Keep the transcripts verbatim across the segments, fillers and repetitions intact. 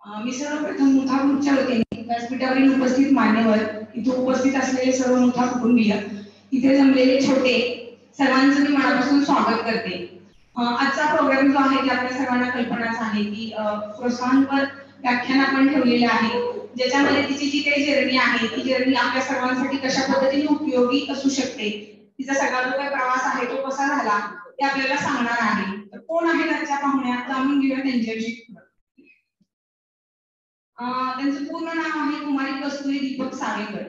मी सर्वप्रथम मुठा ग्रुपच्या वतीने व्यासपीठावरील उपस्थित मान्यवर, इथे उपस्थित असलेले सर्व मुठा कुटुंबीय, इथे जमलेले छोटे, सर्वांचं मी मनापासून स्वागत करते. आजचा प्रोग्राम जो आहे ते आपल्या सर्वांना कल्पनाच आहे की प्रोत्साहनपर व्याख्यान आपण ठेवलेले आहे, ज्याच्यामध्ये तिची जी काही जर्नी आहे ती जर्नी आपल्या सर्वांसाठी कशा पद्धतीने उपयोगी असू शकते, तिचा सगळा जो काही प्रवास आहे तो कसा झाला ते आपल्याला सांगणार आहे. तर कोण आहे त्याच्या पाहुण्या, जाणून घेऊया त्यांच्याविषयी. त्यांचं पूर्ण नाव आहे कुमारी कस्तुरी दीपक सावेकर.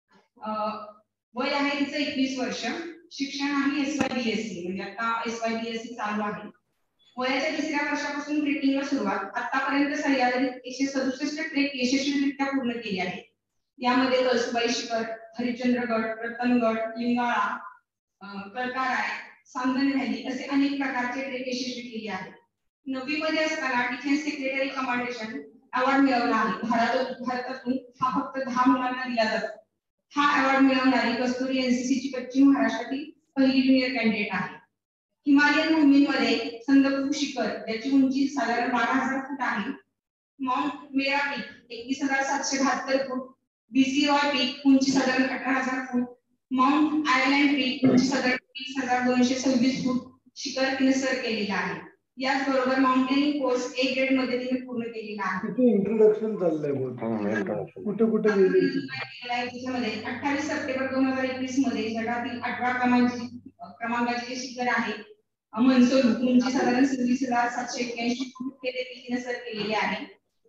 वय आहे तिचं एकवीस वर्ष. शिक्षण आहे S Y B S C, म्हणजे आता S Y B S C चालू आहे. वयाच्या तिसऱ्या वर्षापासून ट्रेकिंगला सुरुवात. आतापर्यंत सह्याद्रीत एकशे सदुसष्ट ट्रेक यशस्वीरित्या पूर्ण केले आहेत. यामध्ये कळसुबाई शिखर, हरिश्चंद्रगड, रतनगड, लिंगाळा, कळकाराय, सांदन व्हॅली असे अनेक प्रकारचे ट्रेक यशस्वी केले आहेत. नववी मध्ये असताना डिफेन्स सेक्रेटरी कमांडेशन अवॉर्ड मिळवला आहे. भारत भारतातून हा फक्त दहा मुलांना दिला जातो. हा अवॉर्ड मिळवणारी कस्तुरी एनसीसीची पश्चिम महाराष्ट्रातील पहिली ज्युनियर कॅन्डिडेट आहे. हिमालयन भूमीमध्ये संदकफू शिखर, ज्याची उंची साधारण बारा हजार फूट आहे. माउंट मेरा पीक एकवीस हजार सातशे बहात्तर फूट. बीसी रॉय पीक उंची साधारण अठरा हजार फूट. माउंट आयलँड पीक उंची साधारण वीस हजार दोनशे सव्वीस फूट शिखर तिने सर केलेला आहे. याचबरोबर माउंटेनिंग कोर्स ए ग्रेड मध्ये तिने पूर्ण केलेला आहे. इंट्रोडक्शन चाललंय बहुत कुठे कुठे गेली त्याच्यामध्ये अठ्ठावीस सप्टेंबर दोन हजार एकवीस मध्ये जगातील आठव्या क्रमांकाची क्रमांकाचे शिखर आहे मनसोलू, उंची साधारण सव्वीस हजार सातशे एक्क्याऐंशी फूट हे देखील तिने सर केलेले आहे.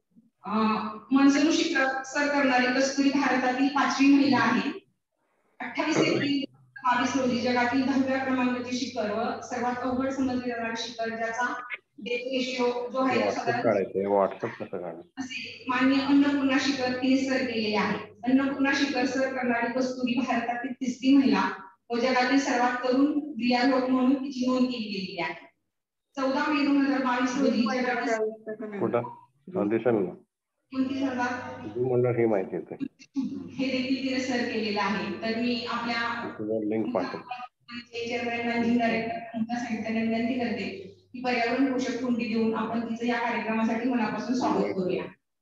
मनसोलू शिखर सर करणारी कस्तुरी भारतातील पाचवी महिला आहे. अठ्ठावीस एप्रिल बावीस रोजी जगातील दहाव्या क्रमांकाचे शिखर व सर्वात अवघड समजले जाणारे शिखर, ज्याचा डेथ रेशिओ जो आहे तो साधारण व्हॉट्सअप कसं काढायचं असे माननीय अन्नपूर्णा शिखर तिने सर केलेले आहे. अन्नपूर्णा शिखर सर करणारी कस्तुरी भारतातील तिसरी महिला व जगातील सर्वात तरुण गिर्यारोहक म्हणून तिची नोंद केली गेलेली आहे. चौदा मे दोन हजार बावीस रोजी जगातील कुठं दिसेल ना कोणती सर्वात हे माहिती आहे हे देखील तिने सर केलेलं आहे. तर मी आपल्या लिंक पाठवतो. चेअरमॅन मॅनेजिंग डायरेक्टर मुक्ता साहित्याने विनंती करते की पर्यावरण पोषक कुंडी देऊन आपण तिचं या कार्यक्रमासाठी मनापासून स्वागत करूया.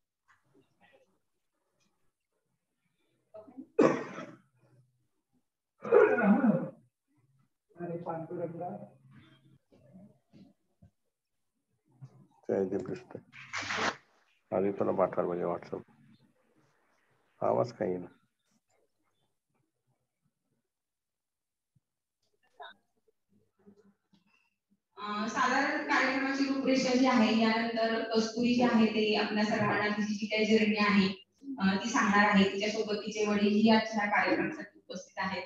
आधी तुला पाठवायला पाहिजे व्हॉट्सअप. आवाज काही ना साधारण कार्यक्रमाची रूपरेषा जी आहे, यानंतर कस्तुरी जी आहे ते आपल्या सर्वांना तिची जी काही जर्नी आहे ती सांगणार आहे. तिच्यासोबत तिचे वडील आजच्या कार्यक्रमासाठी उपस्थित आहेत.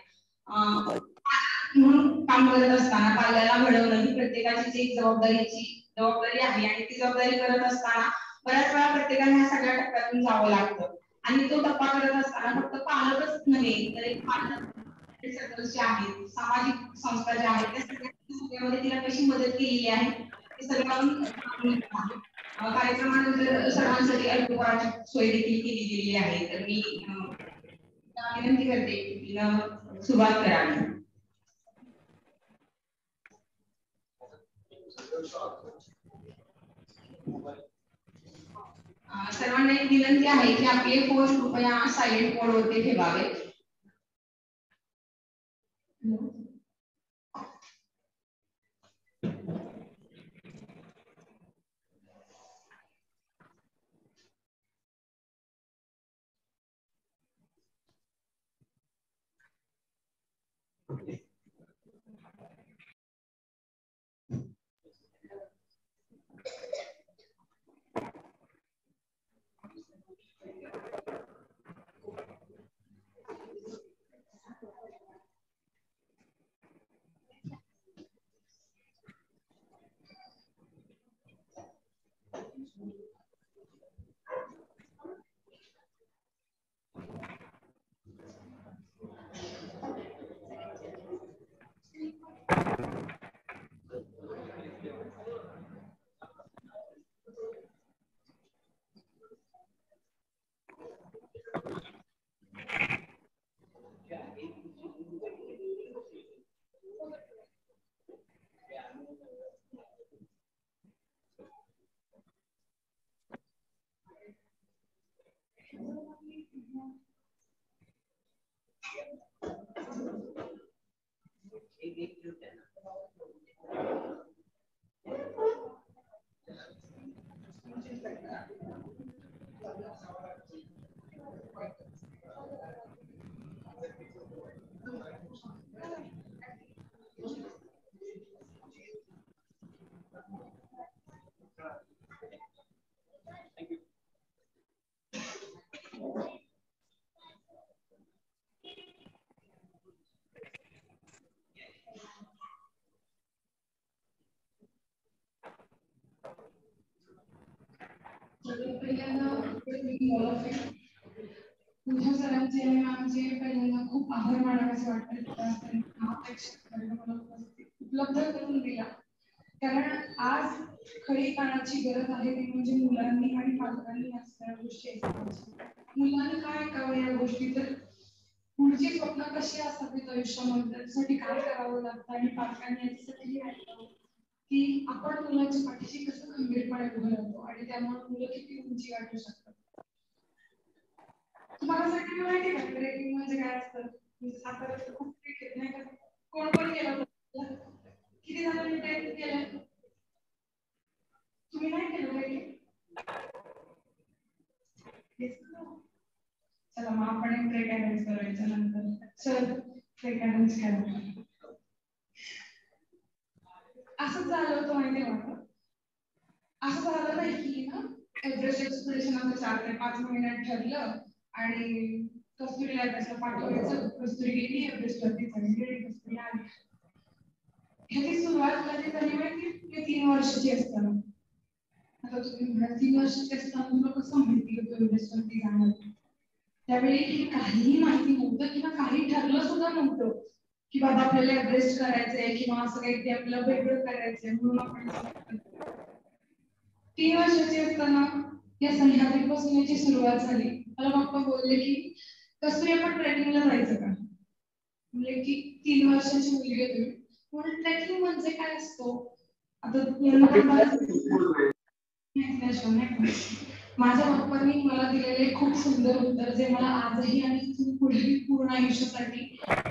म्हणून काम करत असताना पाल्याला घडवणं ही प्रत्येकाची एक जबाबदारीची जबाबदारी आहे आणि ती जबाबदारी करत असताना बऱ्याच वेळा प्रत्येकाने ह्या सगळ्या टप्प्यातून जावं लागतं आणि तो टप्पा करत असताना फक्त पालकच नव्हे तर एक पालक सर्कल्सचे आहेत, सामाजिक संस्था ज्या आहेत त्या सगळ्यामध्ये तिला कशी मदत केलेली आहे हे सगळं कार्यक्रमानंतर सर्वांसाठी अल्पहाराची सोय देखील केली गेलेली आहे. तर मी विनंती करते की तिला सुरुवात करावी. सर्वांना एक विनंती आहे की आपले फोन कृपया सायलेंट मोडवरती ठेवावे. Evening all of you. तुझ्या सरांचे आणि आमचे पहिल्यांदा खूप आभार मानावेसे वाटतात. मला उपलब्ध करून दिला. कारण आज खरी काळाची गरज आहे ती म्हणजे मुलांनी आणि पालकांनी या सगळ्या गोष्टी ऐकाव्या. मुलांनी काय ऐकावं या गोष्टी, तर पुढची स्वप्न कशी असावीत आयुष्यामध्ये त्यासाठी काय करावं लागतं आणि पालकांनी याच्यासाठी ऐकावं की आपण मुलाच्या पाठीशी कसं खंबीरपणे उभं राहतो आणि त्यामुळे मुलं किती उंची गाठू शकतात. तुम्हाला सगळ्यांना माहिती का ट्रेकिंग म्हणजे काय असतं? साताऱ्यात खूप ट्रेक नाही का? कोण कोण केलं होतं? किती जणांनी ट्रेकिंग केलं? तुम्ही नाही केलं ट्रेकिंग? चला मग आपण एक ट्रेक अरेंज करायचं नंतर. चल ट्रेक अरेंज करा. असंच झालं होतं माहिती आहे मला. असं झालं नाही की ना एव्हरेस्ट एक्सपिडिशन आमचं चार ते पाच महिन्यात ठरलं आणि कस्तुरीला त्याला पाठवायचं. कस्तुरी गेली एव्हरेस्टवरती चढली, कस्तुरी आली. ह्याची सुरुवात कधी झाली माहिती? ते तीन वर्षाची असताना. आता तुम्ही म्हणा तीन वर्षाची असताना तुला कसं माहिती होतं एव्हरेस्टवरती जाणार? त्यावेळी काहीही माहिती नव्हतं किंवा काही ठरलं सुद्धा नव्हतं की बाबा आपल्याला एव्हरेस्ट करायचंय किंवा असं काही आपल्याला वेगळं करायचंय म्हणून आपण तीन वर्षाची असताना या सह्याद्रीपासून याची सुरुवात झाली. मला पप्पा बोलले की कस्तुरी आपण ट्रेकिंगला जायचं का? म्हणजे की तीन वर्षाची मुलगी आहे तुम्ही, म्हणून ट्रेकिंग म्हणजे काय असतो? आता माझ्या पप्पांनी मला दिलेले खूप सुंदर उत्तर जे मला आजही आणि इथून पुढे पूर्ण आयुष्यासाठी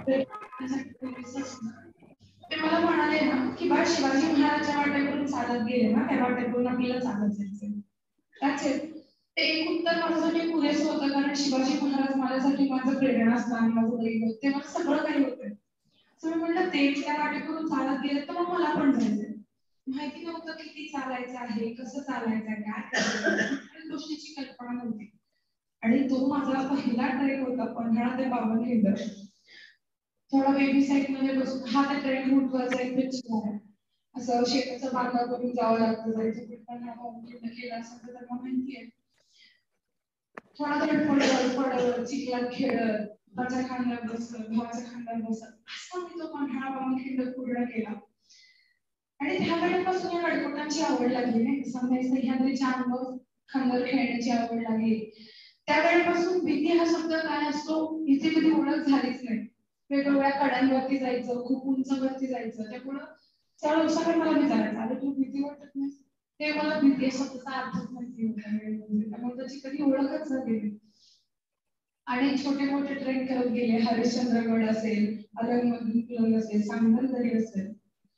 ते मला म्हणाले ना की बा शिवाजी महाराजच्या वाटेवरून चालत गेले ना त्या वाटेवरून आपल्याला चालत जायचं. ते एक उत्तर माझ्यासाठी पुरेसं होतं कारण शिवाजी महाराज माझ्यासाठी माझं प्रेरणास्थान, माझं दैवत, ते मला सगळं काही होतं. तर मी म्हटलं ते त्या वाटेवरून चालत गेले तर मग मला पण जायचंय. माहिती नव्हतं किती चालायचं आहे, कसं चालायचं आहे, काय करायचं गोष्टीची कल्पना नव्हती. आणि तो माझा पहिला ट्रेक होता पंधरा ते बावन्न किलोमीटर. थोडा बेबी साईड मध्ये बसून हा त्या ट्रेक रूटवरचा एक पिक्चर आहे. असं शेताचा बांधा करून जावं लागतं, जायचं कुठं होम केलं असं तर त्यांना माहिती आहे. थोडा धडपड पडत चिखलात खेळत माझ्या खांद्यावर बसत भावाच्या खांद्यावर बसत असं मी तो पंधरा बावन्न किलोमीटर पूर्ण केला. आणि त्या वेळेपासून या गडकोटांची आवड लागली नाही समजायचं सह्याद्रीच्या अंगावर खांद्यावर खेळण्याची आवड लागली. त्या वेळेपासून भीती हा शब्द काय असतो इथे कधी ओळख झालीच नाही. वेगवेगळ्या कड्यांवरती जायचं, खूप उंचवरती जायचं, त्यामुळं चढ उसाकडे मला विचारायचं अरे तू भीती वाटत नाही? ते मला भीती शब्दाचा अर्थच माहिती होता त्यामुळे त्याची कधी ओळखच झाली. आणि छोटे मोठे ट्रेक करत गेले. हरिश्चंद्रगड असेल, अलंगमधून कुलंग असेल, सांगलदरी असेल.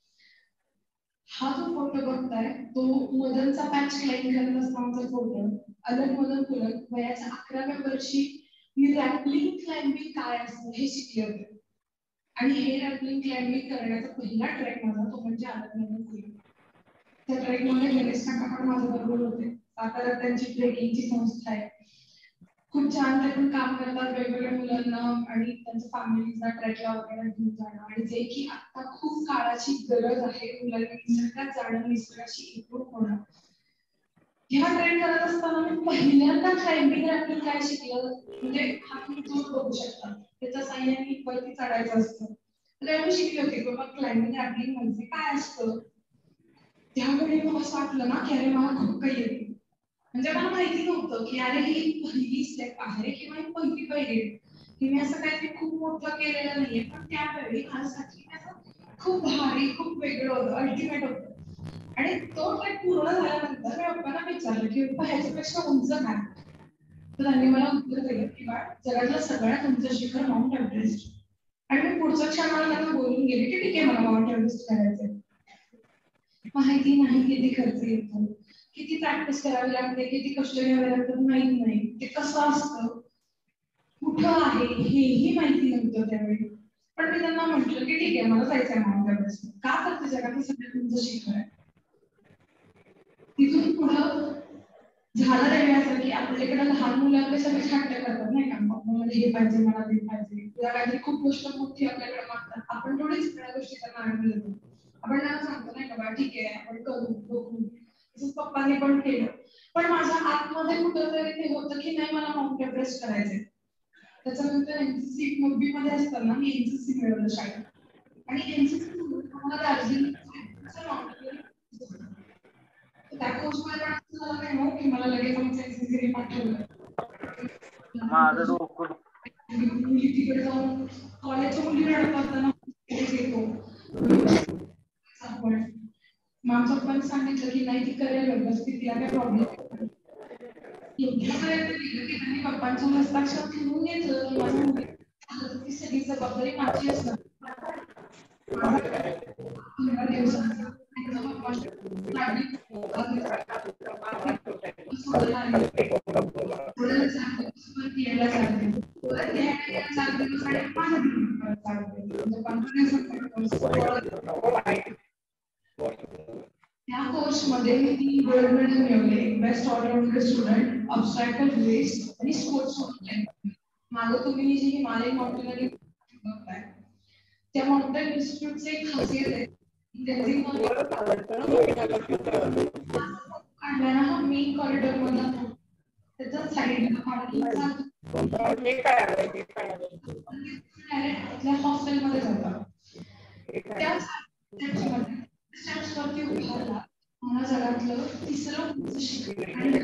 हा जो फोटो बघताय तो मदनचा पॅच क्लाइंब करत असतानाचा फोटो. अलंगमधून कुलंग वयाच्या अकराव्या वर्षी मी रॅपलिंग क्लाइम्बिंग काय असतं हे शिकले होते. आणि हे रॅपलिंग क्लाइम्बिंग करण्याचा पहिला ट्रेक माझा तो म्हणजे अलंगमधून कुलंग. त्या ट्रेकमध्ये गणेश काका पण माझ्या बरोबर होते. साताऱ्यात त्यांची ट्रेकिंगची संस्था आहे. खूप छान ते पण काम करतात वेगवेगळ्या मुलांना आणि त्यांच्या फॅमिलीजना ट्रेकला वगैरे घेऊन जाणं आणि जे की आता खूप काळाची गरज आहे मुलांना निसर्गात जाणं, निसर्गाशी एकरूप होणं. ह्या ट्रेक करत असताना मी पहिल्यांदा क्लाइम्बिंग रॅपलिंग काय शिकलं म्हणजे हा तुम्ही जोर बघू शकता त्याच्या साह्याने वरती चढायचं असतं. त्यावेळी शिकले होते बाबा क्लाइम्बिंग रॅपलिंग म्हणजे काय असतं. त्यावेळी मला असं वाटलं ना की अरे मला खूप काही येते. म्हणजे मला माहिती नव्हतं की अरे ही पहिली स्टेप आहे किंवा ही पहिली पहिली की मी असं काहीतरी खूप मोठं केलेलं नाहीये. पण त्यावेळी माझ्यासाठी खूप भारी, खूप वेगळं होतं, अल्टिमेट होतं. आणि तो ट्रेक पूर्ण झाल्यानंतर मी पप्पांना विचारलं की पप्पा ह्याच्यापेक्षा उंच काय? तर त्यांनी मला उत्तर दिलं की बाळ जगातलं सगळ्यात उंच शिखर माउंट एव्हरेस्ट. आणि मी पुढच्या क्षणाला त्यांना बोलून गेले की ठीक आहे मला माउंट एव्हरेस्ट करायचंय. माहिती नाही किती खर्च येतो, किती प्रॅक्टिस करावी लागते, किती कष्ट घ्यावे लागतात माहित नाही. ते कसं असतं, कुठं आहे हेही माहिती नव्हतं त्यावेळी. पण मी त्यांना म्हटलं की ठीक आहे मला जायचंय माउंट एव्हरेस्ट. का तर ते जगातलं सगळ्यात उंच शिखर आहे. तिथून पुढं झालं रेल्वे असं की आपल्याकडे लहान मुलं आपले सगळे हट्ट करतात नाही का, मला हे पाहिजे मला ते पाहिजे, तुला काहीतरी खूप गोष्ट मोठी आपल्याकडे मागतात. आपण थोडीच सगळ्या गोष्टी त्यांना आणून देतो. आपण त्यांना सांगतो नाही का बा ठीक आहे आपण करू बघू. तसंच पप्पांनी पण केलं. पण माझ्या आतमध्ये कुठंतरी ते होतं की नाही मला माउंट एव्हरेस्ट करायचंय. त्याच्यानंतर एनसीसी मुंबई मध्ये असताना मी एनसीसी मिळवलं शाळेत आणि एनसीसी मला दार्जिलिंग त्या कोर्समध्ये पण झालं नाही मग की मला लगेच आमचं एनसीसी पाठवलं. माझं डोकं मुली तिकडे जाऊन कॉलेजच्या मुली रडतात घेतो आपण माझं पण सांगितलं की नाही ती करेल व्यवस्थित तिला काय प्रॉब्लेम एवढ्यापर्यंत दिलं की त्यांनी पप्पांच्या हस्ताक्षर ठेवून घेतलं माझ्या मुली ती सगळी जबाबदारी माझी असणार. त्या कोर्समध्ये मी तीन गोल्ड मेडल मिळवले, best allrounder student, obstacle race आणि स्पोर्ट्स. मागं तुम्ही जी हिमालयन माउंटेनरिंग बघताय त्या माउंटेन इन्स्टिट्यूटचे एक खासियत आहे काढल्याला हा मेन कॉरिडॉर मधला त्याचा साईडला हॉस्टेलमध्ये जातात त्या स्टेप्सवरती उभारला मला जगातलं तिसरं उंच शिखर आणि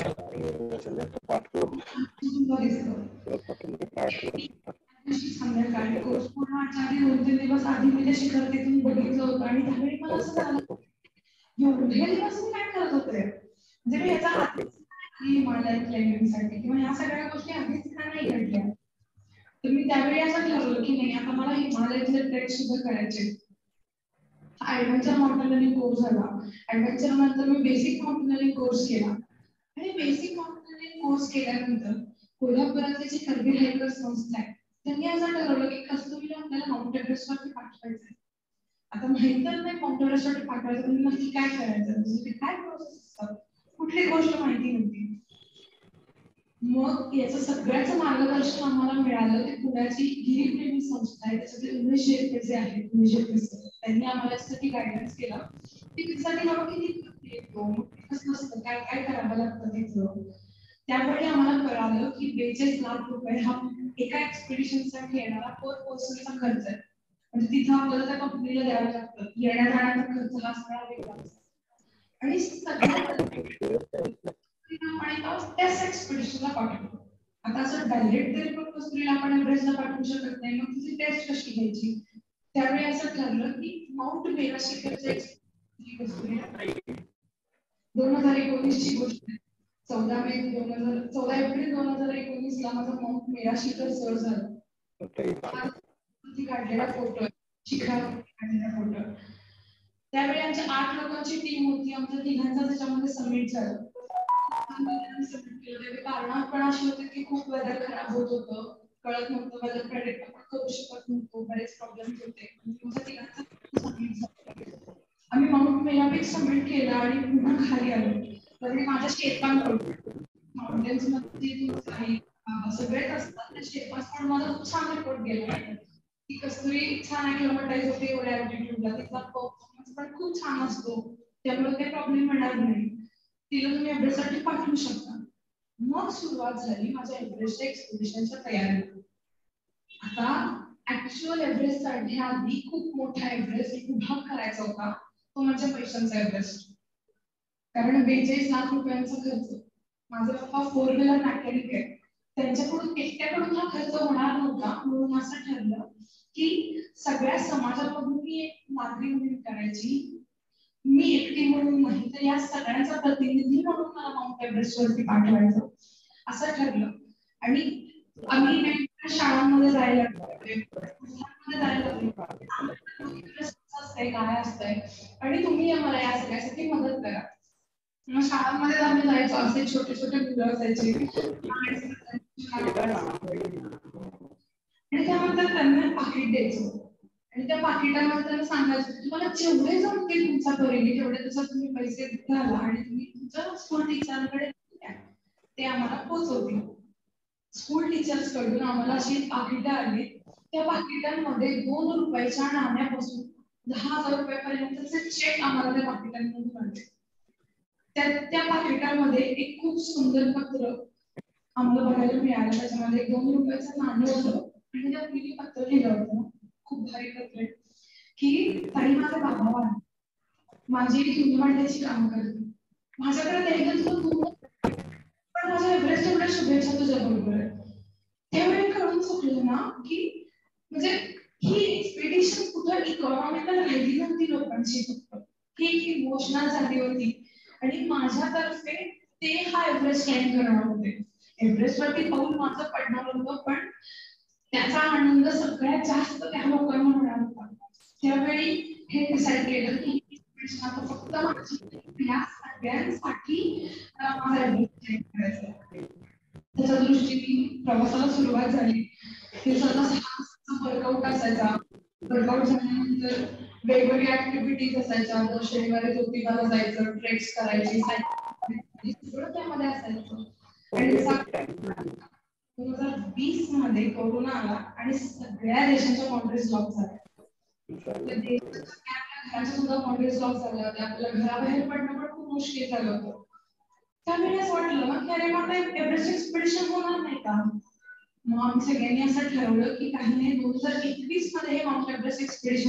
संध्याकाळी कोर्स पूर्ण आठवडी दोन तीन दिवस आधी मी ते शिखर तिथून बघितलं होतं आणि त्यावेळी मला असं झालं एवढे दिवस मी काय करत होते म्हणजे मी याचा हिमालय क्लाइम्बिंगसाठी किंवा ह्या सगळ्या गोष्टी आधीच का नाही घडल्या. तर मी त्यावेळी असं ठरवलं की नाही आता मला हिमालयातले ट्रेक सुद्धा करायचे. ऍडव्हेंचर माउंटेनरिंग कोर्स झाला. ऍडव्हेंचर नंतर मी बेसिक माउंटेनरिंग कोर्स केला आणि बेसिक माउंटेनरिंग कोर्स केल्यानंतर कोल्हापुरातले जे कर्बी हायकर संस्था आहे त्यांनी असं ठरवलं की कस्तुरीला आपल्याला माउंट एव्हरेस्टवरती पाठवायचंय. आता माहित तर नाही माउंट एव्हरेस्टवरती पाठवायचं पण नक्की काय करायचं म्हणजे काय प्रोसेस असतात कुठली गोष्ट माहिती नव्हती. मग याचं सगळ्याचं मार्गदर्शन आम्हाला मिळालं ते पुण्याची गिरीप्रेमी संस्था आहे त्याच्यातले उमेश शेळके जे आहेत उमेश शेळके सर त्यांनी आम्हाला यासाठी गायडन्स केला की त्यासाठी बाबा किती येतो कसं असतं काय काय करावं लागतं तिथं. त्यावेळी आम्हाला कळालं की बेचाळीस लाख रुपये हा एका एक्सपिडिशनसाठी येणारा पर पर्सनचा खर्च आहे. म्हणजे तिथं आपल्याला त्या कंपनीला द्यावं लागतं येण्या जाण्याचा खर्च हा सगळा वेगळा आणि सगळ्यात त्याच एक्सपिडिशनला पाठवतो. आता असं डायरेक्ट तरी पण कस्तुरीला आपण एव्हरेस्टला पाठवू शकत नाही मग तिची टेस्ट कशी घ्यायची. त्यावेळी असं ठरलं की माउंट मेरा शिखरचे दोन हजार एकोणीस ची गोष्ट आहे. चौदा मे दोन हजार चौदा एप्रिल दोन हजार एकोणीस ला माझा माउंट मेरा शिखर सर झालं. काढलेला फोटो शिखर काढलेला फोटो. त्यावेळी आमच्या आठ लोकांची टीम होती आमच्या तिघांचा त्याच्यामध्ये सबमिट झालं. कारण पण अशी होते की खूप वेदर खराब होत होतं कळत नव्हतं वेदर प्रेडिक्ट आपण करू शकत नव्हतो बरेच प्रॉब्लेम होते. आम्ही माउंट मेरा पीक सबमिट केला आणि पुन्हा खाली आलो तरी माझ्या शेतांकडून माउंटेन्स मध्ये सगळेच असतात त्या शेतास पण माझा खूप छान रिपोर्ट गेला ती कस्तुरी छान ऍक्लिमेटाइज होते एवढ्या अल्टिट्यूडला तिथला परफॉर्मन्स पण खूप छान असतो त्यामुळे काही प्रॉब्लेम होणार नाही. तिला तुम्ही एव्हरेस्टसाठी पाठवू शकता. मग सुरुवात झाली माझ्या एव्हरेस्ट एक्सपिडिशनच्या तयारीला. आता ऍक्च्युअल एव्हरेस्ट चढण्याआधी खूप मोठा एव्हरेस्ट उभा करायचा होता तो माझ्या पैशांचा एव्हरेस्ट कारण बेचाळीस लाख रुपयांचा खर्च. माझे पप्पा फोर व्हीलर मॅकॅनिक आहे त्यांच्याकडून एकट्याकडून हा खर्च होणार नव्हता म्हणून असं ठरलं की सगळ्या समाजामधून मी एक नागरिक म्हणून करायची. मी एकटी म्हणून नाही तर या सगळ्यांचा प्रतिनिधी म्हणून मला माउंट एव्हरेस्ट वरती पाठवायचं असं ठरलं आणि आम्ही वेगवेगळ्या शाळांमध्ये जायला असतंय काय असतंय आणि तुम्ही मला या सगळ्यासाठी मदत करा. मग शाळांमध्ये आम्ही जायचो असे छोटे छोटे मुलं असायचे आणि त्यानंतर त्यांना पाकिट द्यायचो आणि त्या पाकिटामध्ये त्यांना सांगायचं तुम्हाला जेवढे जमतील तुमच्या परीने तेवढे तसं तुम्ही पैसे घाला आणि तुम्ही तुमच्या स्कूल टीचरांकडे ते आम्हाला पोहोचवतील. स्कूल टीचर्स कडून आम्हाला अशी पाकिटं आली त्या पाकिटांमध्ये दोन रुपयाच्या नाण्यापासून दहा हजार रुपयापर्यंतचे चेक आम्हाला त्या पाकिटांमधून आले. त्या त्या पत्रिकांमध्ये एक खूप सुंदर पत्र आम्हाला बघायला मिळालं. त्याच्यामध्ये एक दोन रुपयाचं नाणं होतं आणि त्या मुलीने पत्र लिहिलं होतं. खूप भारी पत्र आहे की ताई माझा बाबा वारला, माझी धुणी मांडण्याची काम करते, माझ्याकडे द्यायला तुला खूप पण माझ्या एव्हरेस्ट एवढ्या शुभेच्छा तुझ्या बरोबर आहे. त्यावेळी कळून चुकलं ना की म्हणजे ही एक्सपेडिशन कुठं इकॉनॉमिकल राहिली नव्हती लोकांची, फक्त ही इमोशनल झाली होती आणि माझ्यातर्फे ते हा एव्हरेस्ट क्लाइंब करणार होते. एव्हरेस्टवरती पाऊल माझं पडणार होतं, पण त्याचा आनंद सगळ्यात जास्त त्या लोकांना होणार होता. त्यावेळी हे डिसाईड केलं की आता फक्त या सगळ्यांसाठी माझा एव्हरेस्ट क्लाइंब करायचा आहे. त्याच्या दृष्टीने प्रवासाला सुरुवात झाली. हे सतत वर्कआउट असायचा. वर्कआउट झाल्यानंतर वेगवेगळ्या ऍक्टिव्हिटीज असायच्या. दर शनिवारी ज्योतिबाला जायचं, ट्रेक्स करायची, सायकल सगळं त्यामध्ये असायचं. आणि दोन हजार वीस मध्ये कोरोना आला आणि सगळ्या देशांच्या बाउंड्रीज लॉक झाल्या. घराच्या सुद्धा बाउंड्रीज लॉक झाल्या होत्या. आपल्याला घराबाहेर पडणं पण खूप मुश्किल झालं होतं. त्यावेळी असं वाटलं ना की अरे मला एव्हरेस्ट एक्सपेडिशन होणार नाही का. मग आम्ही सगळ्यांनी असं ठरवलं की काही नाही, दोन हजार एकवीस मध्ये हे माउंट एव्हरेस्ट एक्सपेडिशन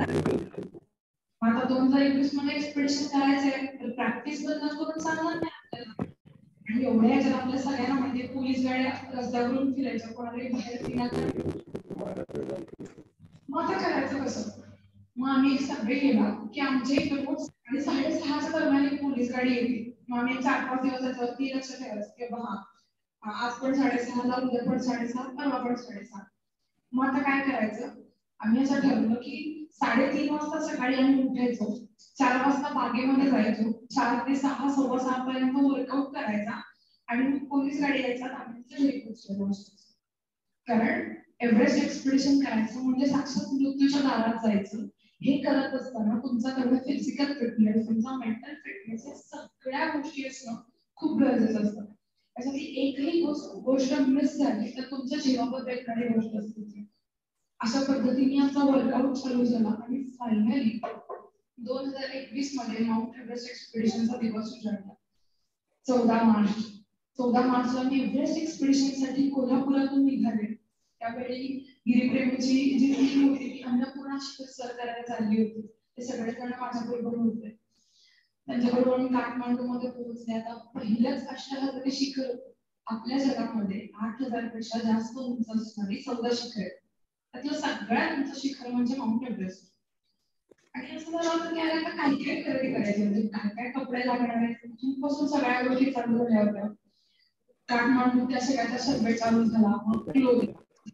आता दोन हजार एकवीस मध्ये एक्सपेडिशन करायचंय तर प्रॅक्टिस बंद करून चालणार नाही आपल्याला. आणि एवढ्या ह्याच्यात आपल्या सगळ्यांना म्हणजे पोलीस गाड्या रस्त्यावरून फिरायच्या, कोणालाही बाहेर फिरायला. मग आता करायचं कसं. मग आम्ही एक सर्वे केला की आमच्या इकडे आणि साडेसहाच्या दरम्यान एक पोलीस गाडी येते. मग आम्ही चार पाच दिवस त्याच्यावरती लक्ष ठेवायचं की बाबा आज पण साडेसहाला, उद्या पण साडेसहा, परवा पण साडेसहा. मग आता काय करायचं, आम्ही असं ठरवलं की साडेतीन वाजता सकाळी आम्ही उठायचो, चार वाजता बागेमध्ये जायचो, चार ते सहा सव्वा सहा पर्यंत वर्कआउट करायचा आणि पोलीस गाडी यायचा आम्ही घरी पोहोचलो. कारण एव्हरेस्ट एक्सपेडिशन करायचं म्हणजे साक्षात मृत्यूच्या दारात जायचं. हे करत असताना तुमचा तेवढा फिजिकल फिटनेस, तुमचा मेंटल फिटनेस या सगळ्या गोष्टी असणं खूप गरजेचं असतं. त्यासाठी एकही गोष्ट मिस झाली तर तुमच्या जीवावर एखादी गोष्ट असते. अशा पद्धतीने आमचा वर्कआउट चालू झाला आणि फायनली दोन हजार एकवीस मध्ये माउंट एव्हरेस्ट एक्सपेडिशनचा दिवस उजाडला. चौदा मार्च चौदा मार्चला मी एव्हरेस्ट एक्सपेडिशन साठी कोल्हापुरातून निघाले. त्यावेळी गिरीप्रेमीची जी टीम होती ती अन्नपूर्णा शिखर सर करायला चालली होती. ते सगळेजण माझ्याबरोबर होते. त्यांच्याबरोबर मी काठमांडू मध्ये पोहोचले. आता पहिलंच अष्टहजारी शिखर आपल्या जगामध्ये आठ हजार पेक्षा जास्त उंच असणारी चौदा शिखर आहेत. त्यातलं सगळ्यात उंच शिखर म्हणजे माउंट एव्हरेस्ट. आणि असं झालं होतं की आता काय काय खरेदी करायची, म्हणजे काय काय कपडे लागणार आहेत तिथपासून सगळ्या गोष्टी चालू झाल्या होत्या. काठमांडू त्या सगळ्याचा सर्वे चालू झाला. मग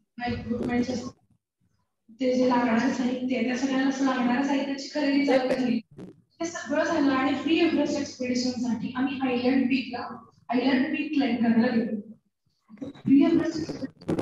ते जे लागणारे साहित्य त्या सगळ्यांना लागणाऱ्या साहित्याची खरेदी चालू झाली. हे सगळं झालं आणि फ्री एव्हरेस्ट एक्सपेडिशन साठी आम्ही आयलँड पीकला आयलँड पीक क्लाइंब करायला गेलो. फ्री एव्हरेस्ट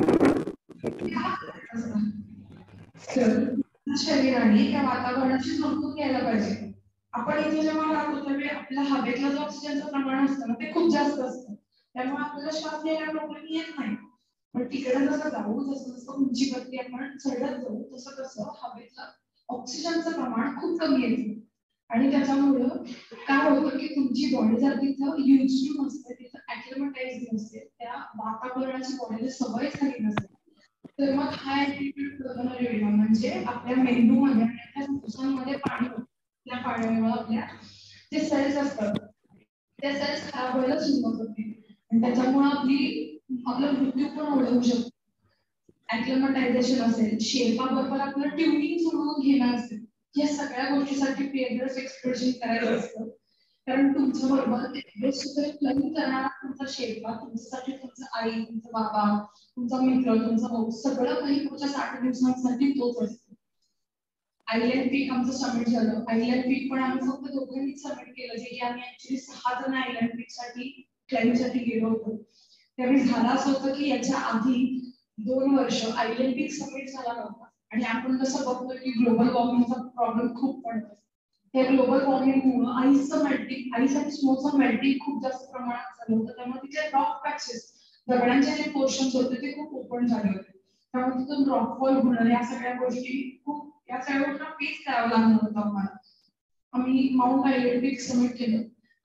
शरीराने त्या वातावरणाशी समजून घ्यायला पाहिजे. आपण इथे जेव्हा राहतो त्यावेळी आपल्या हवेतला जो ऑक्सिजनचं प्रमाण असतं ना ते खूप जास्त असतं. त्यामुळे आपल्याला श्वास घ्यायला प्रॉब्लेम येत नाही. पण तिकडे जसं जाऊ, जसं जसं उंचीवरती आपण चढत जाऊ तसं तसं हवेतलं ऑक्सिजनचं प्रमाण खूप कमी येतं. आणि त्याच्यामुळं काय होतं की तुमची बॉडी जर तिथं युज नसते, तिथं ऍक्लिमटाइज नसते, त्या वातावरणाची बॉडीला सवय झाली नसते, तर मग हाय अल्टिट्यूड म्हणजे आपल्या मेंदूमध्ये आणि त्या फुफ्फुसांमध्ये पाणी होतं. त्या पाण्यामुळे आपल्या जे सेल्स असतात त्या सेल्स खराब व्हायला सुरुवात होते आणि त्याच्यामुळे आपली आपला मृत्यू पण ओढवू शकतो. ऍक्लिमटायझेशन असेल, शेर्पा बरोबर आपलं ट्युनिंग जुळवून घेणं असेल, या सगळ्या गोष्टीसाठी एव्हरेस्ट एक्सपेडिशन करायचं असतं. कारण तुमच्या बरोबर एव्हरेस्ट क्लाइंब करणारा तुमचा शेर्पा, तुमच्यासाठी तुमचं आई, तुमचा बाबा, तुमचा मित्र, तुमचा भाऊ सगळं काही पुढच्या साठ दिवसांसाठी तोच असतो. आयलँड पीक आमचं सबमिट झालं. आयलँड पीक पण आम्ही फक्त दोघांनीच सबमिट केलं, जे की आम्ही ऍक्च्युली सहा जण आयलँड पीक साठी क्लाइंब साठी गेलो होतो. त्यावेळी झालं असं होतं की याच्या आधी दोन वर्ष आयलँड पीक सबमिट झाला नव्हता आणि आपण कसं बघतो की ग्लोबल वॉर्मिंगचा प्रॉब्लेम खूप पडतो. त्या ग्लोबल वॉर्मिंगमुळे आईसचं मेल्टिंग आईस आणि स्नोचं मेल्टिंग खूप जास्त प्रमाणात झालं होतं. त्यामुळे तिथे रॉक पॅचेस, दगडांचे जे पोर्शन्स होते ते खूप ओपन झाले होते. त्यामुळे तिथून रॉकफॉल होणं या सगळ्या गोष्टी खूप या सगळ्या गोष्टी फेस करावं लागणार होतं आम्हाला. आम्ही माउंट आयलँड पीक सबमिट केलं.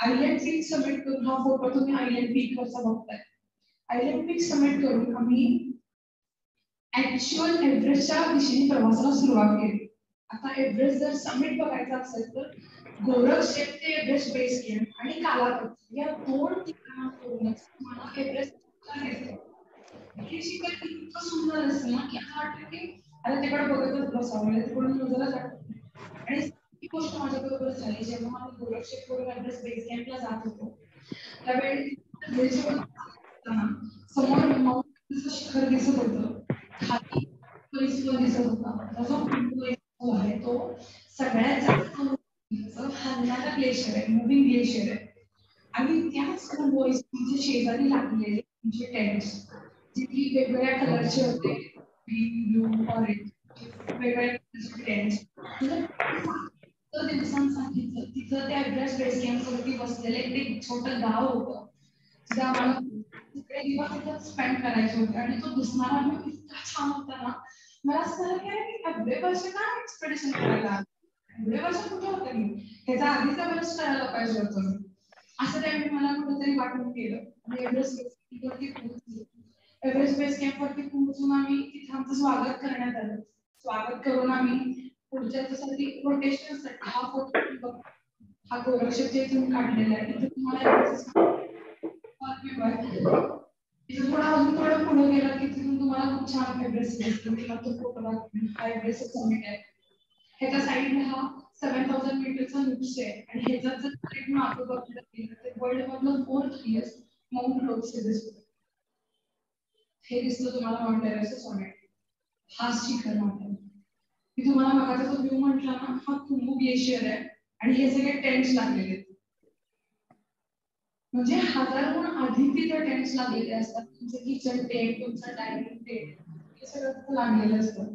आयलँड पीक समिट करून, हा फोटो तुम्ही आयलँड पीक वरचा बघताय. आयलँड पीक समिट करून आम्ही ऍक्च्युअल एव्हरेस्टच्या दिशेने प्रवासाला सुरुवात केली. आता एव्हरेस्ट जर समिट बघायचं असेल तर गोरखशेप ते एव्हरेस्ट बेस कॅम्प आणि कालापट्टी या दोन ठिकाणांवरूनच तुम्हाला एव्हरेस्ट दिसतं. हे शिखर इतकं सुंदर असतं ना की असं वाटतं की आता तिकडे बघतच बसावं, म्हणजे तिकडून नजरच वाटत. आणि ही गोष्ट माझ्याबरोबर झाली जेव्हा आम्ही गोरखशेप वरून एव्हरेस्ट बेस कॅम्पला जात होतो. त्यावेळी समोर माउंटचं शिखर दिसत होतं, खाली दिसत होता. जो आहे तो सगळ्यात जास्त हलणारा ग्लेशियर आहे, मुव्हिंग ग्लेशियर आहे. आणि त्याच वॉइस म्हणजे शेजारी लागलेले म्हणजे टेंट्स जे की वेगवेगळ्या कलरचे होते, ग्रीन, ब्लू, ऑरेंज, वेगवेगळ्या कलरचे टेंट्स. तर दिवसांसाठी तिथं त्या एव्हरेस्ट बेस कॅम्प वरती बसलेले एक छोटं गाव होतं. तिथं आम्हाला सगळे दिवस तिथं स्पेंड करायचे होते आणि तो दिसणारा व्ह्यू इतका छान होता ना. मला असं झालं की एवढे वर्ष काय एक्सपेडिशन करायला, एवढे वर्ष कुठे होते मी, त्याचा आधीच एव्हरेस्ट करायला पाहिजे होतं. असं त्यावेळी मला कुठेतरी वाटून गेलं. आणि एव्हरेस्ट बेस वरती पोहोचलो. एव्हरेस्ट बेस कॅम्प वरती पोहोचून आम्ही तिथे आमचं स्वागत करण्यात आलं. स्वागत करून आम्ही पुढच्या साठी रोटेशनसाठी हा फोटो, हा गोरखशेपच्या इथून काढलेला आहे. इथे तुम्हाला इथून थोडा अजून थोडं पुढे गेला की तिथून तुम्हाला खूप छान एव्हरेस्ट दिसतो. तिला तो फोटो दाखवेन. हा एव्हरेस्ट समिट आहे. ह्याच्या साईडला हा सेव्हन थाउजंड मीटरचा नुकसे आहे आणि ह्याच्यात जर ट्रेक मागं बघितलं गेलं तर वर्ल्ड मधलं फोर्थ हायेस्ट माउंट लोटसे दिसतो. हे दिसतं तुम्हाला माउंट एव्हरेस्ट समिट. हा शिखर माउंट. मी तुम्हाला मागाचा जो व्ह्यू म्हटला ना, हा खुंबू ग्लेशियर आहे आणि हे सगळे टेंट्स लागलेले आहेत. म्हणजे हजारोहून अधिक तिथे टेंट्स लागलेले असतात. तुमचं किचन टेंट, तुमचं डायनिंग टेंट हे सगळं तिथे लागलेलं असतं.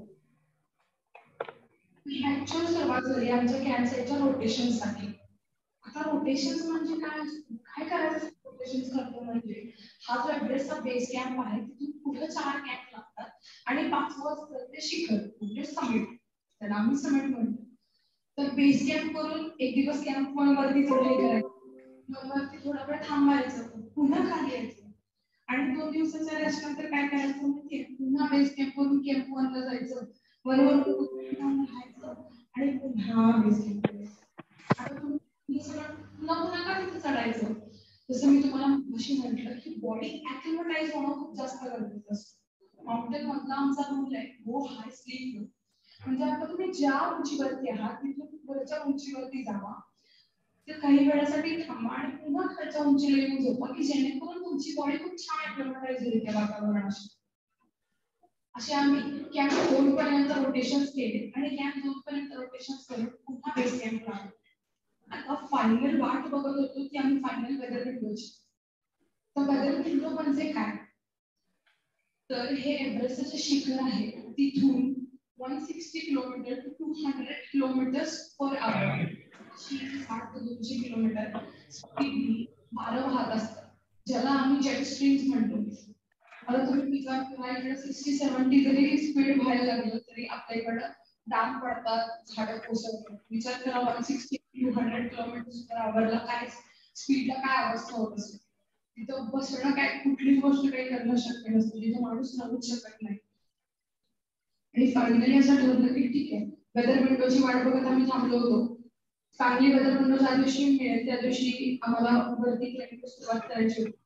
ऍक्च्युअल सुरुवात झाली आमच्या कॅम्प साईटच्या रोटेशनसाठी. आता रोटेशन म्हणजे काय काय करायचं रोटेशन करतो म्हणजे हा जो एव्हरेस्टचा बेस कॅम्प आहे तिथून पुढे चार कॅम्प लागतात आणि पाचवं असतं ते शिखर म्हणजे समिट, त्याला आम्ही समिट म्हणतो. तर बेस कॅम्प करून एक दिवस कॅम्प वन वरती चढाई करायची, वन वरती थोडा वेळ थांबायचं, पुन्हा खाली यायचं आणि दोन दिवसाच्या रेस्ट नंतर काय करायचं माहितीये, पुन्हा बेस कॅम्प वरून कॅम्प वनला जायचं, वन वर राहायचं आणि पुन्हा बेस कॅम्प. आता तुम्ही सगळं पुन्हा पुन्हा का तिथे चढायचं. जसं मी तुम्हाला मगाशी म्हटलं की बॉडी ऍक्लिमटाइज होणं खूप जास्त गरजेचं असतं. माउंटेन मधला आमचा रूल आहे गो हाय स्लीप लो. म्हणजे आता तुम्ही ज्या उंचीवरती आहात तिथून वरच्या उंचीवरती जावा, तर काही वेळासाठी थांबा आणि पुन्हा खालच्या उंचीला येऊन झोपा की जेणेकरून तुमची बॉडी खूप छान ऍक्लिमटाइज होईल त्या वातावरणाशी. असे आम्ही कॅम्प दोन पर्यंत रोटेशन केले आणि कॅम्प दोन पर्यंत रोटेशन करून पुन्हा बेस कॅम्प लागलो. आता फायनल वाट बघत होतो की आम्ही फायनल वेदर विंडोची. तर वेदर विंडो म्हणजे काय, तर हे एव्हरेस्टचे शिखर आहे तिथून one sixty kilometer to two hundred kilometers per hour अशी साठ ते दोनशे किलोमीटर स्पीडनी वारं वाहत असतात, ज्याला आम्ही जेट स्ट्रीम्स म्हणतो. आता तुम्ही विचार करा इकडे सिक्स्टी सेव्हन्टी जरी स्पीड व्हायला लागलं तरी आपल्या इकडं डाम पडतात, झाडं कोसळतात. विचार करा one sixty two hundred kilometer per आवरला काय स्पीडला काय अवस्था होत असेल. तिथं बसणं काय कुठलीच गोष्ट काही करणं शक्य नसतं, तिथं माणूस राहूच शकत नाही. आणि फायनली असं ठरलं की ठीक आहे वेदर विंडोची वाट बघत आम्ही थांबलो होतो. चांगली वेदर विंडो ज्या दिवशी मिळेल त्या दिवशी आम्हाला वरती क्लाइंबची सुरुवात करायची होती.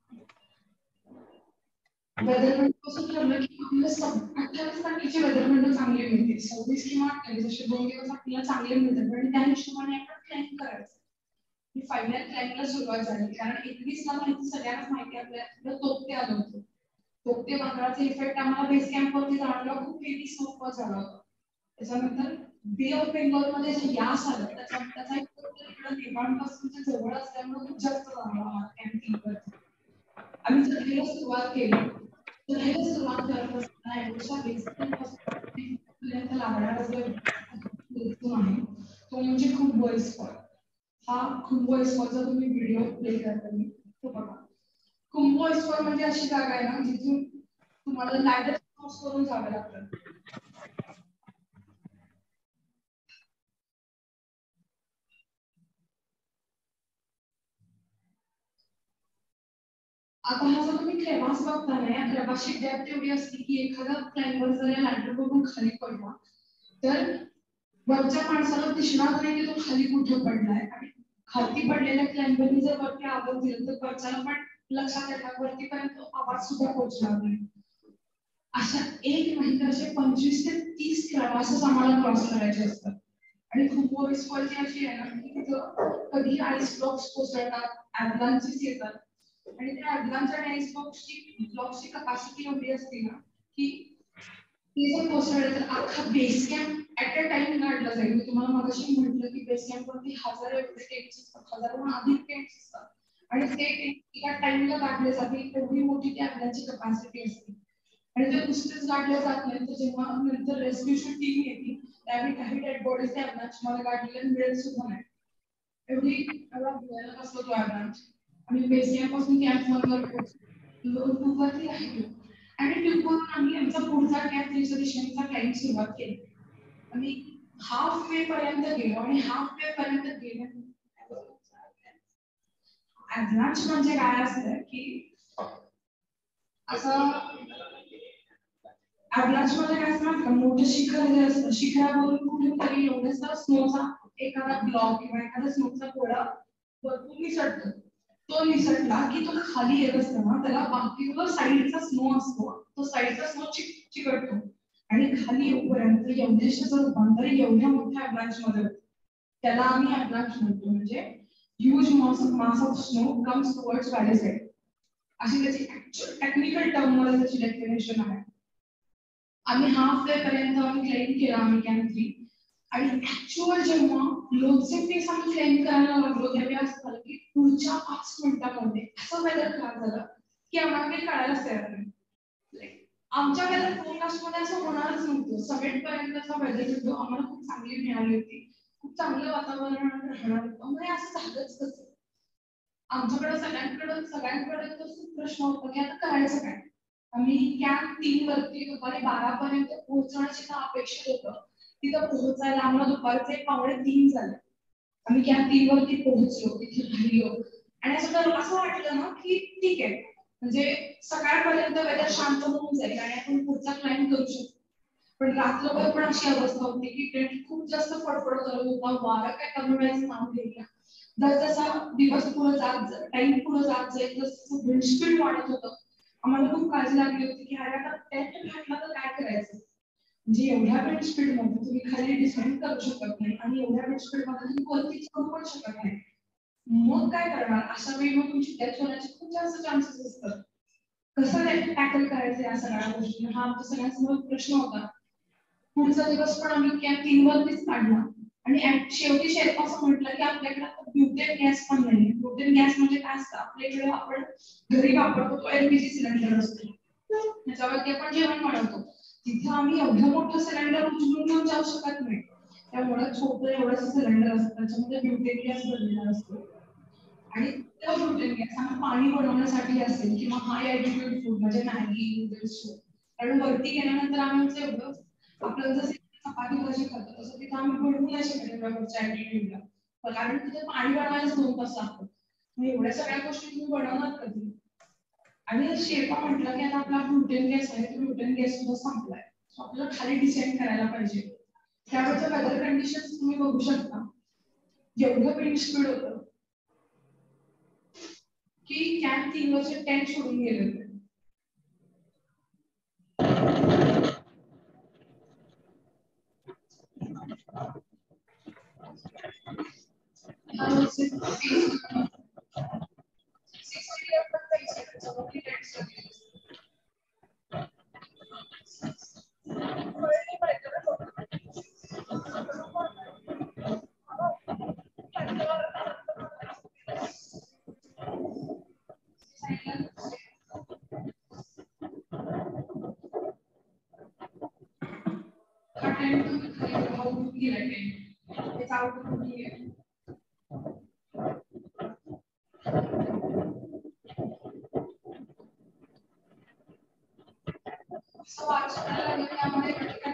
वेदर विंडो असं ठरलं की आपल्याला अठ्ठावीस तारखेची वेदर विंडो चांगली मिळते, सव्वीस किंवा अठ्ठावीस असे दोन दिवस आपल्याला चांगले मिळतात आणि त्या हिशोबाने आपण क्लाइंब करायचं. फायनल क्लाइंबला सुरुवात झाली कारण एकवीस ला माहिती सगळ्यांनाच माहिती आपल्याला तोक्ते आलं होतं. तोक्ते वादळाचा इफेक्ट आम्हाला बेस कॅम्प वरती जाणवला, खूप हेवी स्नोफॉल झाला होता. त्याच्यानंतर बे ऑफ बेंगॉल मध्ये जे यास आलं त्याचा त्याचा इफेक्ट इकडे नेपाळपासून जवळ असल्यामुळे खूप जास्त जाणवला कॅम्पिंग वरती. आम्ही चढाईला सुरुवात केली. चढाईला सुरुवात करत असताना एवढ्या बेस कॅम्प पर्यंत लागणारा जो आहे तो म्हणजे खूप बॉईस फॉल. हा खुंबो एस्कॉचा तुम्ही व्हिडिओ प्ले करता मी तो बघा. खुंबो एस्कॉ म्हणजे अशी जागा आहे ना जिथून तुम्हाला लॅडर क्रॉस करून जावं लागतं. आता हा जो तुम्ही क्रेवास बघता ना, या क्रेवासची डेप्थ एवढी असते की एखादा क्लाइंबर जर या लॅडर बघून खाली पडला तर वरच्या माणसाला दिसणार नाही की तो खाली कुठे पडलाय, आणि खाली पडलेल्या क्लाइंबरनी जर वरती आवाज दिला तर वरच्याला पण लक्षात येणार वरतीपर्यंत आवाज सुद्धा पोहोचणार नाही. अशा एक महिन्यात असे पंचवीस ते तीस क्रेवासेस आम्हाला क्रॉस करायचे असतात. आणि खूप रिस्क अशी आहे ना की तिथं कधी आईस ब्लॉक्स कोसळतात, ॲव्हलांचेस येतात, आणि त्या ॲव्हलांच आणि आईस ब्लॉक्सची ब्लॉक्सची कपॅसिटी एवढी असते ना की ती जर कोसळले तर अख्खा base camp at a time काढला जाईल. मी तुम्हाला मगाशी म्हटलं की बेस कॅम्प वरती हजार एवढे टेंट्स असतात, हजारोहून अधिक टेंट्स असतात, आणि ते एका टाइमला काढले जाते. एवढी मोठी त्या ॲव्हलांची कपॅसिटी असते. आणि ते नुसतेच गाडले जात नाही तर जेव्हा नंतर रेस्क्यूशन टीम येते त्यावेळी काही डेड बॉडीज त्या ॲव्हलांच मला गाडलेल्या मिळेल सुद्धा नाही. एवढी एवढा भयानक असतो तो ॲव्हलांच. आम्ही बेस कॅम्पपासून कॅम्प मधवर ट्यूबवरती राहिलो, आणि ट्यूबवरून आम्ही आमचा पुढचा कॅम्प रिझर्वेशनचा टाइम सुरुवात केली. आम्ही हाफ वे पर्यंत गेलो, आणि हाफ वे पर्यंत गेल्यानंतर ॲव्हलांच म्हणजे काय असतं की असं ॲव्हलांच मध्ये काय असतं का, मोठं शिखर जे असतं शिखरावरून कुठेतरी एवढासा स्नोचा एखादा ब्लॉक किंवा एखादा स्नोचा गोळा वरतून निसटतो. तो निसटला की तो खाली येत असताना त्याला बाकीवर साईडचा स्नो असतो, तो साईडचा स्नो चिकटतो, आणि खाली येऊपर्यंत एवढ्याशाचं रूपांतर एवढ्या मोठ्या ॲव्हलांच मध्ये होतं. त्याला आम्ही ॲव्हलांच म्हणतो. म्हणजे huge mass of snow comes towards व्हॅलीसाइड, अशी त्याची ऍक्च्युअल टेक्निकल टर्म मध्ये त्याची डेफिनेशन आहे. आम्ही हाफ वे पर्यंत आम्ही क्लाइम केला आम्ही कॅम्प थ्री, आणि ऍक्च्युअल जेव्हा लोकचे फेस आम्ही क्लाइम करायला लागलो त्यावेळी असं झालं की पुढच्या पाच मिनिटांमध्ये असं वेदर खराब झालं की आम्हाला काही कळायलाच तयार नाही. आमच्या वेदर फोरकास्ट मध्ये असं होणारच नव्हतं. समिट पर्यंतचा वेदर विंडो आम्हाला खूप चांगली मिळाली होती, खूप चांगलं वातावरण राहणार होतं. म्हणजे असं झालंच कसं. आमच्याकडे सगळ्यांकडे सगळ्यांकडे तो प्रश्न होता की आता करायचं काय. आम्ही कॅम्प तीन वरती दुपारी बारा पर्यंत पोहोचण्याची अपेक्षित होतं. तिथं पोहोचायला आम्हाला दुपारचे पावणे तीन झाले. आम्ही कॅम्प तीन वरती पोहोचलो, तिथे राहिलो, आणि असं असं वाटलं ना की ठीक आहे म्हणजे सकाळपर्यंत वेदर शांत होऊन जाईल आणि आपण पुढचा क्लाइम करू शकतो. पण रात्रभर पण अशी अवस्था होती की ट्रेन खूप जास्त फडफड करत होता, वारा काय कमी वेळेचं नाव घेतला. जर जसा दिवस पुढे जात टाइम पुढे जात जाईल तसं विंड स्पीड वाढत होतं. आम्हाला खूप काळजी लागली होती की अरे आता टेंट घातला तर काय करायचं. म्हणजे एवढ्या विंड स्पीड मध्ये तुम्ही खाली डिसेंड करू शकत नाही, आणि एवढ्या विंड स्पीड मध्ये तुम्ही वरती करू पण शकत नाही. मग काय करणार. अशा वेळी मग तुमची डेथ होण्याचे खूप जास्त चान्सेस असतात. कसं टॅकल करायचं या सगळ्या गोष्टी, हा आमचा सगळ्यांसमोर प्रश्न होता. पुढचा दिवस पण आम्ही कॅम्प तीन वरतीच काढला, आणि शेवटी शेर्पा असं म्हटलं की आपल्याकडे ब्युटेन गॅस पण नाही. ब्युटेन गॅस म्हणजे काय असतं, आपल्याकडे आपण घरी वापरतो तो एलपीजी सिलेंडर असतो, त्याच्यावरती आपण जेवण बनवतो. तिथे आम्ही एवढं मोठं सिलेंडर उचलून घेऊन जाऊ शकत नाही. त्यामुळे छोटं एवढंच सिलेंडर असतं, त्याच्यामध्ये ब्युटेन गॅस भरलेला असतो, आणि तो ब्युटेन गॅस आम्ही पाणी बनवण्यासाठी असेल किंवा हाय ॲल्टिट्यूड फूड म्हणजे मॅगी नूडल्स. कारण वरती गेल्यानंतर आम्ही एवढं आपलं जसं चपाती भाजी खातो तसं तिथं आम्ही बनवू नाही शकत वरच्या ॲल्टिट्यूडला, कारण तिथे पाणी बनवायलाच दोन तास लागतो. मग एवढ्या सगळ्या गोष्टी तुम्ही बनवणार कधी. आणि शेर्पा म्हटलं की आता आपला ब्युटेन गॅस आहे, तो ब्युटेन गॅस सुद्धा संपलाय, आपल्याला खाली डिसेंड करायला पाहिजे. त्यावेळेच्या वेदर कंडिशन तुम्ही बघू शकता. एवढं विंड स्पीड होतं की कॅम्प तीन वरचे टेंट सोडून गेले होते. It's out of here. So आजकाल त्यामध्ये काय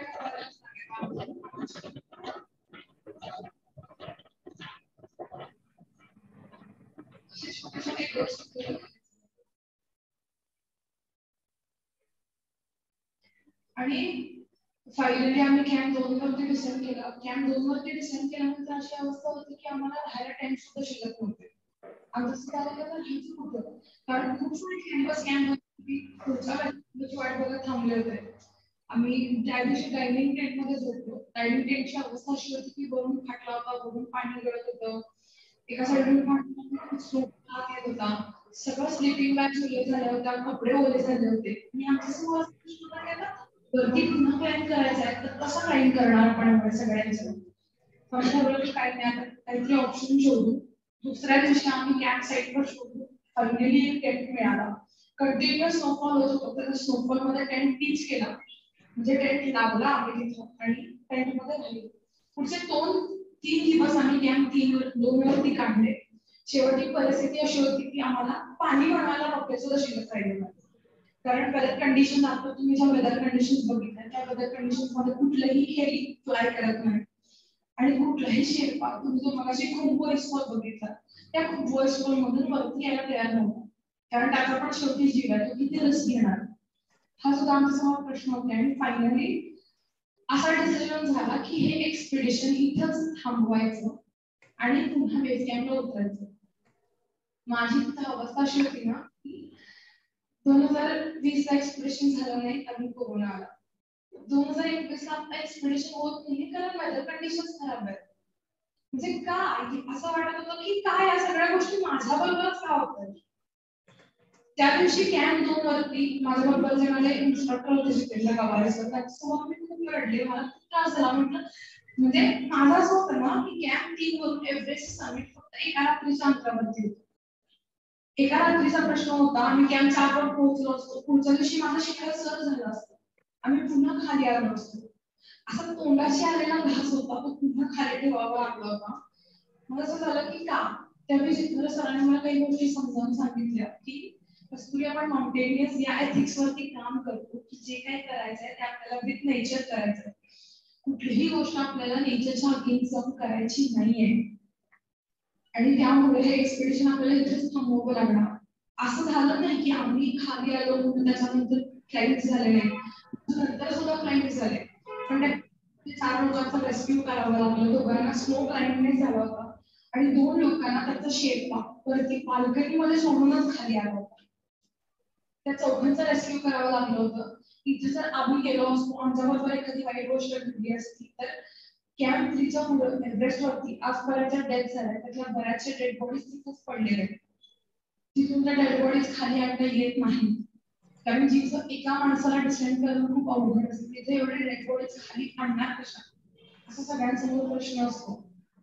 छोटे छोटे आणि फायनली आम्ही कॅम्प दोन वरती डिसाईड केला. कॅम्प दोन वरती डिसाईड केल्यानंतर अशी अवस्था होती की आम्हाला राहायला टेंट सुद्धा शिल्लक नव्हते. आमचं असं झालं की आता राहायचं कुठं, कारण खूप सारे कॅम्पस कॅम्प होती, पुढच्या बॅचची वाट बघत थांबले होते. आम्ही त्या दिवशी डायनिंग टेंट मध्ये झोपलो. डायनिंग टेंटची अवस्था अशी होती की वरून फाटला होता, वरून पाणी गळत होतं, एका साईडून पाणी सोप येत होता, सगळं स्लीपिंग बॅग्स ओले झाल्या होत्या, कपडे ओले झाले होते. आणि आमच्या समोर वरती पुन्हा प्लॅन करायचा आहे तर कसं प्लॅन करणार आपण एवढ्या सगळ्यांचं. ठरवलं काय नाही, आता काहीतरी ऑप्शन शोधू. दुसऱ्या दिवशी आम्ही कॅम्प साईटवर शोधू. फायनली एक टेंट मिळाला. कंटिन्युअस स्नोफॉल होत होतं, तर स्नोफॉल मध्ये टेंट पिच केला, म्हणजे टेंट लावला आम्ही तिथं आणि टेंट मध्ये राहिलो. पुढचे दोन तीन दिवस आम्ही कॅम्प तीन दोन वरती काढले. शेवटी परिस्थिती अशी होती की आम्हाला पाणी बनवायला कपडे सुद्धा शिल्लक राहिले नाही, कारण वेदर कंडिशन आता तुम्ही ज्या वेदर कंडिशन बघितल्या त्या वेदर कंडिशन मध्ये कुठलंही हेली फ्लाय करत नाही आणि कुठलाही शेर्पा तुम्ही जो मगाशी खूप वॉइसफॉल बघितला त्या खूप वॉइसफॉल मधून वरती यायला तयार नव्हता, कारण त्याचा पण शेवटी जीव आहे, तो किती रिस्क घेणार हा सुद्धा आमच्या समोर प्रश्न होते. आणि फायनली असा डिसिजन झाला की हे एक्सपिडिशन इथंच थांबवायचं आणि पुन्हा बेस कॅम्पला उतरायचं. माझी तिथं अवस्था अशी होती ना की दोन हजार वीस ला एक्सपिडिशन झालं नाही कारण कोरोना आला. दोन हजार एकवीस ला आता एक्सपिडिशन होत नाही कारण वेदर कंडिशन खराब आहेत. म्हणजे काय असं वाटत होतं की काय या सगळ्या गोष्टी माझ्या बरोबरच का होतात. त्या दिवशी कॅम्प दोन वरती माझ्या बरोबर जे माझे इन्स्ट्रक्टर होते शिकलेल्या गावाला त्याच्यासमोर मी खूप रडले. मला खूप त्रास झाला. म्हटलं म्हणजे माझं असं होतं ना की कॅम्प तीन वरून एव्हरेस्ट समिट फक्त एका रात्रीच्या अंतरावरती होतं. एका रात्रीचा प्रश्न होता. आम्ही कॅम्प चार वर पोहोचलो असतो, पुढच्या दिवशी माझं शिखर सर झालं असतं, आम्ही पुन्हा खाली आलो असतो. असा तोंडाशी आलेला घास होता, तो पुन्हा खाली ठेवावा लागला होता. मला असं झालं की का त्यावेळी शिखर सरांनी मला काही गोष्टी समजावून सांगितल्या की कस्तुरी आपण माउंटेनियस या एथिक्स वरती काम करतो की जे काही करायचंय ते आपल्याला विथ नेचर करायचंय. कुठलीही गोष्ट आपल्याला नेचरच्या अगेन्स्ट जाऊन करायची नाहीये आणि त्यामुळे हे एक्सपिडिशन आपल्याला इथेच थांबवावं लागणार. असं झालं नाही की आम्ही खाली आलो म्हणून त्याच्यानंतर फ्लाईट झाले नाही, नंतर सुद्धा फ्लाईट झाले, पण त्या चार लोकांचा रेस्क्यू करावा लागला. दोघांना स्नो क्लाइम्बिंग झाला होता आणि दोन लोकांना त्याचा शेर्पा वरती बाल्कनीमध्ये सोडूनच खाली आला होता. त्या चौघांचा रेस्क्यू करावं लागलं होतं. इथे जर आम्ही गेलो असतो, आमच्याबरोबर एखादी वाईट गोष्ट घडली असती तर कॅम्प थ्रीच्या मुलं एव्हरेस्ट वरती आजपर्यंत डेथ झाल्या, त्यातल्या बऱ्याचशा डेड बॉडीज तिथंच पडलेले आहेत. तिथून त्या डेड बॉडीज खाली आणता येत नाही, कारण जिथं एका माणसाला डिसेंड करणं खूप अवघड असतं तिथे एवढे डेड बॉडीज खाली आणणार कशा, असा सगळ्यांसमोर प्रश्न असतो.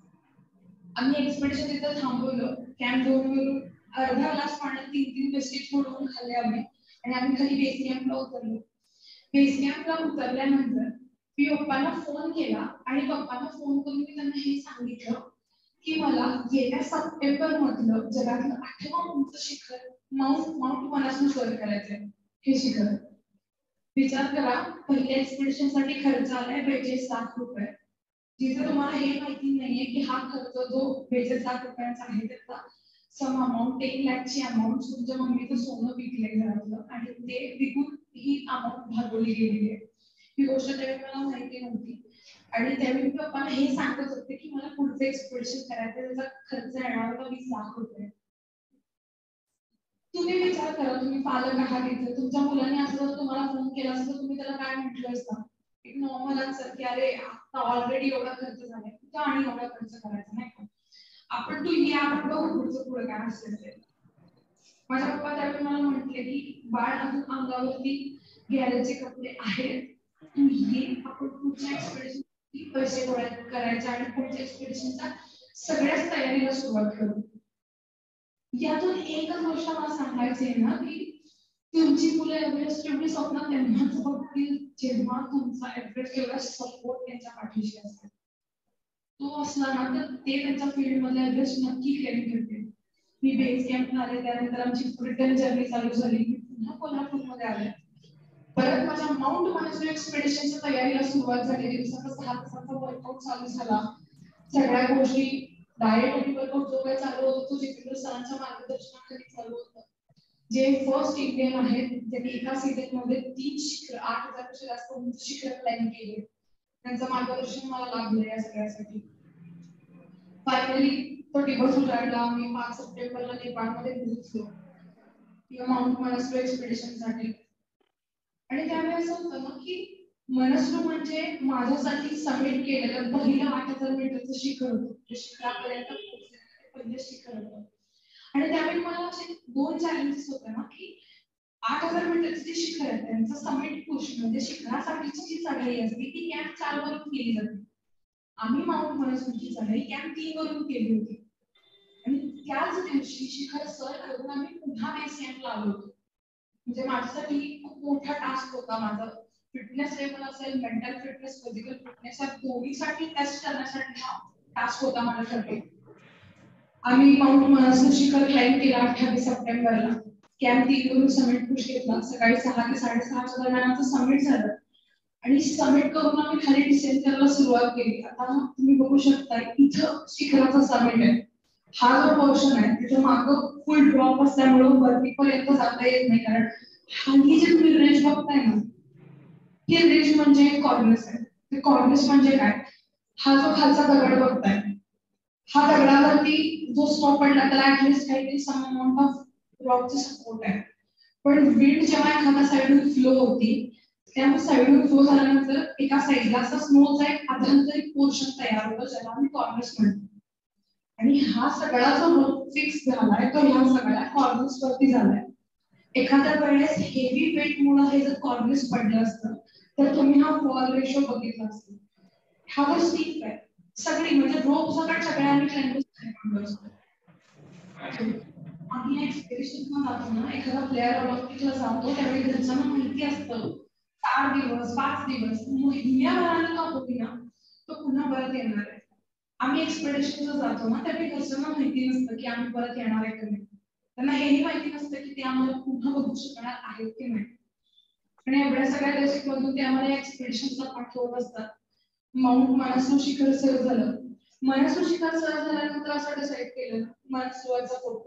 आम्ही एक्सपिडिशन तिथं थांबवलं. कॅम्प दोन वरून अर्धा ग्लास पाण्यात तीन तीन बिस्किट मोडून खाल्ले आम्ही आणि आम्ही खाली बेस कॅम्पला उतरलो. बेस कॅम्पला उतरल्यानंतर मी पप्पांना फोन केला आणि पप्पांना फोन करून मी त्यांना हे सांगितलं की मला गेल्या सप्टेंबर मधलं जगातलं आठवं उंच शिखर माउंट माउंट मनासून सर करायचंय. हे शिखर विचार करा, पहिल्या एक्सपिडिशन साठी खर्च आलाय बेचाळीस लाख रुपये. जिथे तुम्हाला हे माहिती नाहीये की हा खर्च जो बेचाळीस लाख रुपयांचा आहे त्याचा सम अमाऊंट टेन लाखची अमाऊंट तुमच्या मम्मीचं सोनं विकलंय घरातलं आणि ते विकून ही अमाऊंट भागवली गेलेली आहे. ही गोष्ट त्यावेळी मला माहिती नव्हती आणि त्यावेळी पप्पांना हे सांगत होते की मला पुढचं एक्सपिडिशन करायचं, त्याचा खर्च येणार होता वीस लाख रुपये. तुम्ही विचार करा, तुम्ही पालक आहात इथे, तुमच्या मुलांनी असं जर तुम्हाला फोन केला असता तर तुम्ही त्याला काय म्हटलं असतं? एक नॉर्मल आन्सर की अरे आता ऑलरेडी एवढा खर्च झालाय, कुठं आणि एवढा खर्च करायचा नाही का, आपण तू या आपण बघू पुढचं पुढे काय असेल ते. माझ्या पप्पा त्यावेळी मला म्हटले की बाळ अजून अंगावरती घ्यायचे कपडे आहेत, तू ये आपण पुढच्या एक्सपिडिशन पैसे गोळा करायचे आणि पुढच्या एक्सपिडिशनच्या सगळ्याच तयारीला सुरुवात करू. यातून एकच गोष्ट मला सांगायची आहे ना की तुमची मुलं एव्हरेस्ट एवढी स्वप्न तेव्हाच बघतील जेव्हा तुमचा एव्हरेस्ट एवढा सपोर्ट त्यांच्या पाठीशी असेल. तो असला ना तर ते त्यांच्या फील्ड मध्ये एव्हरेस्ट नक्की क्लेम करतील. मी बेस कॅम्पला आले, त्यानंतर आमची रिटर्न जर्नी चालू झाली. मी पुन्हा कोल्हापूरमध्ये आले, परत माझ्या माउंट मॅनेजमेंट एक्सपिडिशनच्या तयारीला सुरुवात झाली. दिवसाचा सहा तासाचा वर्कआउट चालू झाला. सगळ्या गोष्टी डाएट आणि वर्कआउट जो काही चालू होतो तो जितेंद्र सरांच्या मार्गदर्शनाखाली चालू होता. जे फर्स्ट इंडियन आहेत ज्यांनी एका सीझन मध्ये तीन शिखर आठ हजार पेक्षा जास्त उंच शिखर क्लाइंब केले. त्यांचं मार्गदर्शन मला लाभलं या सगळ्यासाठी. फायनली तो दिवस उजाडला. आम्ही पाच सप्टेंबरला नेपाळमध्ये पोहोचलो या माउंट मनसलू एक्सपिडिशन साठी. आणि त्यावेळी असं होतं ना की मनसलू म्हणजे माझ्यासाठी सबमिट केलेलं पहिलं आठ हजार मीटरचं शिखर होतं. जे शिखरापर्यंत पोहोचलेलं पहिलं शिखर होतं. आणि त्यावेळी मला असे दोन चॅलेंजेस होते ना की आठ हजार मीटरचे जे शिखर आहे त्यांचं समिट पुश म्हणजे शिखरासाठीची जी चढाई असते ती कॅम्प चार वरून केली जाते. आम्ही माउंट मनसलूची चढाई कॅम्प तीन वरून केली होती. आणि त्याच दिवशी शिखर सर करून आम्ही पुन्हा बेस कॅम्पला आलो होतो. म्हणजे माझ्यासाठी खूप मोठा टास्क होता. माझं फिटनेस लेवल असेल, मेंटल फिटनेस, फिजिकल फिटनेस या दोन्हीसाठी टेस्ट करण्यासाठी हा टास्क होता माझ्यासाठी. आम्ही माउंट मनसलू शिखर क्लाइंब केला अठ्ठावीस सप्टेंबरला. कॅम्प तीन वरून समिट पुश घेतला. सकाळी सहा ते साडेसहाच्या दरम्यान आमचं समिट झालं. आणि समिट करून आम्ही खाली डिसेंड करायला सुरुवात केली. आता तुम्ही बघू शकता इथं शिखराचा समिट आहे. हा जो पोर्शन आहे त्याच्या मागं फुल ड्रॉप असल्यामुळे वरतीपर्यंत जाता येत नाही. कारण हल्ली जे तुम्ही रेंज बघताय ना ही रेंज म्हणजे कॉर्निस आहे. ते कॉर्निस म्हणजे काय, हा जो खालचा दगड बघताय हा दगडावरती जो स्टॉप पडला त्याला ऍटलीस्ट काहीतरी सम अमाउंट ऑफ रॉकचा सपोर्ट आहे. पण विंड जेव्हा एखाद्या साईडून फ्लो होती त्यामुळे साईडून फ्लो झाल्यानंतर एका साईडला असा स्नोचा एक आधांतरिक पोर्शन तयार होतो ज्याला आम्ही कॉर्निस म्हणतो. आणि हा सगळा जो रोप फिक्स झालाय तो ह्या सगळ्या कॉर्निस वरती झालाय. एखाद्या वेळेस हेवी वेट मुळे हे जर कॉर्निस पडलं असतं तर तुम्ही हा फॉल रेशो बघितला असतो. हा जो स्टीप आहे सगळी म्हणजे रोप सगळ्या सगळ्यांनी क्लाइंब असतो. आम्ही एक्सपिडिशन जातो ना एखादा प्लेअर ऑलिम्पिकला जातो त्यावेळी घरच्यांना माहिती असतं चार दिवस पाच दिवस महिन्याभराने का होती ना तो पुन्हा परत येणार आहे. आम्ही एक्सपिडिशनला जातो ना त्यावेळी घरच्यांना माहिती नसतं की आम्ही परत येणार आहे की नाही. त्यांना हेही माहिती नसतं की ते आम्हाला पुन्हा बघू शकणार आहेत की नाही. आणि एवढ्या सगळ्या देशांमधून ते आम्हाला एक्सपिडिशनला पाठवत असतात. माउंट मनसलू शिखर सर झालं. मनसलू शिखर सर झाल्यानंतर असं डिसाईड केलं मनसलूचा फोटो.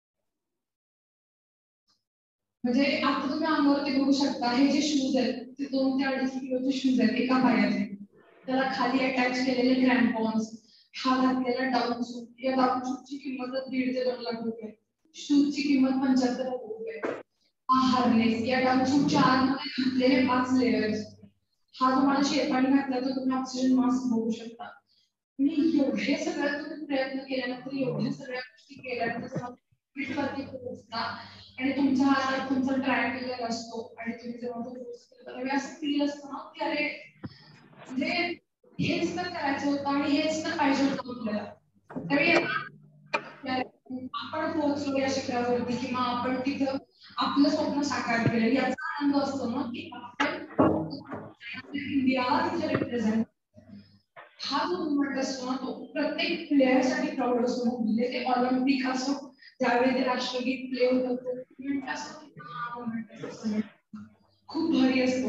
म्हणजे आता तुम्ही अंगावरती बघू शकता हे जे शूज आहेत ते दोन ते अडीच किलोचे शूज आहेत एका पायाचे. त्याला खाली अटॅच केलेले क्रॅम्पॉन्स, हा घातलेला डाऊन सूट. या डाऊन सूटची किंमत दीड ते दोन लाख रुपये. शूजची किंमत पंच्याहत्तर हजार रुपये. हा हार्नेस, या डाऊन सूटच्या आतमध्ये घातलेले पाच लेयर्स. हा तुम्हाला शेपाणी घातला तर तुम्ही ऑक्सिजन मास्क बघू शकता. आणि एवढे सगळं तुम्ही प्रयत्न केल्यानंतर एवढ्या सगळ्या गोष्टी केल्यानंतर वरती पोहोचता आणि तुमच्या हातात तुमचा ट्राय केलेला असतो आणि तुम्ही जेव्हा तो पोहोचतो त्यावेळी असं फील असतं ना की अरे म्हणजे हेच तर करायचं होतं आणि हेच तर पाहिजे होतं आपल्याला. त्यावेळी आपण पोहोचलो या शिखरावरती किंवा आपण तिथं आपलं स्वप्न साकार केलं याचा आनंद असतो ना की आपण इंडियाला तिथे रिप्रेझेंट. हा जो मुवमेंट असतो ना तो प्रत्येक प्लेयरसाठी प्राऊड असतो. म्हणजे ते ऑलिम्पिक असो त्यावेळी ते राष्ट्रगीत प्ले होतं तो मुवमेंट असतो हा मुवमेंट खूप भारी असतो.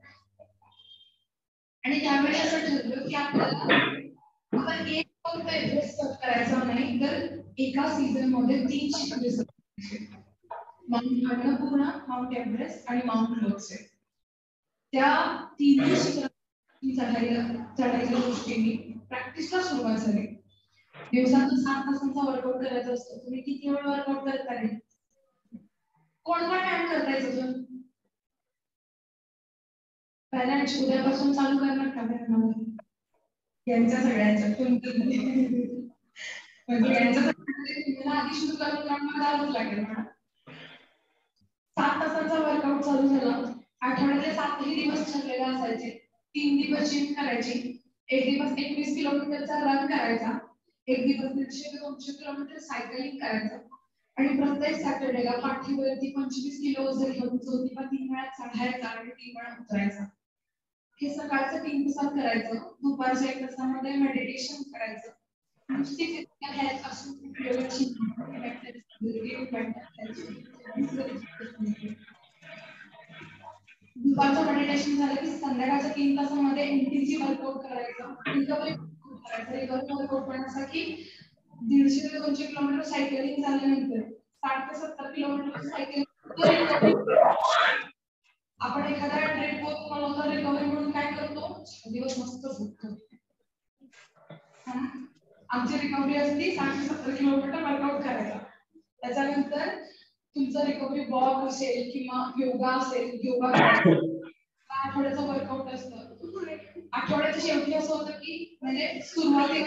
आणि त्यावेळी असं ठरलं की आपल्याला आपण एक फक्त एव्हरेस्ट कट करायचा नाही तर एका सीझन मध्ये तीन शिखरे चढायची. माउंट अन्नपूर्णा, माउंट एव्हरेस्ट आणि माउंट लोटसे. त्या तिन्ही शिखरांची चढाई चढाईच्या दृष्टीने प्रॅक्टिसला सुरुवात झाली. दिवसातून सात तासांचा वर्कआउट करायचा असतो. तुम्ही किती वेळ वर्कआउट करता रे? कोणता टाइम करतायचं तुम्ही? पॅरेंट्स उद्यापासून चालू करणार का बॅनर? यांच्या सगळ्यांच्या म्हणजे यांच्या तुम्हाला आधी सुरू करून करावंच लागेल ना. सात तासाचा वर्कआउट चालू झाला. आठवड्यातले सातही दिवस ठरलेले असायचे. तीन दिवस जिम करायची, एक दिवस एकवीस किलोमीटरचा रन करायचा, एक दिवस दीडशे ते दोनशे किलोमीटर सायकलिंग करायचं आणि प्रत्येक सॅटर्डेला पाठीवरती पंचवीस किलो वजन घेऊन चौथी तीन वेळा चढायचा आणि तीन वेळा उतरायचा. हे सकाळचं तीन तासात करायचं, दुपारच्या एक तासामध्ये मेडिटेशन करायचं. नुसती फिजिकल हेल्थ असून उपयोगाची दुपारचं मेडिटेशन झालं की संध्याकाळच्या तीन तासामध्ये एनटीसी वर्कआउट करायचं. रिकव्हरी करायचं. रिकव्हरी वर्कआउट करण्यासाठी दीडशे ते दोनशे किलोमीटर सायकलिंग झाल्यानंतर साठ ते सत्तर किलोमीटर सायकलिंग आपण एखादा ट्रेक होत मला तर रिकव्हरी म्हणून काय करतो दिवस मस्त झोपतो. आमची रिकव्हरी असती सातशे सत्तर किलोमीटर वर्कआउट करायचा. त्याच्यानंतर तुमचं रिकव्हरी वॉक असेल किंवा योगा असेल योगा आठवड्याचं वर्कआउट असतं. आठवड्याच्या शेवटी असं होतं की म्हणजे सुरुवातीला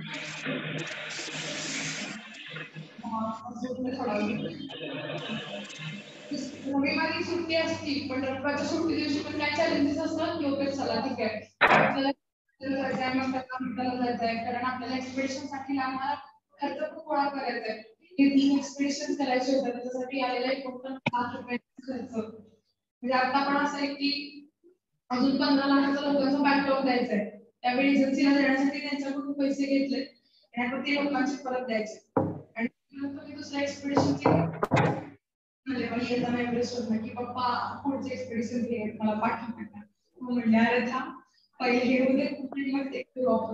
रविवारी सुट्टी असती पण रविवारच्या सुट्टी दिवशी पण काय चॅलेंजेस असतात योग्य चला ठीक आहे आपल्याला जायचंय मग त्याला जायचंय कारण आपल्याला एक्सपेडिशन साठी आम्हाला खर्च खूप गोळा करायचा आहे. हे तीन एक्सपेडिशन करायचे होते त्याच्यासाठी आलेला एक फक्त लाख रुपयाचा खर्च. म्हणजे आता पण असं आहे की अजून पंधरा लाखाचा लोकांचा बॅकलॉग द्यायचा आहे. त्यावेळी एजन्सीला देण्यासाठी त्यांच्याकडून पैसे घेतले आणि आपण ते लोकांचे परत द्यायचे. आणि नंतर मी दुसऱ्या एक्सपेडिशनची म्हणजे पण येताना एव्हरेस्ट होतं की पप्पा पुढचे एक्सपेडिशन घे मला पाठवणार. म्हणले अरे था पहिले हे होते कुठे मग ते ऑफर.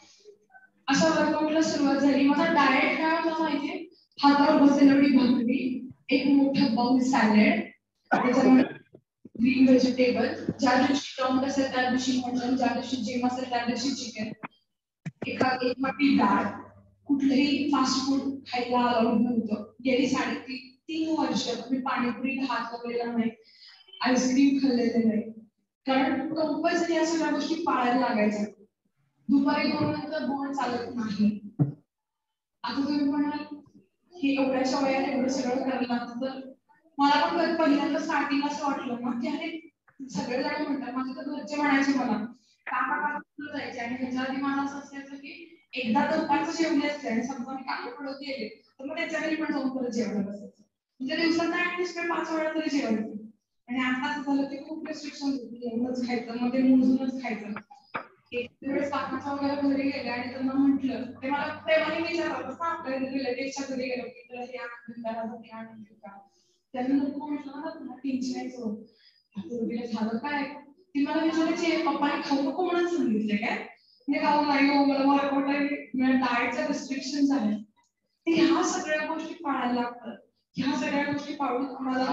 अशा वर्कआउटला सुरुवात झाली. माझा डाएट काय होता माहितीये हातावर बसेल एवढी भाकरी एक मोठं बाउल सॅलेड त्याच्यामध्ये ग्रीन व्हेजिटेबल ज्या दिवशी टॉम असेल त्या दिवशी मटन ज्या दिवशी जिम असेल त्या दिवशी चिकन एका एक वाटी डाळ कुठलेही फास्ट फूड खायला अलाउड नव्हतं. गेली साडेतीन तीन वर्ष मी पाणीपुरी हात लावलेला नाही आईस्क्रीम खाल्लेलं नाही कारण कंपल्सरी या सगळ्या गोष्टी पाळायला लागायच्या. दुपारी दोन नंतर बोल चालत नाही. आता तुम्ही म्हणाल हे एवढ्याच्या वयात एवढं सगळं करायला लागतं तर मला पण पहिल्यांदा स्टार्टिंग असं वाटलं ना की अरे सगळेजण म्हणतात माझे तर घरचे म्हणायचे मला काका काका जायचे आणि ह्याच्या आधी मला असं असायचं की एकदा तर दुपारचं जेवले असते आणि समजा मी काका पडत गेले तर मग त्याच्या घरी पण जाऊन परत जेवण बसायचं. म्हणजे दिवसात ऍटलिस्ट पाच वेळा तरी जेवायचं. आणि आता असं झालं की खूप रेस्ट्रिक्शन होती एवढंच खायचं मग ते मोजूनच खायचं. एक वेळेस काकाच्या वगैरे घरी गेले आणि त्यांना म्हटलं ते मला प्रेमाने विचारतात ना आपल्या रिलेटिव्हच्या घरी गेलो की तुला हे आनंद ते आनंद का त्यांना नको म्हटलं ना तुला टेन्शन यायचं पूर्वीला झालं काय ती मला विचारायची पप्पाने खाऊ नको म्हणून सांगितले काय म्हणजे खाऊ नाही हो मला वर्कआउट आहे डाएटच्या रिस्ट्रिक्शन आहे. ह्या सगळ्या गोष्टी पाळायला लागतात. ह्या सगळ्या गोष्टी पाळून आम्हाला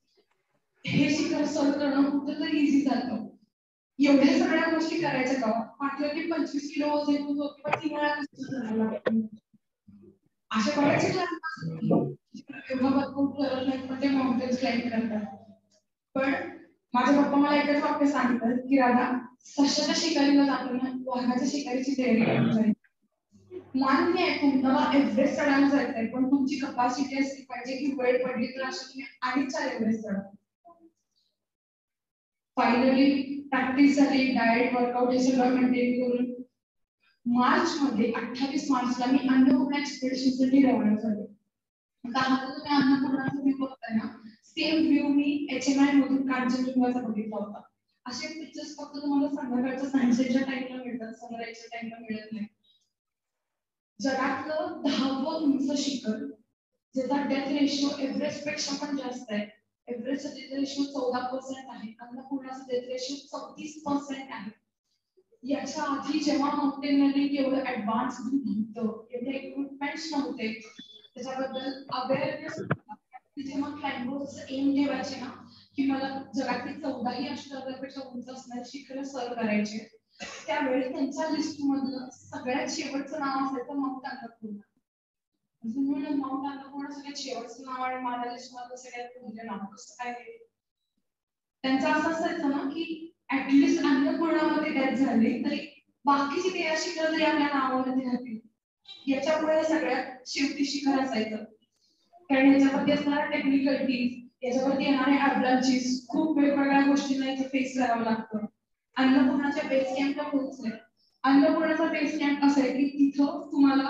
हे शिखर सर करणं कुठेतरी इझी जातं. एवढ्या सगळ्या गोष्टी करायच्या का वाटलं की पंचवीस किलो वजन होतं पण तीन वेळा अशा बऱ्याच एवढा वर्कआउट करत नाहीत पण ते माउंटेन्स क्लाइम्ब करतात. पण माझे पप्पा मला एकच वाक्य सांगतात की राधा सशाच्या शिकारीला जाताना वाघाच्या शिकारीची तयारी करायची. मान्य आहे तुम्हाला एव्हरेस्ट चढायला जायचंय पण तुमची कपॅसिटी असली पाहिजे की वेळ पडली तर अशी तुम्ही आणि चार एव्हरेस्ट चढा. फायनली प्रॅक्टिस झाली डाएट वर्कआउट हे सगळं मेंटेन करून मार्च मध्ये अठ्ठावीस मार्चला मी अन्नपूर्णा एक्सपेडिशनसाठी रवाना झाले. आता हा जो तुम्ही अन्नपूर्णाचा व्ह्यू बघताय ना सेम व्ह्यू मी एच एम आय मधून कांचनजंगाचा बघितला होता. असे पिक्चर्स फक्त तुम्हाला संध्याकाळच्या सनसेटच्या टाइमला मिळतात सनराईजच्या टाइमला मिळत नाही. जगातलं दहावं उंच शिखर ज्याचा डेथ रेशिओ एव्हरेस्ट पेक्षा पण जास्त आहे. एव्हरेस्टचा डेथ रेशिओ चौदा पर्सेंट आहे. अन्नपूर्णाचा डेथ रेशिओ चौतीस पर्सेंट आहे. याच्या आधी जेव्हा माउंटेनरिंग एवढं ऍडव्हान्स नव्हतं एवढे इक्विपमेंट्स नव्हते त्याच्याबद्दल अवेअरनेस जेव्हा क्लाइंबर्स एम ठेवायचे ना की मला जगातील चौदाही अष्टावक्रांपेक्षा उंच असणारे शिखर सर करायचे त्यावेळी त्यांच्या लिस्ट मधलं सगळ्यात शेवटचं नाव असायचं माउंट अन्नपूर्णा. म्हणून माउंट अन्नपूर्णा सगळ्यात शेवटचं नाव आणि माझ्या लिस्ट मधलं सगळ्यात पहिलं नाव कसं काय त्यांचं असं असायचं ना की ऍटलिस्ट अन्नपूर्णामध्ये डेथ झाली तरी बाकीची तेरा शिखर जरी आपल्या नावामध्ये राहतील याच्यामुळे सगळ्यात शेवटी शिखर असायचं. कारण याच्यावरती असणाऱ्या टेक्निकलिटीज याच्यावरती येणारे ॲव्हलांचेस खूप वेगवेगळ्या गोष्टींना इथे फेस करावं लागतं. अन्नपूर्णाच्या बेस कॅम्पला पोहोचले. अन्नपूर्णाचा बेस कॅम्प असा आहे की तिथं तुम्हाला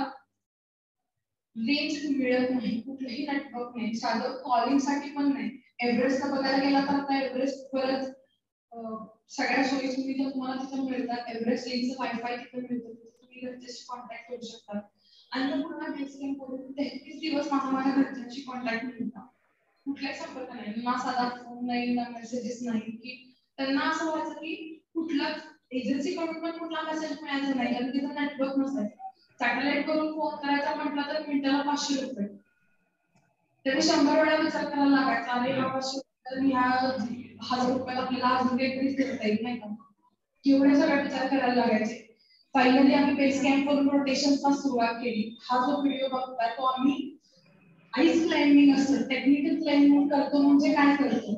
रेंज मिळत नाही कुठलंही नेटवर्क नाही साधं कॉलिंग साठी पण नाही. एव्हरेस्टला बघायला गेला तर आता एव्हरेस्ट परत सगळ्या सोयी सुविधा तुम्हाला तिथं मिळतात. एव्हरेस्ट लिंकचं वायफाय तिथं मिळतं तुम्ही घरच्याशी कॉन्टॅक्ट करू शकता. अन्नपूर्णा बेस कॅम्प करून तेहतीस दिवस माझा माझ्या घरच्यांशी कॉन्टॅक्ट मिळतात. कुठलाही संपर्क नाही ना साधा फोन नाही ना मेसेजेस नाही की त्यांना असं व्हायचं की कुठलाच एजन्सीकडून पण कुठला मेसेज मिळायचा नाही कारण तिथं नेटवर्क नसायचं. सॅटेलाइट करून फोन करायचा म्हटलं तर मिनिटाला पाचशे रुपये तरी शंभर वेळा विचार करायला लागायचा, अरे ह्या हजार रुपयात आपल्याला अजून काहीतरी करता येईल नाही का, एवढे सगळे विचार करायला लागायचे. फायनली आम्ही बेस कॅम्प वरून रोटेशनचा सुरुवात केली. हा जो व्हिडिओ बघताय तो आम्ही आईस क्लाइम्बिंग असतं, टेक्निकल क्लाइम्बिंग करतो म्हणजे काय करतो,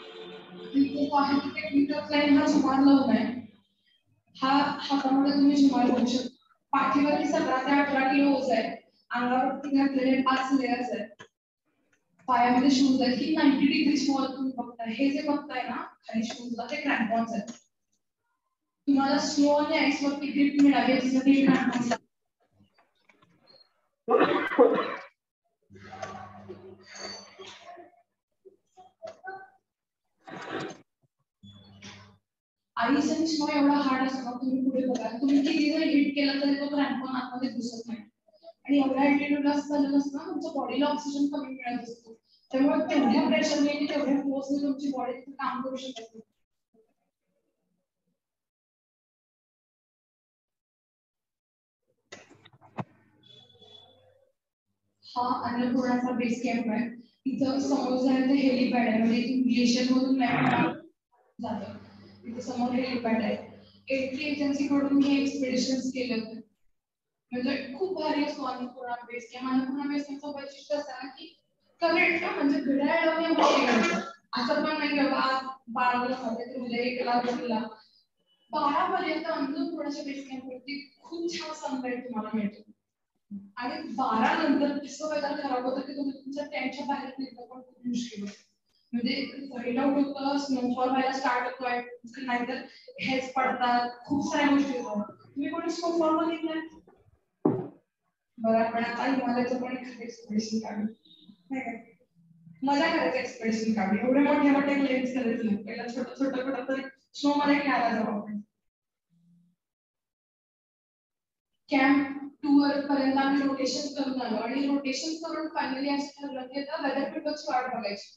टेक्निकल क्लाइम्ब हा झुमार लावून आहे. हा हातामध्ये तुम्ही झुमार बघू शकता. पाठीवरती सतरा ते अठरा किलो ओझ आहे. अंगावरती घातलेले पाच लेयर्स आहेत. पायामध्ये शूज आहेत की नाईन्टी डिग्री वॉल तुम्ही बघताय. हे जे बघताय ना खाली शूजला ते क्रॅम्पॉन्स आहेत. तुम्हाला स्नो आणि आईस वरती ग्रिप मिळावी याच्यासाठी क्रॅम्पॉन्स लागतात. आईस आणि स्नो एवढा हार्ड असतो, तुम्ही पुढे बघा, तुम्ही किती जरी हिट केलं तरी तो क्रॅम्पॉन आतमध्ये घुसत नाही. आणि एवढा ॲल्टिट्यूडला असताना नसतं तुमच्या बॉडीला ऑक्सिजन कमी मिळत असतो. त्यामुळे तेवढ्या प्रेशरने आणि तेवढ्या फोर्सने तुमची बॉडी काम करू शकत नाही. हा अन्नपूर्णाचा बेस कॅम्प आहे. इथं समोर जे आहे ते हेलिपॅड आहे, म्हणजे ग्लेशियर मधून लँड जातं. इथे समोर हेलिपॅड आहे. एंट्री एजन्सी कडून हे एक्सपेडिशन्स केले होते. म्हणजे खूप भारी असतो Annapurna base camp. Annapurna base कॅम्पचं वैशिष्ट्य असं आहे की करेक्ट म्हणजे घड्याळ लावून गोष्टी करायचं. असं पण नाही की बाबा बाराला हवे उद्या एकला दोनला बारा पर्यंत अन्नपूर्णाच्या बेस कॅम्पवरती खूप छान सनलाईट तुम्हाला मिळतो. आणि बारा नंतर इतकं वेदर खराब होतं की तुम्ही तुमच्या टेंटच्या बाहेर निघणं पण खूप मुश्किल होतं. म्हणजे फाईड आउट होतं, स्नोफॉल व्हायला स्टार्ट होतोय, नाहीतर हेच पडतात, खूप साऱ्या गोष्टी होतात. तुम्ही कोणी स्नोफॉल बघितलाय? बरं आपण आता हिमालयाचं पण एखादं एक्सपेडिशन काढू नाही का, मजा करायचं एक्सपेडिशन काढू. एवढे मोठे मोठे क्लेम्स करायचे नाही, पहिला छोटं छोटं छोटं तरी स्नो मध्ये खेळायला जाऊ आपण. कॅम्प टूर पर्यंत आम्ही रोटेशन करून आलो आणि रोटेशन करून फायनली असं ठरलं की आता वेदर मीटरची वाट बघायची.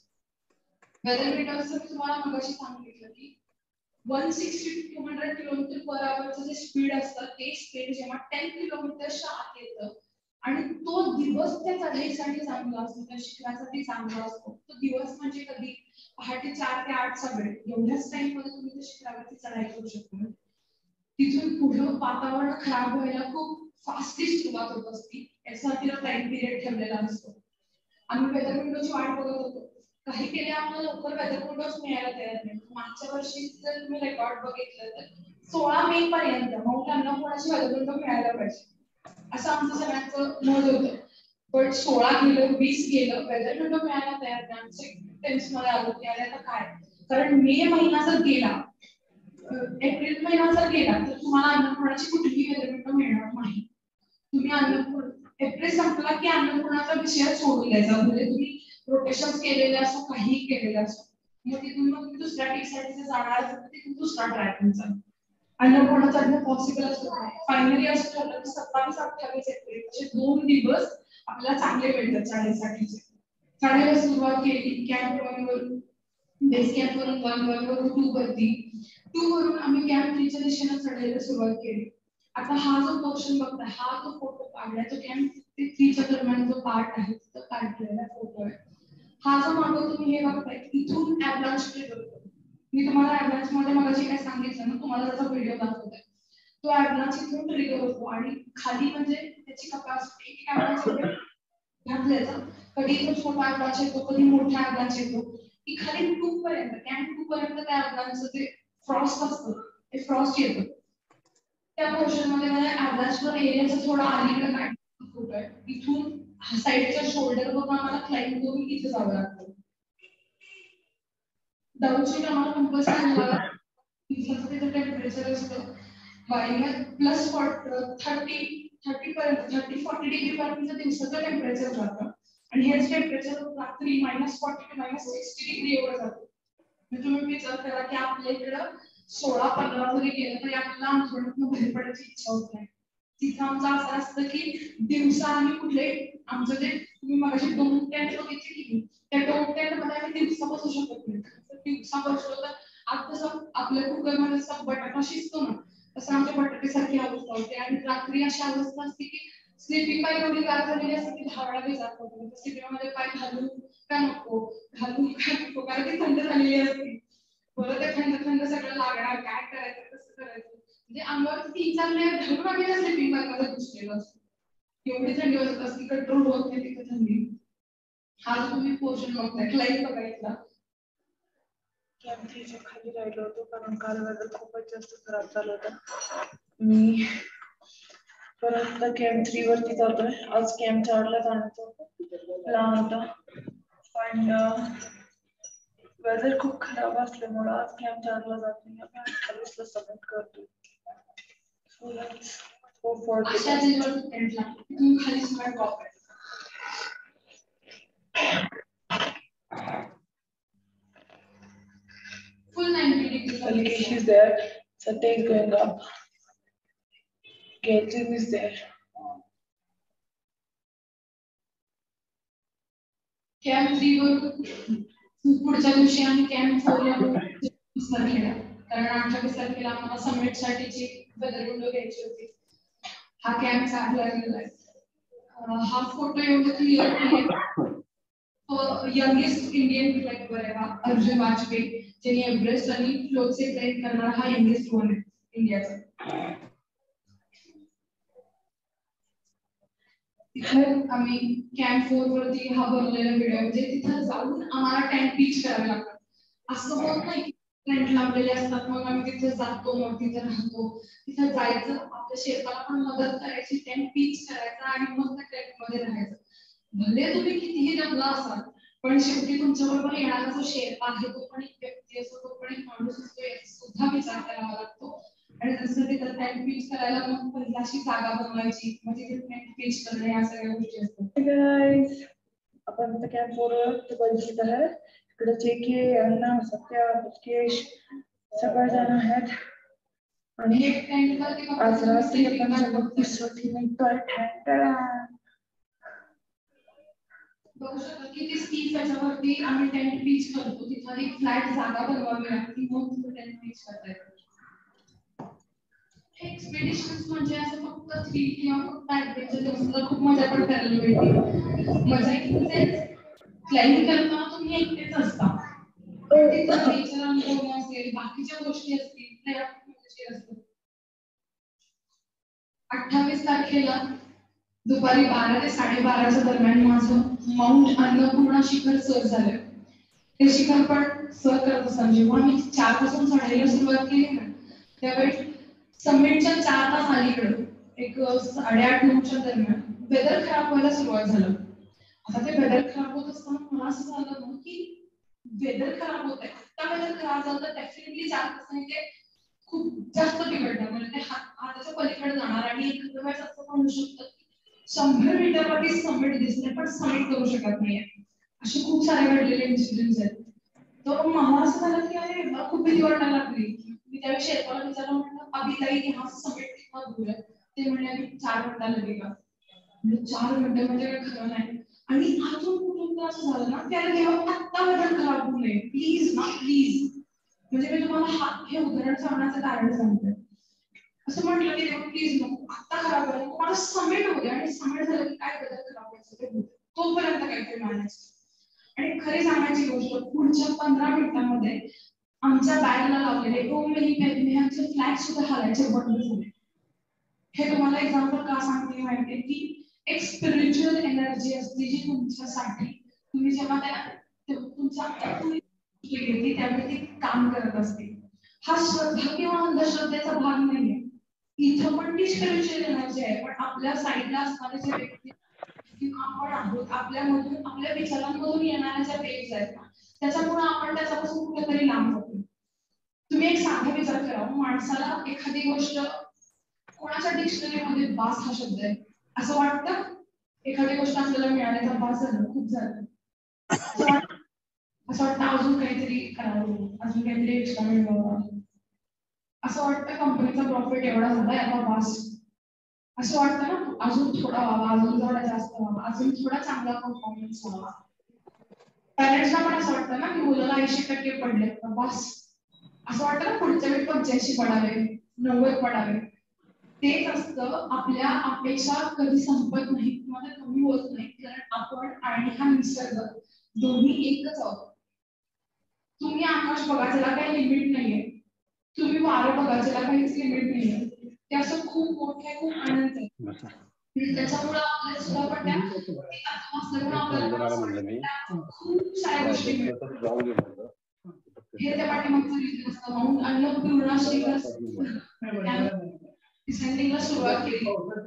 वेदर मीटरचं मी तुम्हाला मगाशी सांगितलं की one sixty two hundred kilometer per आवरचं जे स्पीड असतं ते स्पीड जेव्हा टेन किलोमीटरच्या आत येतं आणि तो दिवस त्या चढाईसाठी चांगला असतो, त्या शिखरासाठी चांगला असतो. तो दिवस म्हणजे कधी पहाटे चार ते आठ सगळे एवढ्याच टाइम मध्ये तुम्ही त्या शिखरावरती चढाई करू शकता. तिथून पुढं वातावरण खराब व्हायला खूप फास्टेस्ट सुरुवात होत असते. यासाठी टाइम पिरियड ठेवलेला असतो. आम्ही वेदर विंडोची वाट बघत होतो. काही केले आम्हाला लवकर वेदर विंडोज मिळायला तयार नाही. मागच्या वर्षी जर तुम्ही रेकॉर्ड बघितलं तर सोळा मे पर्यंत मग त्यांना कोणाची वेदर विंडो मिळायला पाहिजे असं आमचं सगळ्यांचं मत होतं. पण सोळा गेलं, वीस गेलं, वेदर विंडो मिळायला तयार नाही. आमचे टेन्शन मध्ये आलो की अरे आता काय, कारण मे महिना जर गेला, एप्रिल महिना जर गेला तर तुम्हाला अन्नपूर्णाची कुठलीही वेदर विंडो मिळणार नाही. तुम्ही अन्नपूर्णा एप्रिल संपला की अन्नपूर्णाचा विषय सोडून द्यायचा. म्हणजे तुम्ही रोटेशन केलेले असो, काहीही केलेले असो, मग तिथून मग दुसऱ्या साठी जाणार असेल तर तिथून दुसरा ट्राय तुमचा अन्नपूर्णा चढणं पॉसिबल असतं. फायनली असं ठरलं की सत्तावीस अठ्ठावीस एप्रिल असे दोन दिवस आपल्याला चांगले मिळतात चढाईसाठीचे. चढाईला सुरुवात केली. कॅम्प वन वरून बेस कॅम्प वरून वन वन वरून टू वरती, टू वरून आम्ही कॅम्प थ्रीच्या दिशेने चढायला सुरुवात केली. आता हा जो पोर्शन बघताय, हा जो फोटो काढलाय तो कॅम्प थ्रीच्या दरम्यान जो पार्ट आहे तो काढलेला फोटो आहे. हा जो मागं तुम्ही हे बघताय इथून ॲव्हलांच ट्रिगर होतो. मी तुम्हाला ॲव्हलांच मध्ये मगाशी काय सांगितलं ना, तुम्हाला त्याचा व्हिडिओ दाखवतोय. तो ॲव्हलांच इथून ट्रिगर होतो आणि खाली म्हणजे त्याची कपॅसिटी एक ॲव्हलांच एवढे घातल्याचं, कधी तो छोटा ॲव्हलांच येतो, कधी मोठा ॲव्हलांच येतो, की खाली टू पर्यंत कॅम्प टू पर्यंत त्या ॲव्हलांचचं जे फ्रॉस्ट असतं ते फ्रॉस्ट येतं. त्या पोर्शन मध्ये मला ॲव्हलांचवर एरियाचं थोडा अलीकडे काढायचा फोटो आहे. इथून साईडच्या शोल्डर बघून आम्हाला क्लाइंब करून इथे जावं लागतं. डाऊनस्ट्रीम आम्हाला कंपल्सरी दिवसाचं टेम्परेचर असतं बाहेर प्लस थर्टी थर्टी पर्यंत थर्टी फोर्टी डिग्री पर्यंत दिवसाचं टेम्परेचर जातं आणि हेच टेम्परेचर रात्री minus forty to minus sixty degree एवढं जातं. म्हणजे तुम्ही विचार करा की आपल्या इकडं सोळा पंधरा जरी गेलं तरी आपल्याला आंदोलनातून बाहेर पडायची इच्छा होत नाही. तिथं आमचं असं असतं की दिवसा आम्ही कुठले आमचं जे तुम्ही मगाशी दोन टेंट बघितली की त्या दोन टेंट मध्ये आम्ही दिवसा बसू शकत नाही. दिवसा बसलो तर आज जसं आपल्या कुकरमध्ये बटाटा शिजतो ना तसं आमच्या बटाट्यासारखी अवस्था होते आणि रात्री अशी अवस्था असते की स्लिपिंग बाय एवढी गार झालेली असते की धावडा भिजात होतो. स्लिपिंग मध्ये पाय घालू का नको, घालू का नको, कारण ती थंड झालेली असते. बरं ते थंड थंड सगळं लागणार, काय करायचं कसं करायचं, म्हणजे अंगावर तीन चार लेअर घालून आम्ही त्या स्लिपिंग बाय मध्ये घुसलेलो असतो. एवढी थंडी वाजत असते, कंट्रोल होत नाही तिथे थंडी. हा जो तुम्ही पोर्शन बघताय क्लाइंट बघायचा कॅम्प थ्रीच्या खाली राहिलो होतो कारण काल वेदर खूपच जास्त खराब झालं होतं. मी परत कॅम्प थ्री वरती जातोय. आज कॅम्प चारला जाण्याचा प्लॅन होता पण वेदर खूप खराब असल्यामुळे आज कॅम्प चारला जात नाही. आपण अठ्ठावीसला सबमिट करतो. सो लेट्स गो फॉर अशा जिल्ह्यावर टेंटला तुम्ही खाली सगळं ड्रॉप आहे. Full ninety degrees. Alikesh is there. Satya is going up. Caitlin is there. Camp three वर पुढच्या दिवशी आम्ही कॅम्प फोर ला केला कारण अठ्ठावीस तारखेला आम्हाला समिट साठीची वेदर विंडो घ्यायची होती. हा कॅम्प चालू आहे. हा फोटो एवढा क्लिअर नाही. यंगेस्ट इंडियन क्लाइंबर आहे हा अर्जुन वाजपेयी, ज्यांनी एव्हरेस्ट आणि फ्लोचे क्लाइंब करणारा हा यंगेस्ट वन आहे इंडियाचा. तिथं आम्ही कॅम्प फोर वरती हा बनवलेला व्हिडिओ, म्हणजे तिथं जाऊन आम्हाला टेंट पिच करावे लागतात. असं होत नाही टेंट लावलेले असतात मग आम्ही तिथे जातो मग तिथे राहतो. तिथं जायचं, आपल्या शेताला पण मदत करायची, टेंट पिच करायचा आणि मग त्या टेंट मध्ये राहायचं. भले तुम्ही कितीही जमला असाल पण शेवटी तुमच्या बरोबर येणारा जो शेर्पा आहे तो पण एक व्यक्ती असतो, तो पण एक माणूस असतो, याचा सुद्धा विचार करावा लागतो. आणि जसं तिथं टेंट पिच करायला मग पहिली अशी जागा बनवायची, मग तिथे टेंट पिच करणे या सगळ्या गोष्टी असतात. गाइस आपण आता कॅम्प फोर वर बघित आहे. इकडे जेके, अण्णा, सत्या, मुकेश सगळे जण आहेत आणि एक टेंट वरती आज रात्री आपण सगळं पिसोटी निघतोय. बघू शकता किती स्टीप याच्यावरती आम्ही टेंट पिच करतो. तिथं एक फ्लॅट जागा बनवावी लागते मग तिथं टेंट पिच करता येतं. एक्सपिडिशन्स म्हणजे असं फक्त थ्री किंवा फक्त ऍडव्हेंचर असतं, खूप मजा पण करायला मिळते. मजा म्हणजे क्लाइंब करताना तुम्ही एकटेच असता पण तिथं नेचर अनुभव असेल, बाकीच्या गोष्टी असतील त्या मजेशीर असतात. अठ्ठावीस तारखेला दुपारी बारा ते साडेबाराच्या दरम्यान माझं माउंट अन्नपूर्णा शिखर सर झालं. ते शिखर पण सर करत असताना जेव्हा मी चार पासून चढायला सुरुवात केली ना त्यावेळी समिटच्या चार तास अलीकडे एक साडेआठ नऊच्या दरम्यान वेदर खराब व्हायला सुरुवात झालं. आता ते वेदर खराब होत असताना मला असं झालं ना की वेदर खराब होत आहे, आता वेदर खराब झालं तर डेफिनेटली चार तासांनी ते खूप जास्त बिघडणार, म्हणजे ते हाताच्या पलीकडे जाणार आणि एखाद्या वेळेस असं पण होऊ शकतं शंभर मीटरवरती समिट दिसते पण समिट करू शकत नाहीये. असे खूप सारे घडलेले इन्सिडेंट्स आहेत. तर मला असं झालं की अरे मला खूप भीती वाटायला लागली. मी त्यावेळी शेताला विचारलं, म्हटलं अभिताई हा समिट किंवा दूर ते म्हणले आम्ही चार घंटा लगेगा. म्हणजे चार घंटे म्हणजे काही खरं नाही. आणि अजून कुठून असं झालं ना त्याला तेव्हा आत्ता वेदर खराब होऊ नये प्लीज ना प्लीज. म्हणजे मी तुम्हाला हा हे उदाहरण सांगण्याचं कारण सांगते. असं म्हटलं की तेव्हा प्लीज नको आत्ता खराब आहे, मला समिट होते आणि समिट झालं की काय वेदर खराब व्हायचं ते होतं तोपर्यंत काहीतरी मॅनेज. आणि खरी सांगायची गोष्ट पुढच्या पंधरा मिनिटांमध्ये आमच्या बॅगला लावलेले ओमनी फ्लॅग सुद्धा हालायचे बंद झाले. हे तुम्हाला एक्झाम्पल का सांगते माहितीये की एक स्पिरिच्युअल एनर्जी असते जी तुमच्यासाठी तुम्ही जेव्हा त्या तुमच्या त्यावेळी ती काम करत असते. हा श्रद्धा किंवा अंधश्रद्धेचा भाग नाहीये. इथं पण ती स्पिरिच्युअल एनर्जी आहे पण आपल्या साईडला असणारे जे व्यक्ती आपण आहोत आपल्यामधून आपल्या विचारांमधून येणाऱ्या ज्या वेव्स आहेत ना त्याच्यामुळे आपण त्याच्यापासून कुठेतरी लांब जातो. तुम्ही एक साधा विचार करा, माणसाला एखादी गोष्ट कोणाच्या डिक्शनरीमध्ये बास हा शब्द आहे असं वाटतं. एखादी गोष्ट आपल्याला मिळाल्याचा बास झालं खूप झालं असं वाटतं. असं वाटतं अजून काहीतरी करावं, अजून काहीतरी एक्स्ट्रा मिळवावं. असं वाटतं कंपनीचा प्रॉफिट एवढा झालाय आता बास. असं वाटतं ना अजून थोडा व्हावा, अजून थोडा जास्त व्हावा, अजून थोडा चांगला परफॉर्मन्स व्हावा. पॅरेंट्सला पण असं वाटतं ना की मुलाला ऐंशी टक्के पडले तर बस. असं वाटतं ना पुढच्या वेळी पंच्याऐंशी पडावे, नव्वद पडावे. तेच असतं, आपल्या अपेक्षा कधी संपत नाही किंवा त्या कमी होत नाही, कारण आपण आणि हा निसर्ग दोन्ही एकच आहोत. तुम्ही आकाश बघा, त्याला काही लिमिट नाहीये. तुम्ही वारं बघा, त्याला काहीच लिमिट नाहीये. ते असं खूप मोठे खूप आनंद आहे. त्याच्यामुळे आपल्या सुद्धा पण त्या खूप साऱ्या गोष्टी मिळतात. हे त्या पाठीमागचं रिझन असतं. म्हणून अन्नपूर्णा श्रीवास डिसेंडिंगला सुरुवात केली.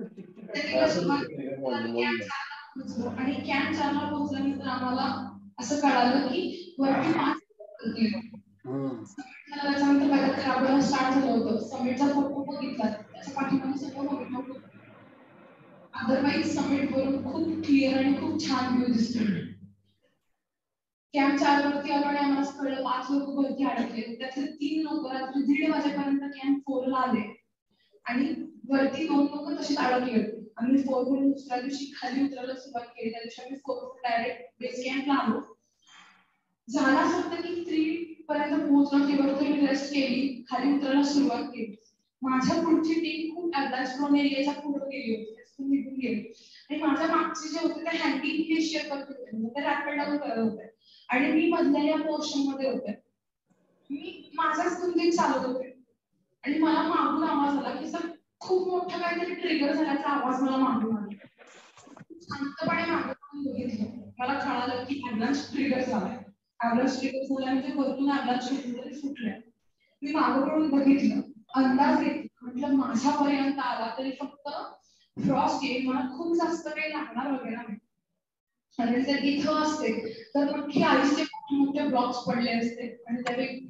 आणि कॅम्प चारला पोहोचल्यानंतर आम्हाला असं कळालं की वरती पाच त्याच्यानंतर माझ्या खराब स्टार्ट झालं होतं. समिटचा फोटो बघितला, त्याच्या पाठीमागे सगळं बघितलं होतं. अदरवाईज समिट वरून खूप क्लिअर आणि खूप छान व्ह्यू दिसतो. कॅम्प चार वरती आलो आणि आम्हाला कळलं पाच लोक वरती अडकले. त्यातले तीन लोक रात्री दीड वाजेपर्यंत कॅम्प फोरला आले आणि वरती दोन लोक तशीच अडकले होते. आम्ही फोर वरून दुसऱ्या दिवशी खाली उतरायला सुरुवात केली. त्या दिवशी आम्ही फोर वरून डायरेक्ट बेस कॅम्पला आलो. झालं असं होतं की थ्री पर्यंत पोहोचलो, तेवढं मी रेस्ट केली, खाली उतरायला सुरुवात केली. माझ्या पुढची टीम खूप ऍडव्हान्स ड्रोन एरियाच्या पुढे गेली होती, निघून गेली. आणि माझ्या मागचे जे होते ते हँडिंग हे शेअर करत होते, ते रॅपिड डाऊन करत होते आणि मी मधल्या या पोर्शन मध्ये होते. मी माझ्याच धुंदीत चालत होते आणि मला मागून आवाज आला की सर खूप मोठा काहीतरी ट्रिगर झाल्याचा आवाज मला मागून आला. शांतपणे मागून बघितलं, मला कळालं की ऍडव्हान्स ट्रिगर झालाय. ऍडव्हान्स ट्रिगर झाला म्हणजे वरतून ऍडव्हान्स ट्रिगर सुटले. मी मागून बघितलं, अंदाज घेतला, म्हटलं माझ्यापर्यंत आला तरी फक्त फ्रॉस्ट येईल, मला खूप जास्त काही लागणार वगैरे नाही. आणि जर इथं असते तर नक्की आईचे मोठे ब्लॉक्स पडले असते आणि त्यावेळी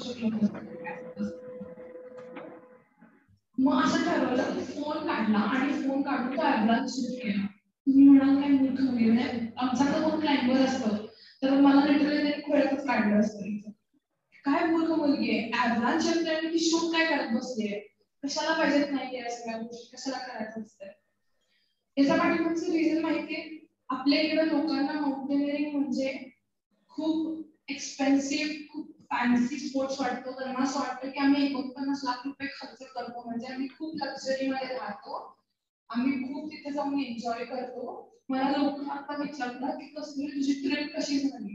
मग असं ठरवलं की फोन काढला आणि फोन काढून तो ऍम्ब्युलन्स सुरू केला. तुम्ही म्हणाल काय मूर्ख मुलगी नाही, आमचा तर कोण क्लाइंबर असतं तर मला लिटरली त्यांनी खोळ्यातच काढलं असतं. काय मूर्ख मुलगी आहे, ऍम्ब्युलन्स शब्द ती शूट काय करत बसलीये, कशाला पाहिजेत नाही या सगळ्या गोष्टी, कशाला करायचं असतं. याच्या पाठीमागचं रिझन माहितीये, आपल्या इकडे लोकांना माउंटेनिअरिंग म्हणजे खूप एक्सपेन्सिव्ह, खूप फॅन्सी स्पोर्ट्स वाटतो. त्यांना असं वाटतं की आम्ही एकोणपन्नास लाख रुपये खर्च करतो म्हणजे आम्ही खूप लक्झरीमध्ये राहतो, आम्ही खूप तिथे जाऊन एन्जॉय करतो. मला लोक आता विचारतात की कसली तुझी ट्रिप कशी झाली.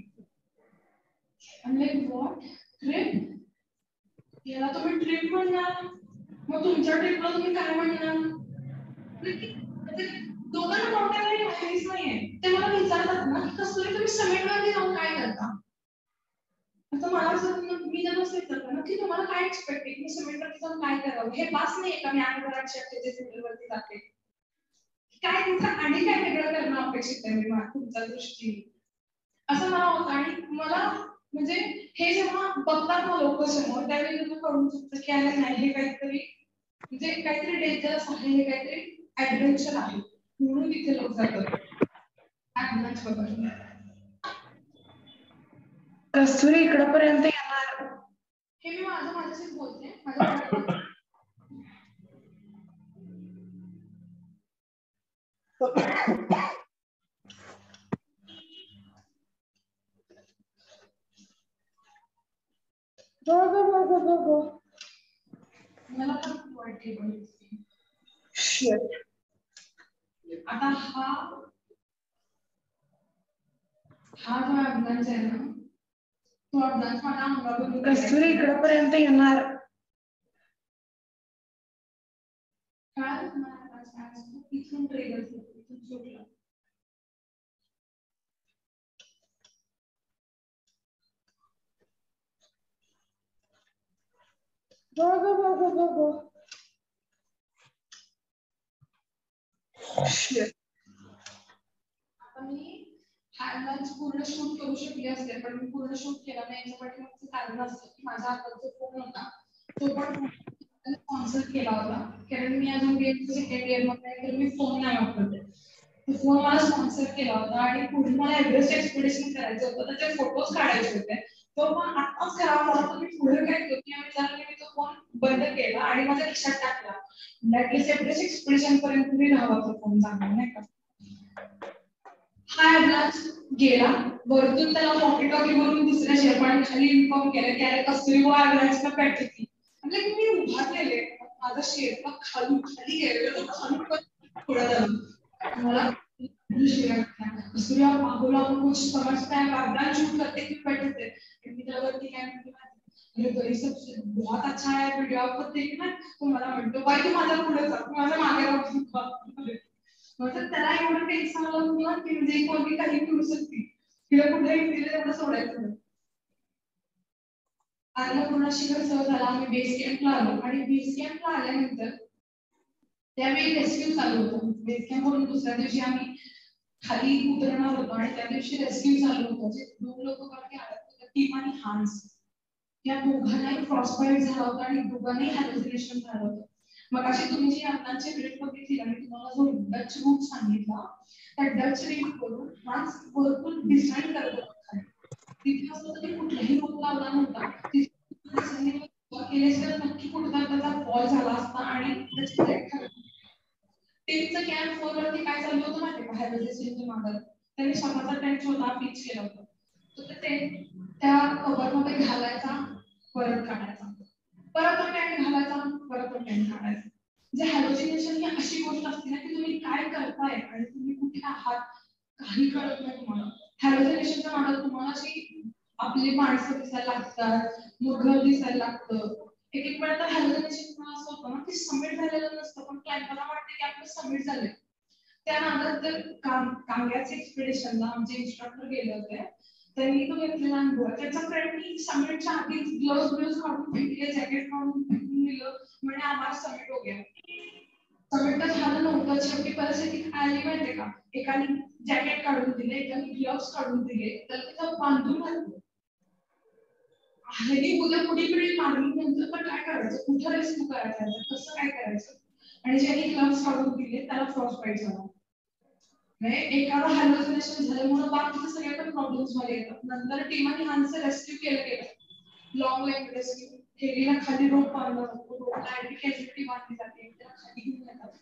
व्हॉट ट्रिप, याला तुम्ही ट्रिप म्हणणार, मग तुमच्या ट्रिपला तुम्ही काय म्हणणार. दोघांना माउंटेनिअरिंग माहितीच नाहीये. ते मला विचारतात ना की कसं तुम्ही समिटमध्ये जाऊन काय करता. आता मला मी जर असं विचारलं ना की तुम्हाला काय एक्सपेक्ट आहे, मी समिटवरती जाऊन काय करावं, हे पास नाही का मी आठ आठशे अठ्ठेचाळीस मीटरवरती जाते, काय तिथं आणि काय वेगळं करणं अपेक्षित आहे मी तुमच्या दृष्टीने, असं मला होतं. आणि मला म्हणजे हे जेव्हा बघतात ना लोक समोर त्यावेळी तुम्ही कळून चुकतं की अरे नाही हे काहीतरी म्हणजे काहीतरी डेंजरस आहे, हे काहीतरी ऍडव्हेंचर आहे, म्हणून तिथे लोक जातात. कस्तुरी इकडपर्यंत येणार, हे मी माझं माझ्याशीच बोलते. माझ्या गो गो गो गो गो गो मला पण वाटते. आता हा हा जो अभ्यास आहे ना, तो अभ्यास मला अंगावर कस्तुरी इकडपर्यंत येणार. काय इथून ट्रेगर इथून सुटला. गो गो गो गो गो गो आता मी हा अभ्यास पूर्ण शूट करू शकले असते, पण मी पूर्ण शूट केला नाही. याच्या पाठीमागचं कारण असतं की माझा हाताचा फोन होता तो पण स्पॉन्सर केला होता, कारण मी अजून गेम सेकंड इयर मध्ये तर मी फोन नाही वापरते. फोन मला स्पॉन्सर केला होता आणि पुढे मला एव्हरेस्ट एक्सपिडिशन करायचं होतं, त्याचे फोटोज काढायचे होते. तो पण आत्ताच खराब झाला तर मी पुढे काय करते विचारलं, मी तो फोन बंद केला आणि माझ्या खिशात टाकला. ऍटलीस्ट एव्हरेस्ट एक्सपिडिशन पर्यंत मी राहावा तो फोन चांगला नाही का. हा ऍडव्हान्स गेला, वरतून त्याला वॉकी टॉकी वरून दुसऱ्या शेरपाणी खाली इन्फॉर्म केलं की अरे कस्तुरी वो ऍडव्हान्स का बॅटरी थी. म्हणजे मी उभा केले, माझा शेरपा खालून खाली गेलेला खालून थोडा झाला मला कस्तुरी आप पागल आप कुछ समझता है बागदान शूट करते हुए बैठे थे क्योंकि जगत की अरे तो ये सब बहुत अच्छा है वीडियो आपको देखना तो मला म्हणतो बाई तू माझ्या पुढे जा तू माझ्या मागे राहू मतलब त्याला एवढं टेन्शन आलं होतं की म्हणजे कोणी काही करू शकते तिला कुठेही तिला एवढं सोडायचं अन्नपूर्णा शिखर सहल झाला आम्ही बेस कॅम्पला आलो आणि बेस कॅम्पला आल्यानंतर त्यावेळी रेस्क्यू चालू होतं बेस कॅम्पवरून दुसऱ्या दिवशी आम्ही खाली उतरणार होतो आणि त्या दिवशी रेस्क्यू चालू होतं जे दोन लोक बाकी आले होते टीम आणि हान्स या दोघांनाही फ्रॉस्टबाईट झाला होता आणि दोघांनाही हॅल्युसिनेशन झालं होतं मग अशी तुम्ही जी अन्नाची ब्रेक बघितली आणि तुम्हाला जो डच रूट सांगितला त्या डच रूट वरून हान्स भरपूर डिसाईड करत होता तिथे असं होतं की कुठलाही रोग लावला नव्हता तिथे केलेस तर नक्की कुठला त्याचा फॉल झाला असता आणि त्याची ब्रेक ठरली टेनचं कॅम्प फोर वरती काय चालू होतं माहिती का हॅल्युसिनेशनच्या मागे त्यांनी स्वतःचा टेंट स्वतः पिच केला होता तर ते त्या कव्हरमध्ये घालायचा परत काढायचा परत तो टेंट घालायचा परत तो टेंट काढायचा जे हॅल्युसिनेशन ही अशी गोष्ट असते ना की तुम्ही काय करताय आणि तुम्ही कुठे आहात काही कळत नाही तुम्हाला हॅल्युसिनेशनच्या मागे तुम्हाला अशी आपली माणसं दिसायला लागतात मग घर दिसायला लागतं एक एक वेळा तर हॅल्युसिनेशन तुम्हाला असं होतं ना की सबमिट झालेलं नसतं पण क्लायंटला वाटतं की आपलं सबमिट झालंय त्यानंतर कांग्याच्या एक्सपिडिशनला आमचे इन्स्ट्रक्टर गेले होते त्यांनी तो घेतलेला अनुभव त्याचा फ्रेंडनी सबमिटच्या आधी ग्लोव्ह ग्लोव्ह काढून फेकले जॅकेट काढून फेकून दिलं म्हणजे आम्हाला सबमिट हो गया सबमिट तर झालं नव्हतं शेवटी परिस्थिती काय आली माहितीये का एकाने जॅकेट काढून दिले एकाने ग्लोव्ह काढून दिले तर तिथं बांधून घातलं आणि उद्या पुढे पुढे मागणी नंतर पण काय करायचं कुठं रेस्क्यू करायचं कसं काय करायचं आणि ज्यांनी ग्लोव्ह काढून दिले त्याला फ्रॉस्टबाईट झाला एकाला हॅल्युसिनेशन झालं म्हणून बाकीचे सगळ्यांना प्रॉब्लेम्स झाले नंतर टीमाने हान्सचं रेस्क्यू केलं गेलं लॉंग लाईन रेस्क्यू हेलीला खाली रोप बांधला जातो रोपला ऍडी कॅज्युलिटी बांधली जाते त्याला खाली घेऊन येतात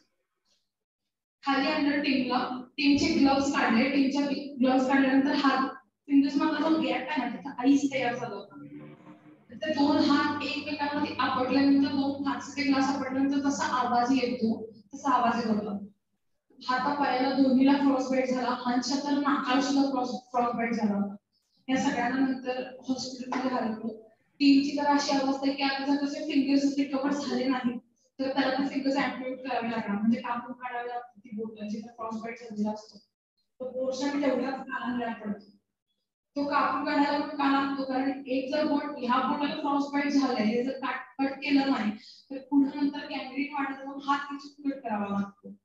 खाली आणलं टीमला टीमचे ग्लोव्स काढले टीमच्या ग्लोव्स काढल्यानंतर हात फिंगर्स मधला जो गॅप आहे ना तिथं आईस तयार झाला होता ते दोन हात एकमेकांमध्ये आपटल्यानंतर दोन हातचे ग्लास आपटल्यानंतर जसा आवाज येतो तसा आवाज येत होता हाता पायाला दोन्हीला फ्रॉस्टबाईट झाला हातच्या तर नाकाला सुद्धा फ्रॉस्टबाईट झाला होता या सगळ्यांना नंतर हॉस्पिटलमध्ये हलवलं टीमची तर अशी अवस्था आहे की आता जर कसे फिंगर्स रिकवर झाले नाही तर त्याला ते फिंगर्स ऍम्प्युट करावे लागणार म्हणजे कापून काढावे लागतात ती बोट जिथे फ्रॉस्टबाईट झालेला असतो तो पोर्शन तेवढ्याच कानाला पडतो तो कापून काढायला पण का लागतो कारण एक जर बोट ह्या बोटाला फ्रॉस्टबाईट झालंय हे जर कट केलं नाही तर पुन्हा नंतर गॅंग्रीन वाढत जाऊन हात तिथून कट करावा लागतो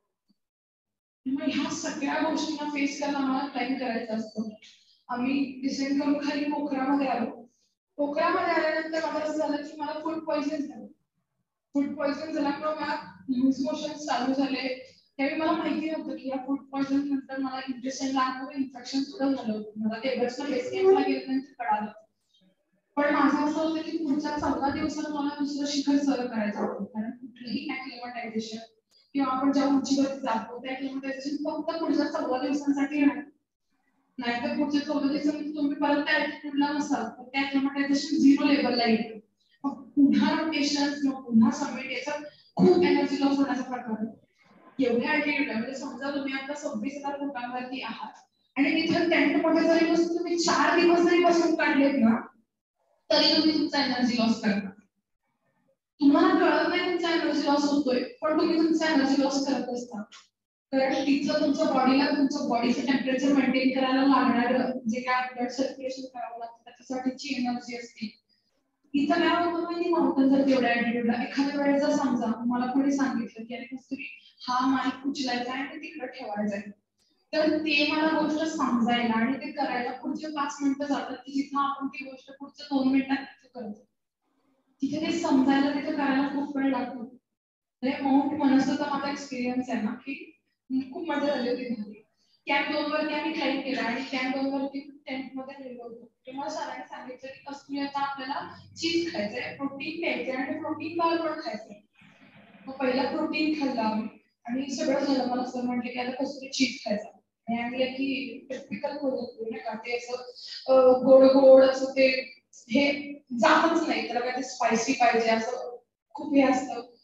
मग ह्या सगळ्या गोष्टींना फेस करायला आम्हाला प्लॅन करायचा असतो आम्ही डिसेंड करून खाली पोखरामध्ये आलो पोखरामध्ये आल्यानंतर मला असं झालं की मला फूड पॉइझन झालं फूड पॉइझन झाल्यामुळे मला लूज मोशन चालू झाले त्यावेळी मला माहिती नव्हतं की या फूड पॉइझन नंतर मला इंजेक्शन लागलं इन्फेक्शन सुद्धा झालं होतं मला टेबल्सला बेस कॅम्पला गेल्यानंतर कळालं पण माझं असं होतं की पुढच्या चौदा दिवसात मला दुसरं शिखर सर करायचं होतं कारण कुठलंही ऍक्लिमटायझेशन किंवा आपण ज्या उंचीवरती जातो त्या ऍक्लिमटायझेशन फक्त पुढच्या चौदा दिवसांसाठी राहतं नाहीतर पुढच्या चौदा दिवसांनी तुम्ही परत त्या ऍटिट्यूडला नसाल तर त्या ऍक्लिमटायझेशन झिरो लेवलला येईल मग पुन्हा रोटेशन मग पुन्हा सबमिट याचा खूप एनर्जी लॉस होण्याचा प्रकार आहे एवढ्या ऍटिट्यूड म्हणजे समजा तुम्ही आता सव्वीस हजार फुटांवरती आहात आणि तिथं टेंटमध्ये जरी बसून तुम्ही चार दिवस जरी बसून काढलेत ना तरी तुम्ही तुमचा एनर्जी लॉस करता तुम्हाला कळत नाही तुमचा एनर्जी लॉस होतोय पण तुम्ही तुमचा एनर्जी लॉस करत असता कारण तिथं तुमच्या बॉडीला तुमचं बॉडीचं टेम्परेचर मेंटेन करायला लागणारं जे काय ब्लड सर्क्युलेशन करावं लागतं त्याच्यासाठीची एनर्जी असते इथं काय होतं माहिती माउंटन जर तेवढ्या ऍटिट्यूडला एखाद्या वेळेस जर समजा मला कोणी सांगितलं की अरे कस्तुरी हा माईक उचलायचा आहे आणि तिकडे ठेवायचा आहे तर ते मला गोष्ट समजायला आणि ते करायला पुढचे पाच मिनिटं जातात की जिथं आपण ती गोष्ट पुढच्या दोन मिनिटात तिथं करतो तिथे ते समजायला तिथे करायला खूप वेळ लागतो माउंट मनसचा माझा एक्सपिरियन्स आहे ना की खूप मजा झाली होती कॅम्प दोन वरती आम्ही क्लाइंब केला आणि कॅम्प दोन वरती टेंट मध्ये राहिलो होतो तेव्हा सरांनी सांगितलं की कस्तुरी आता आपल्याला चीज खायचंय प्रोटीन घ्यायचंय आणि प्रोटीन बार पण खायचंय मग पहिला प्रोटीन खाल्ला आम्ही आणि सगळं झालं मला सर म्हटले की आता कस्तुरी चीज खायचं आणि आम्ही की टिपिकल बोलतो ना का ते असं गोड गोड असं ते हे जातच नाही त्याला काय ते स्पायसी पाहिजे असं खूप हे असतं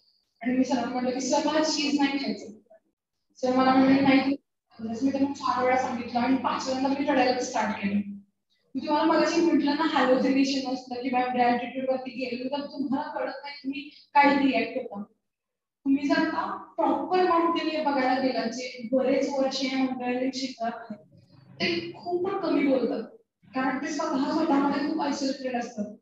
आणि मी सरांना म्हटलं की सर मला चीज नाही खायचं. सर मला म्हणले नाही, मी त्यांना चार वेळा सांगितलं आणि पाचव्यांदा मी रडायला स्टार्ट केलं. मी तुम्हाला मगाशी म्हटलं ना हॅलोसिनेशन असतं किंवा अल्टिट्यूड वरती गेलो तर तुम्हाला कळत नाही तुम्ही काय रिॲक्ट होता. तुम्ही जर का प्रॉपर माउंटेन बघायला गेला जे बरेच वर्ष या मंडळाने शिकतात ते खूप कमी बोलतात, कारण ते स्वतः स्वतःमध्ये खूप आयसोलेटेड असतात,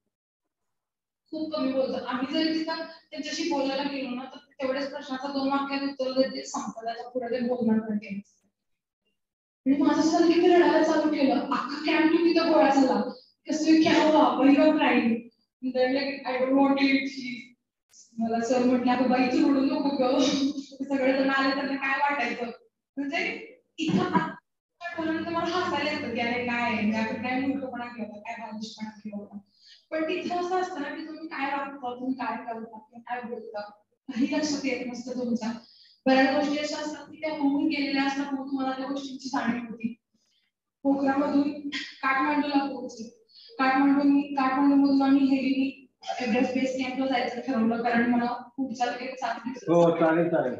खूप कमी बोलतात. आम्ही जर तिथं त्यांच्याशी बोलायला गेलो ना तर तेवढ्याच प्रश्नाचं दोन वाक्यात उत्तर देते, संपतं, त्याच्या पुढे ते बोलणार नाही. आणि माझं सर मी रडायला चालू केलं, अख्खा कॅम्प तिथं गोळा झाला. कसं क्या हुआ, why you are crying? Then like I don't want to eat cheese. मला सर म्हटलं अगं बाई तू रडू नको ग, सगळे जण आले त्यांना काय वाटायचं. म्हणजे इथं बोलून तर मला हसायला येतं की अरे काय आपण काय मूर्खपणा केला, काय बालिशपणा केला होता. पण तिथं असं असतं ना की तुम्ही काय वागता, तुम्ही काय करता, काय बोलता, काही लक्षात येत नसतं तुमच्या. बऱ्याच गोष्टी अशा असतात की त्या होऊन गेलेल्या असतात, मग तुम्हाला त्या गोष्टींची जाणीव होती. पोखरामधून काठमांडूला पोहोचले. काठमांडू काठमांडूमधून आम्ही हेलीनी एव्हरेस्ट बेस कॅम्पला जायचं ठरवलं, कारण मला पुढच्या लगेच सात दिवस हो चालेल चालेल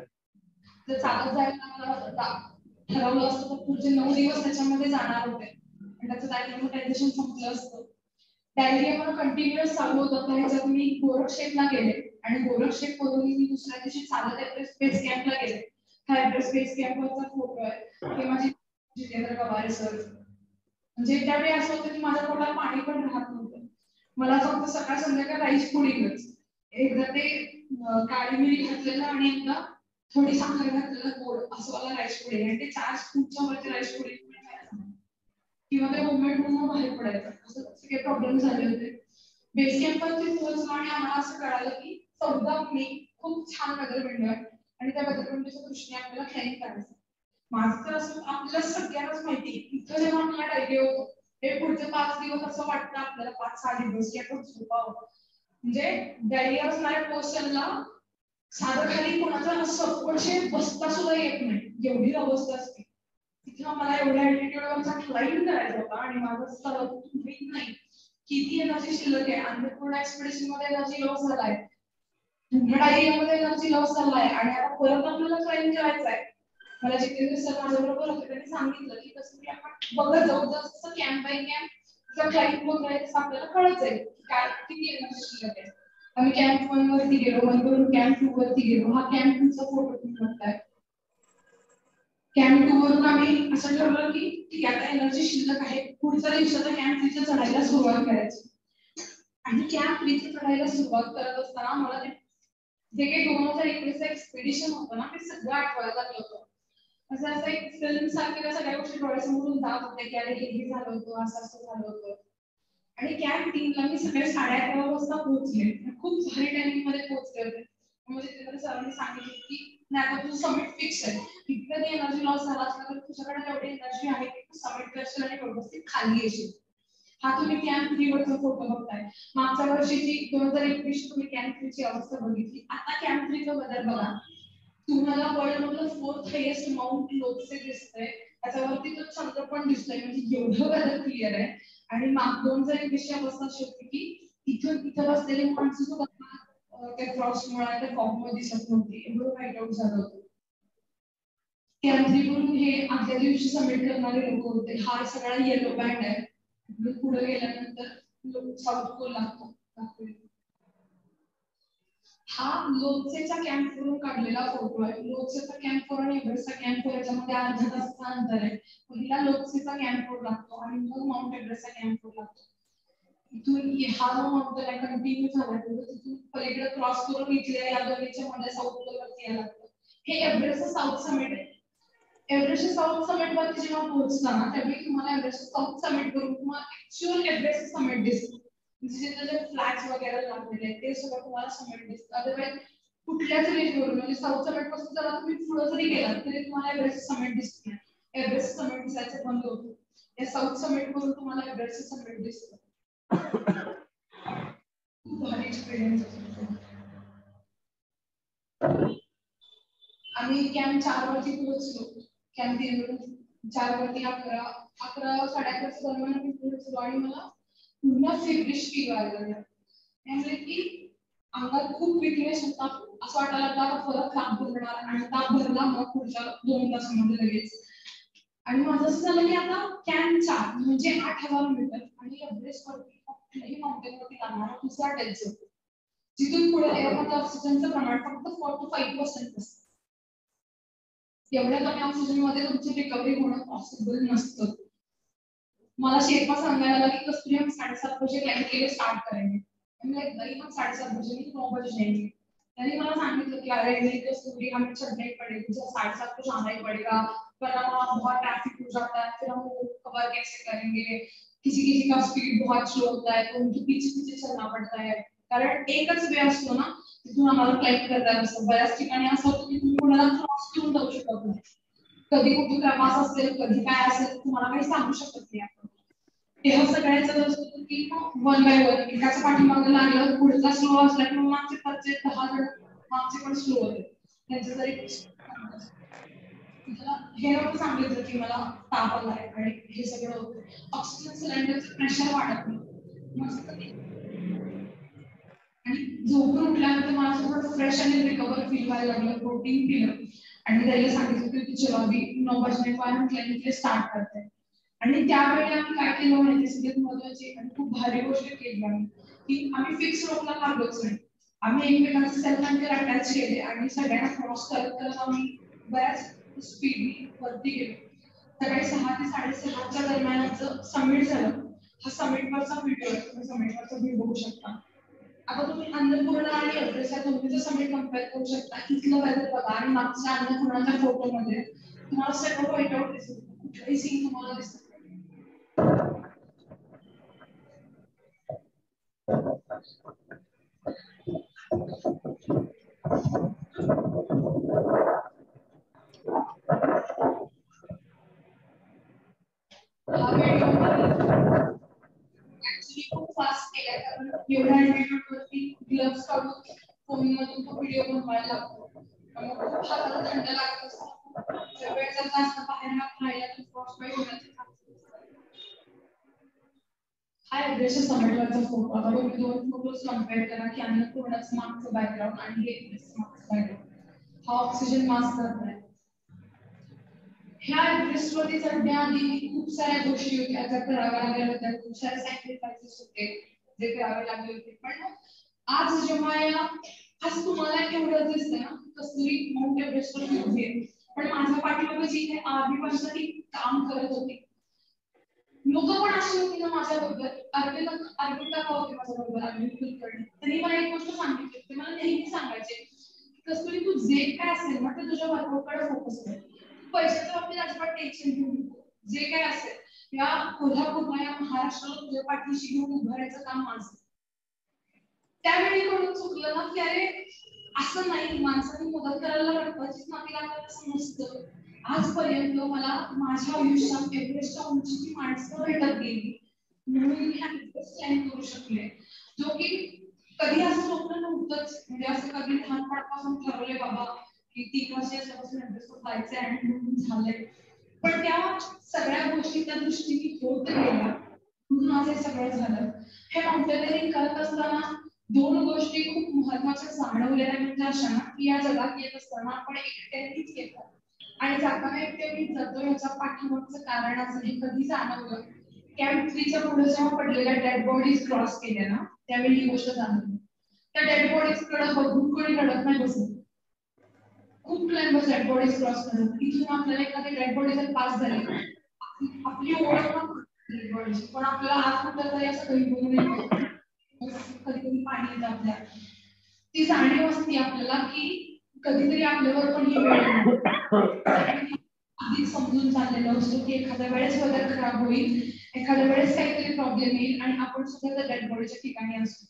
जर चालत जायला मला ठरवलं असतं तर पुढचे नऊ दिवस त्याच्यामध्ये जाणार होते आणि त्याचं डायग्रामाटायझेशन संपलं असतं. डायरिया मला कंटिन्युअस चालू होतं. तर ह्याच्यात मी गोरखशेठला गेले आणि गोरखशेठ वरून मी दुसऱ्या दिवशी चालत एव्हरेस्ट बेस कॅम्पला गेले. हा एव्हरेस्ट बेस कॅम्पवरचा फोटो आहे. हे माझे जितेंद्र गवारे सर. म्हणजे त्यावेळी असं होतं की माझ्या पोटात पाणी पण राहत नव्हतं. मला फक्त सकाळ संध्याकाळ राईस पुडिंगच. एकदा ते काळी मिरी घातलेलं आणि एकदा थोडी साखर घातलेलं गोड असं मला राईस पुडिंग, आणि ते चार स्पूनच्या वरती राईस पुडिंग किंवा ते होममेड म्हणून बाहेर पडायचं, असं सगळे प्रॉब्लेम झाले होते. बेस कॅम्पवरती पोहोचलो आणि आम्हाला असं कळालं की चौदा मे खूप छान वेदर विंडो आहे आणि त्या वेदर विंडोच्या दृष्टीने आपल्याला क्लाइंब करायचं. माझं तर असं आपल्याला सगळ्यांनाच माहिती इथं जेव्हा आपल्याला डायरिया होतो हे पुढचे पाच दिवस असं वाटतं आपल्याला, पाच सहा दिवस की आपण झोपावं. म्हणजे डायरिया असणाऱ्या पोर्शनला साधं खाली कोणाचा सपोर्टशे बसता सुद्धा येत नाही, एवढी अवस्था असते. तिथं मला एवढ्या अल्टिट्यूडवरचा क्लाइंब करायचा होता आणि माझं सर्व माहित नाही किती एनर्जी शिल्लक आहे. अन्नपूर्णा एक्सपिडिशन मध्ये एनर्जी लॉस झालाय, डायरियामध्ये एनर्जी लॉस झालाय आणि आता परत आपल्याला क्लाइंब करायचं आहे. मला जितेंद्र सर माझ्याबरोबर होते, त्यांनी सांगितलं की कसं की आपण बघत जाऊ, जसं कॅम्प बाय कॅम्प क्लाइंब होत आहे तसं आपल्याला कळत जाईल काय किती एनर्जी शिल्लक आहे. आम्ही कॅम्प वन वरती गेलो, वन वरून कॅम्प टू वरती गेलो. हा कॅम्प टू चा फोटो तुम्ही बघताय. कॅम्प टू वरून आम्ही असं ठरवलं की ठीक आहे आता एनर्जी शिल्लक आहे, पुढच्या दिवसाचा कॅम्प थ्रीच्या चढायला सुरुवात करायची. आणि कॅम्प थ्रीची चढायला सुरुवात करत असताना मला ते जे काही दोन हजार एकवीसचं एक्सपिडिशन होतं ना ते सगळं आठवायला लागलं होतं. असं असं एक फिल्म सारख्या सगळ्या गोष्टी डोळ्यासमोरून जात होत्या की अरे हे झालं होतं, असं असं झालं होतं. आणि कॅम्प तीनला मी सकाळी साडे अकरा वाजता पोहोचले, खूप भारी टायमिंग मध्ये पोहोचले होते. म्हणजे तिथे सरांनी सांगितलं की नाही आता तू समिट फिक्स आहे, तिथं एनर्जी लॉस झाला असला तर तुझ्याकडे तेवढी एनर्जी आहे की तू समिट करशील आणि व्यवस्थित खाली येशील. हा तुम्ही कॅम्प थ्री वरचा फोटो बघताय. मागच्या वर्षीची दोन हजार एकवीस तुम्ही कॅम्प थ्रीची अवस्था बघितली, आता कॅम्प थ्रीचा बदल बघा. तुम्हाला वर्ल्ड मधलं फोर्थ हायेस्ट माउंट लोकसे दिसतंय, त्याच्यावरती तो चंद्र पण दिसतोय, म्हणजे एवढं बदल क्लिअर आहे. आणि माग दोन हजार एकवीसची अवस्था अशी होती की इथून इथं बसलेले माणसं सुद्धा त्या क्रॉसमुळे त्या फॉर्ममध्ये दिसत नव्हती, एवढं फाईट आउट झालं होतं. कॅम्प थ्री वरून हे आदल्या दिवशी सबमिट करणारे लोक होते. हा सगळा येलो बँड आहे. पुढे गेल्यानंतर साऊथ पोल लागतो. हा लोकसेचा कॅम्प वरून काढलेला फोटो आहे. लोकसेचा कॅम्प वर आणि एव्हरेस्टचा कॅम्प वर याच्यामध्ये अर्धा तासाचा अंतर आहे. पहिला लोकसेचा कॅम्प वर लागतो आणि मग माउंट एव्हरेस्टचा कॅम्प वर लागतो. इथून हा जो माउंट आहे कंटिन्यू झाला तिथून पलीकडे क्रॉस करून इथल्या या दोन्हीच्या मध्ये साऊथ पोल वरती यायला लागतं. हे एव्हरेस्ट साऊथ समिट आहे. एव्हरेस्ट साऊथ समिट वरती जेव्हा पोहोचला ना त्यावेळी तुम्हाला एव्हरेस्ट साऊथ समिट वरून तुम्हाला ऍक्च्युअल एव्हरेस्ट समिट दिसतं. जिथे जे फ्लॅग्स वगैरे लागलेले आहेत ते सगळं तुम्हाला समिट दिसतं. अदरवाईज कुठल्याच रेंजवरून म्हणजे साऊथ समिट पासून जर तुम्ही पुढे जरी गेलात तरी तुम्हाला एव्हरेस्ट समिट दिसत नाही. एव्हरेस्ट समिट दिसायचं बंद होतं. या साऊथ समिट वरून तुम्हाला एव्हरेस्ट समिट दिसतं. खूप भारी एक्सपिरियन्स असतो. आम्ही कॅम्प चार वरती पोहोचलो. कॅम्प तीन चार वरती अकरा अकरा साडे अकराच्या दरम्यान आम्ही पोहोचलो आणि मला पुन्हा फेब्रिश फील व्हायला लागला. त्यामुळे की अंगात खूप विकनेस होता, असं वाटायला लागला आता परत ताप भरणार आणि ताप भरला मग पुढच्या दोन तासामध्ये लगेच. आणि माझं असं झालं की आता कॅम्प चार म्हणजे आठ हजार मीटर आणि एव्हरेस्ट वरती कुठल्याही माउंटेन वरती लागणारा दुसरा टेन्शन, जिथून पुढे एअरमध्ये ऑक्सिजनचं प्रमाण फक्त फोर टू फाईव्ह पर्सेंट असतं. एवढ्या कमी ऑक्सिजन मध्ये तुमची रिकव्हरी होणं पॉसिबल नसतं. मला शेर्पा सांगायला लागला की कस्तुरी हम साडेसात बजे क्लाइंब के लिए स्टार्ट करेंगे. मैं नहीं हम साडेसात बजे नहीं नौ बजे जाएंगे. त्याने मला सांगितलं की अरे नहीं कस्तुरी हमें चढ़ना ही पड़ेगा, मुझे साडेसात को जाना ही पड़ेगा, वरना वहाँ बहुत ट्रैफिक हो जाता है, फिर हम वो कवर कैसे करेंगे. किसी किसी का स्पीड बहुत स्लो होता है तो उनके पीछे पीछे चलना पड़ता है, कारण एकच वे असतो ना तिथून आम्हाला क्लाइंब करता असतं. बऱ्याच ठिकाणी असं होतं की तुम्ही कोणाला क्रॉस करून जाऊ शकत नाही, कधी कुठे क्रमास असेल कधी काय असेल तुम्हाला काही सांगू शकत नाही आपण. हे सगळ्याचं असतं की वन बाय वन एकाच्या पाठीमागे लागलं पुढचा स्लो असला की मागचे पाचशे दहा जण मागचे पण स्लो होते. त्यांचं जरी हे नव्हतं सांगितलं की मला ताप आलाय आणि हे सगळं होतं. ऑक्सिजन सिलेंडरचं प्रेशर वाढत नाही मस्त. आणि झोपून उठल्यानंतर मला थोडं फ्रेश आणि रिकवर फील व्हायला लागलं, प्रोटीन पिलं आणि त्याला सांगितलं की चलो अभी नौ बजने को हम क्लिनिक के स्टार्ट करते हैं. आणि त्यावेळी आम्ही काय केलं माहिती सगळ्यात महत्वाची आणि खूप भारी गोष्ट केली आम्ही की आम्ही फिक्स रोडला लागलोच नाही. आम्ही एकमेकांचे सेल्फ अटॅच केले आणि सगळ्यांना क्रॉस करत करत आम्ही बऱ्याच स्पीड वरती गेलो. सकाळी सहा ते साडेसहाच्या दरम्यानचं समिट झालं. हा समिटवरचा व्हिडिओ आहे, तुम्ही समिटवरचा व्हिडिओ बघू शकता. आता तुम्ही अन्नपूर्णा आणि एव्हरेस्ट तुम्ही जर समिट कम्पेअर करू शकता, इथलं वेदर बघा आणि मागच्या अन्नपूर्णाच्या फोटोमध्ये तुम्हाला सगळं व्हाईट आउट दिसतं, कुठलाही सीन तुम्हाला दिसत. हा व्हिडिओ ऍक्च्युली खूप फास्ट केलाय, कारण एवढ्या ॲटिट्यूडवरती ग्लव्स काढून फोन मधून तो व्हिडिओ बनवायला लागतो. त्यामुळे खूप हाताला थंड लागत असतो. जर वेळ जर जास्त बाहेर राहिला तर फ्रॉस्टबाईट होण्याचे चान्सेस असतात. हा एव्हरेस्ट समिटवरचा फोटो. आता तुम्ही दोन फोटोज कम्पेअर करा की अन्नपूर्णाचं मागचं बॅकग्राऊंड आणि हे एव्हरेस्टचं मागचं बॅकग्राऊंड. हा ऑक्सिजन मास्क करताय. ह्या एव्हरेस्टवरती चढण्याआधी खूप साऱ्या गोष्टी होत्या ज्या कराव्या लागल्या होत्या, खूप सारे सॅक्रिफायसेस होते जे करावे लागले होते. पण आज जेव्हा या आज तुम्हाला एवढं दिसतंय ना कस्तुरी माउंट एव्हरेस्टवर उभी आहे, पण माझ्या पाठीमागे जी काही आर्मी माणसं ती काम करत होती, लोक पण अशी होती ना माझ्याबरोबर. अर्पिता अर्पिता का होती माझ्याबरोबर आर्मी कुलकर्णी. त्यांनी मला एक गोष्ट सांगितली, ते मला नेहमी सांगायचे कस्तुरी तू जे काय असेल ना ते तुझ्या वर्कआउटकडे फोकस कर, पैशाच्या बाबतीत अजिबात टेन्शन घेऊ नको. जे काय असेल या कोल्हापूरला या महाराष्ट्राला तुझ्या पाठीशी घेऊन उभारायचं काम माझं. त्यावेळी कोणी चुकलं ना की अरे असं नाही, माणसाने मदत करायला रक्ताचीच नाती लागतात असं नसतं. आजपर्यंत मला माझ्या आयुष्यात एव्हरेस्टच्या उंचीची माणसं भेटत गेली म्हणून मी एव्हरेस्ट क्लाइंब करू शकले, जो की कधी असं स्वप्न नव्हतंच. म्हणजे असं कधी लहानपणापासून ठरवलंय बाबा की तीन वर्ष याच्यापासून एव्हरेस्टवर जायचंय आणि म्हणून झालंय. पण त्या सगळ्या गोष्टी त्या दृष्टीने होत गेल्या म्हणून आज हे सगळं झालं. हे माउंटेनिअरिंग करत असताना दोन गोष्टी खूप महत्वाच्या जाणवलेल्या म्हणजे अशा ना की या जगात येत असताना आपण एकट्यानेच येतो आणि जाताना एकट्यानेच जातो. याच्या पाठीमागचं कारण असं हे कधी जाणवलं कॅम्प थ्रीच्या पुढे जेव्हा पडलेल्या डेड बॉडीज क्रॉस केल्या ना त्यावेळी ही गोष्ट जाणवली. त्या डेड बॉडीज कडे बघून कोणी रडत नाही बसत. खूप क्लाइंबर्स डेड बॉडीज क्रॉस करतात. इथून आपल्याला एखादी डेड बॉडी जर पास झाली आपली ओळख डेड बॉडीची, पण आपल्याला आज कुठं तरी असं काही बोलू नये, कधी कधी पाणी येतं आपल्या, ती जाणीव असते आपल्याला की कधीतरी आपल्यावर पण ही वेळ आधीच समजून चाललेलं असतो की एखाद्या वेळेस वेदर खराब होईल, एखाद्या वेळेस काहीतरी प्रॉब्लेम येईल आणि आपण सुद्धा त्या डेड बॉडीच्या ठिकाणी असतो.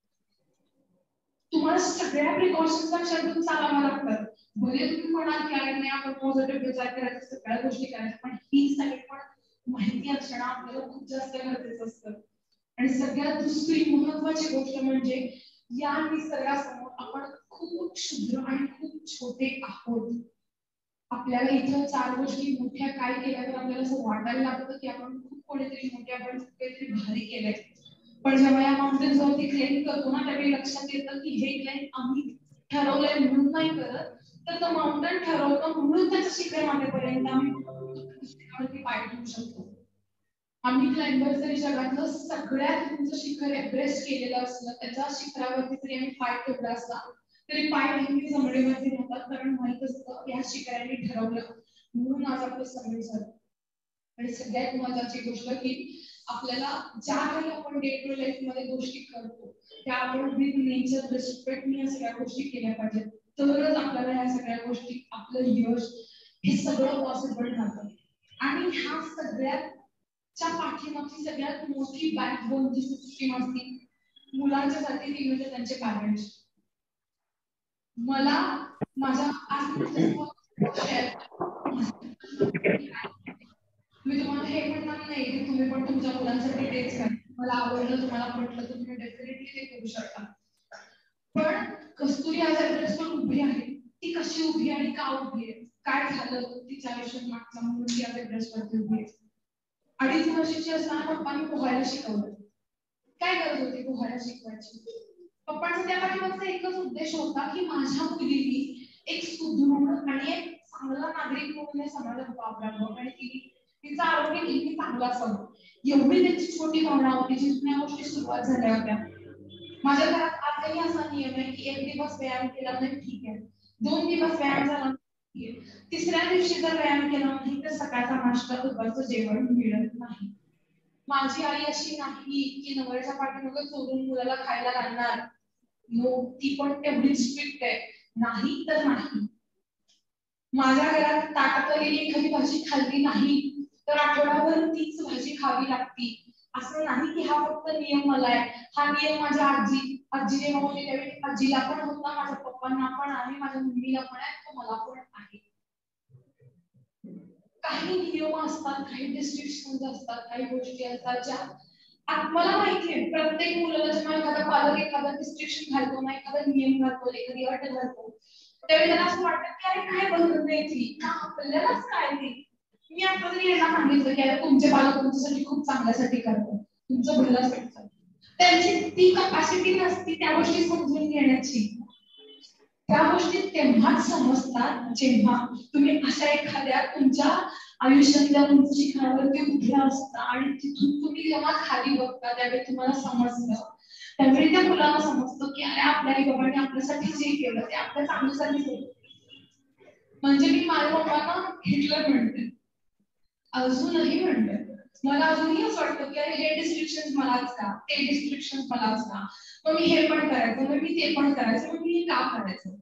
तुम्हाला सगळ्या प्रिकॉशन्स लक्षात घेऊन चालावं लागतं. भले तुम्ही म्हणाल की अरे नाही आपण पॉझिटिव्ह विचार करायचा, सगळ्या गोष्टी करायच्या, पण ही सगळी पण माहिती असणं आपल्याला खूप जास्त गरजेचं असतं. आणि सगळ्यात दुसरी महत्वाची गोष्ट म्हणजे या निसर्गासमोर आपण खूप क्षुद्र आणि खूप छोटे आहोत. आपल्याला इथं चार गोष्टी मोठ्या काय केल्या तर आपल्याला असं वाटायला लागतं की आपण खूप कोणीतरी मोठ्या, आपण काहीतरी भारी केलंय. पण जेव्हा या माउंटेन्स वरती क्लाइंब करतो ना त्यावेळी लक्षात येतं की हे क्लाइंब आम्ही ठरवलंय म्हणून नाही करत, तर तो माउंटेन ठरवतो म्हणून त्याच्या शिखरापर्यंत आम्ही पाय ठेवू शकतो. आम्ही क्लाइंबर जरी जगातलं सगळ्यात उंच शिखर एव्हरेस्ट केलेलं असलं, त्याच्या शिखरावरती जरी आम्ही पाय ठेवला असला तरी पाय नेहमी जमिनीवरती राहतात, कारण माहित असतं या शिखराने ठरवलं म्हणून आज आपलं सगळं झालं. आणि सगळ्यात महत्वाची गोष्ट की आपल्याला ज्या काही आपण डे टू लाईफ मध्ये गोष्टी करतो त्या आपण विथ नेचर रिस्पेक्टने या सगळ्या गोष्टी केल्या पाहिजेत, तरच आपल्याला या सगळ्या गोष्टी आपलं यश हे सगळं पॉसिबल राहतं. आणि ह्या सगळ्याच्या पाठीमागची सगळ्यात मोठी बॅकबोन जी सिस्टीम असते मुलांच्यासाठी ती म्हणजे त्यांचे पॅरेंट्स. मला माझ्या मी तुम्हाला हे म्हणणार नाही की तुम्ही पण तुमच्या मुलांसाठी तेच करा, मला आवडलं तुम्हाला म्हटलं तर तुम्ही डेफिनेटली ते करू शकता. पण कस्तुरी आज एव्हरेस्टवर उभी आहे, ती कशी उभी आणि का उभी आहे, काय झालं तिच्या आयुष्यात मागचं म्हणून ती आज एव्हरेस्टवरती उभी आहे. अडीच वर्षाची असताना पप्पांनी पोहायला शिकवलं. काय गरज होती पोहायला शिकवायची? पप्पांचा त्या पाठीमागचा एकच उद्देश होता की माझ्या मुलीने एक सुदृढ आणि एक चांगला नागरिक म्हणून समाजात वावरावं आणि ती तिचं आरोग्य नेहमी चांगलं असावं, एवढी त्यांची छोटी भावना होती जिथून या गोष्टी सुरुवात झाल्या होत्या. माझ्या घरात आजही असा नियम आहे की एक दिवस व्यायाम केला नाही ठीक आहे, दोन दिवस व्यायाम झाला ठीक आहे, तिसऱ्या दिवशी जर व्यायाम केला नाही तर सकाळचा नाश्ता दुपारचं जेवण मिळत नाही. माझी आई अशी नाही की नवऱ्याच्या पाठीमागे चोरून मुलाला खायला घालणार, नो, ती पण तेवढी स्ट्रिक्ट आहे, नाही तर नाही. माझ्या घरात ताटात आलेली एखादी भाजी खाल्ली नाही तर आठवड्याभर तीच भाजी खावी लागती, असं नाही की हा फक्त नियम मला आहे, हा नियम माझ्या आजी आजी जेव्हा होती त्यावेळी आजीला पण होता, माझ्या पप्पांना पण आहे, माझ्या मम्मीला पण आहे, तो मला पण आहे. काही नियम असतात, काही डिस्ट्रिक्शन असतात, काही गोष्टी असतात ज्या मला माहितीये प्रत्येक मुलाला जेव्हा एखादा पालक एखादा डिस्ट्रिक्शन घालतो ना, एखादा नियम घालतो, एखादी अट घालतो त्यावेळी त्याला असं वाटतं की अरे काय बनवत नाही ती, का आपल्यालाच काय ते. मी आता जरी यांना सांगितलं की अरे तुमचे पालक तुमच्यासाठी खूप चांगल्यासाठी करतात, तुमचं भल्यासाठी करतात, त्यांची ती कपॅसिटी नसती त्या गोष्टी समजून घेण्याची. त्या गोष्टी तेव्हाच समजतात जेव्हा तुम्ही अशा एखाद्या तुमच्या आयुष्यातल्या उंच शिखरावरती उभ्या असता आणि तिथून तुम्ही जेव्हा खाली बघता त्यावेळी तुम्हाला समजतं, त्यावेळी त्या मुलाला समजतं की अरे आपल्या आई बाबांनी आपल्यासाठी जे केलं ते आपल्या चांगल्यासाठी केलं. म्हणजे मी माझ्या पप्पांना हिटलर म्हणते, अजूनही म्हणते, मला अजूनही असं वाटतं की अरे हे डिस्ट्रिक्शन मलाच का, ते डिस्ट्रिक्शन मलाच का, मग मी हे पण करायचं, मग मी ते पण करायचं, मग मी हे का करायचं.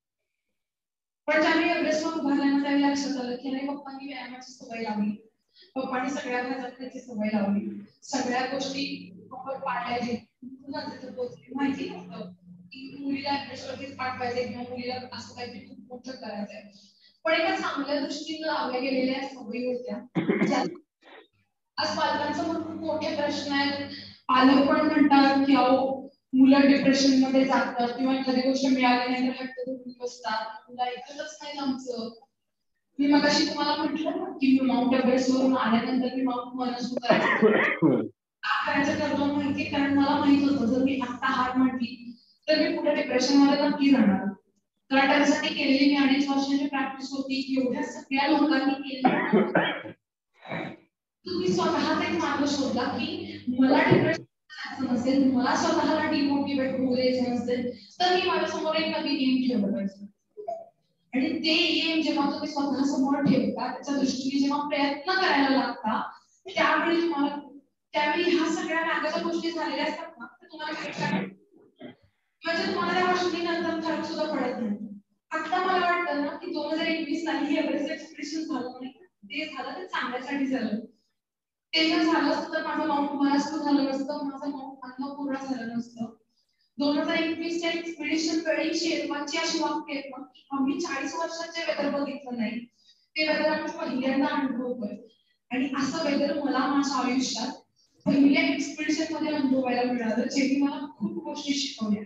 पण ज्यावेळी एव्हरेस्टवर उभारल्यानं त्यावेळी लक्षात आलं की अरे पप्पांनी व्यायामाची सवय लावली, पप्पांनी सगळ्या भाज्या सवय लावली, सगळ्या गोष्टी प्रॉपर पाळल्या, माहिती नव्हतं की मुलीला एव्हरेस्टवरतीच पाठवायचे किंवा मुलीला असं काहीतरी खूप मोठं करायचंय. पण एका चांगल्या दृष्टीने लावल्या गेलेल्या सवयी होत्या. आज पालकांचा खूप मोठे प्रश्न आहेत, पालक पण म्हणतात की अहो मुलं डिप्रेशन मध्ये जातात किंवा एखादी गोष्ट मिळाली नाही तर हट्ट धरून बसतात, मुलं ऐकतच नाही आमचं. मी मगाशी तुम्हाला म्हटलं ना की मी माउंट एव्हरेस्ट वरून आल्यानंतर मी माउंट मनसूर करायचं करायचं ठरवलं माहिती, कारण मला माहित होतं जर मी आता हार म्हटली तर मी पुढे डिप्रेशन मध्ये नक्की जाणार. कारण त्यासाठी केलेली मी अडीच वर्षांची प्रॅक्टिस होती, एवढ्या सगळ्या लोकांनी केली. तुम्ही स्वतःचा एक मार्ग शोधला की मला डिप्रेशन नसेल, मला स्वतःला डिमोटिवेट होऊ द्यायचं नसेल तर मी माझ्यासमोर एक नवीन एम ठेवलं पाहिजे. आणि ते एम जेव्हा तुम्ही स्वतः समोर ठेवता त्याच्या दृष्टीने जेव्हा प्रयत्न करायला लागता त्यावेळी तुम्हाला त्यावेळी ह्या सगळ्या मागाच्या गोष्टी झालेल्या असतात ना तर तुम्हाला म्हणजे तुम्हाला त्या गोष्टी नंतर फरक सुद्धा पडत नाही. आता मला वाटतं ना की दोन हजार एकवीस साली एव्हरेस्ट एक्सप्रेशन झालं नाही, ते झालं ते चांगल्यासाठी झालं. ते जर झालं असतं तर माझं माउंट महाराष्ट्र झालं नसतं, माझं माउंट अन्नपूर्णा झालं नसतं. दोन हजार एकवीसच्या एक्सपिडिशन वेळी शेर्पांची अशी वाक्य आहेत ना की आम्ही चाळीस वर्षाचे वेदर बघितलं नाही, ते वेदर आम्ही पहिल्यांदा अनुभवतोय. आणि असं वेदर मला माझ्या आयुष्यात पहिल्या एक्सपिडिशन मध्ये अनुभवायला मिळालं, ज्यांनी मला खूप गोष्टी शिकवल्या.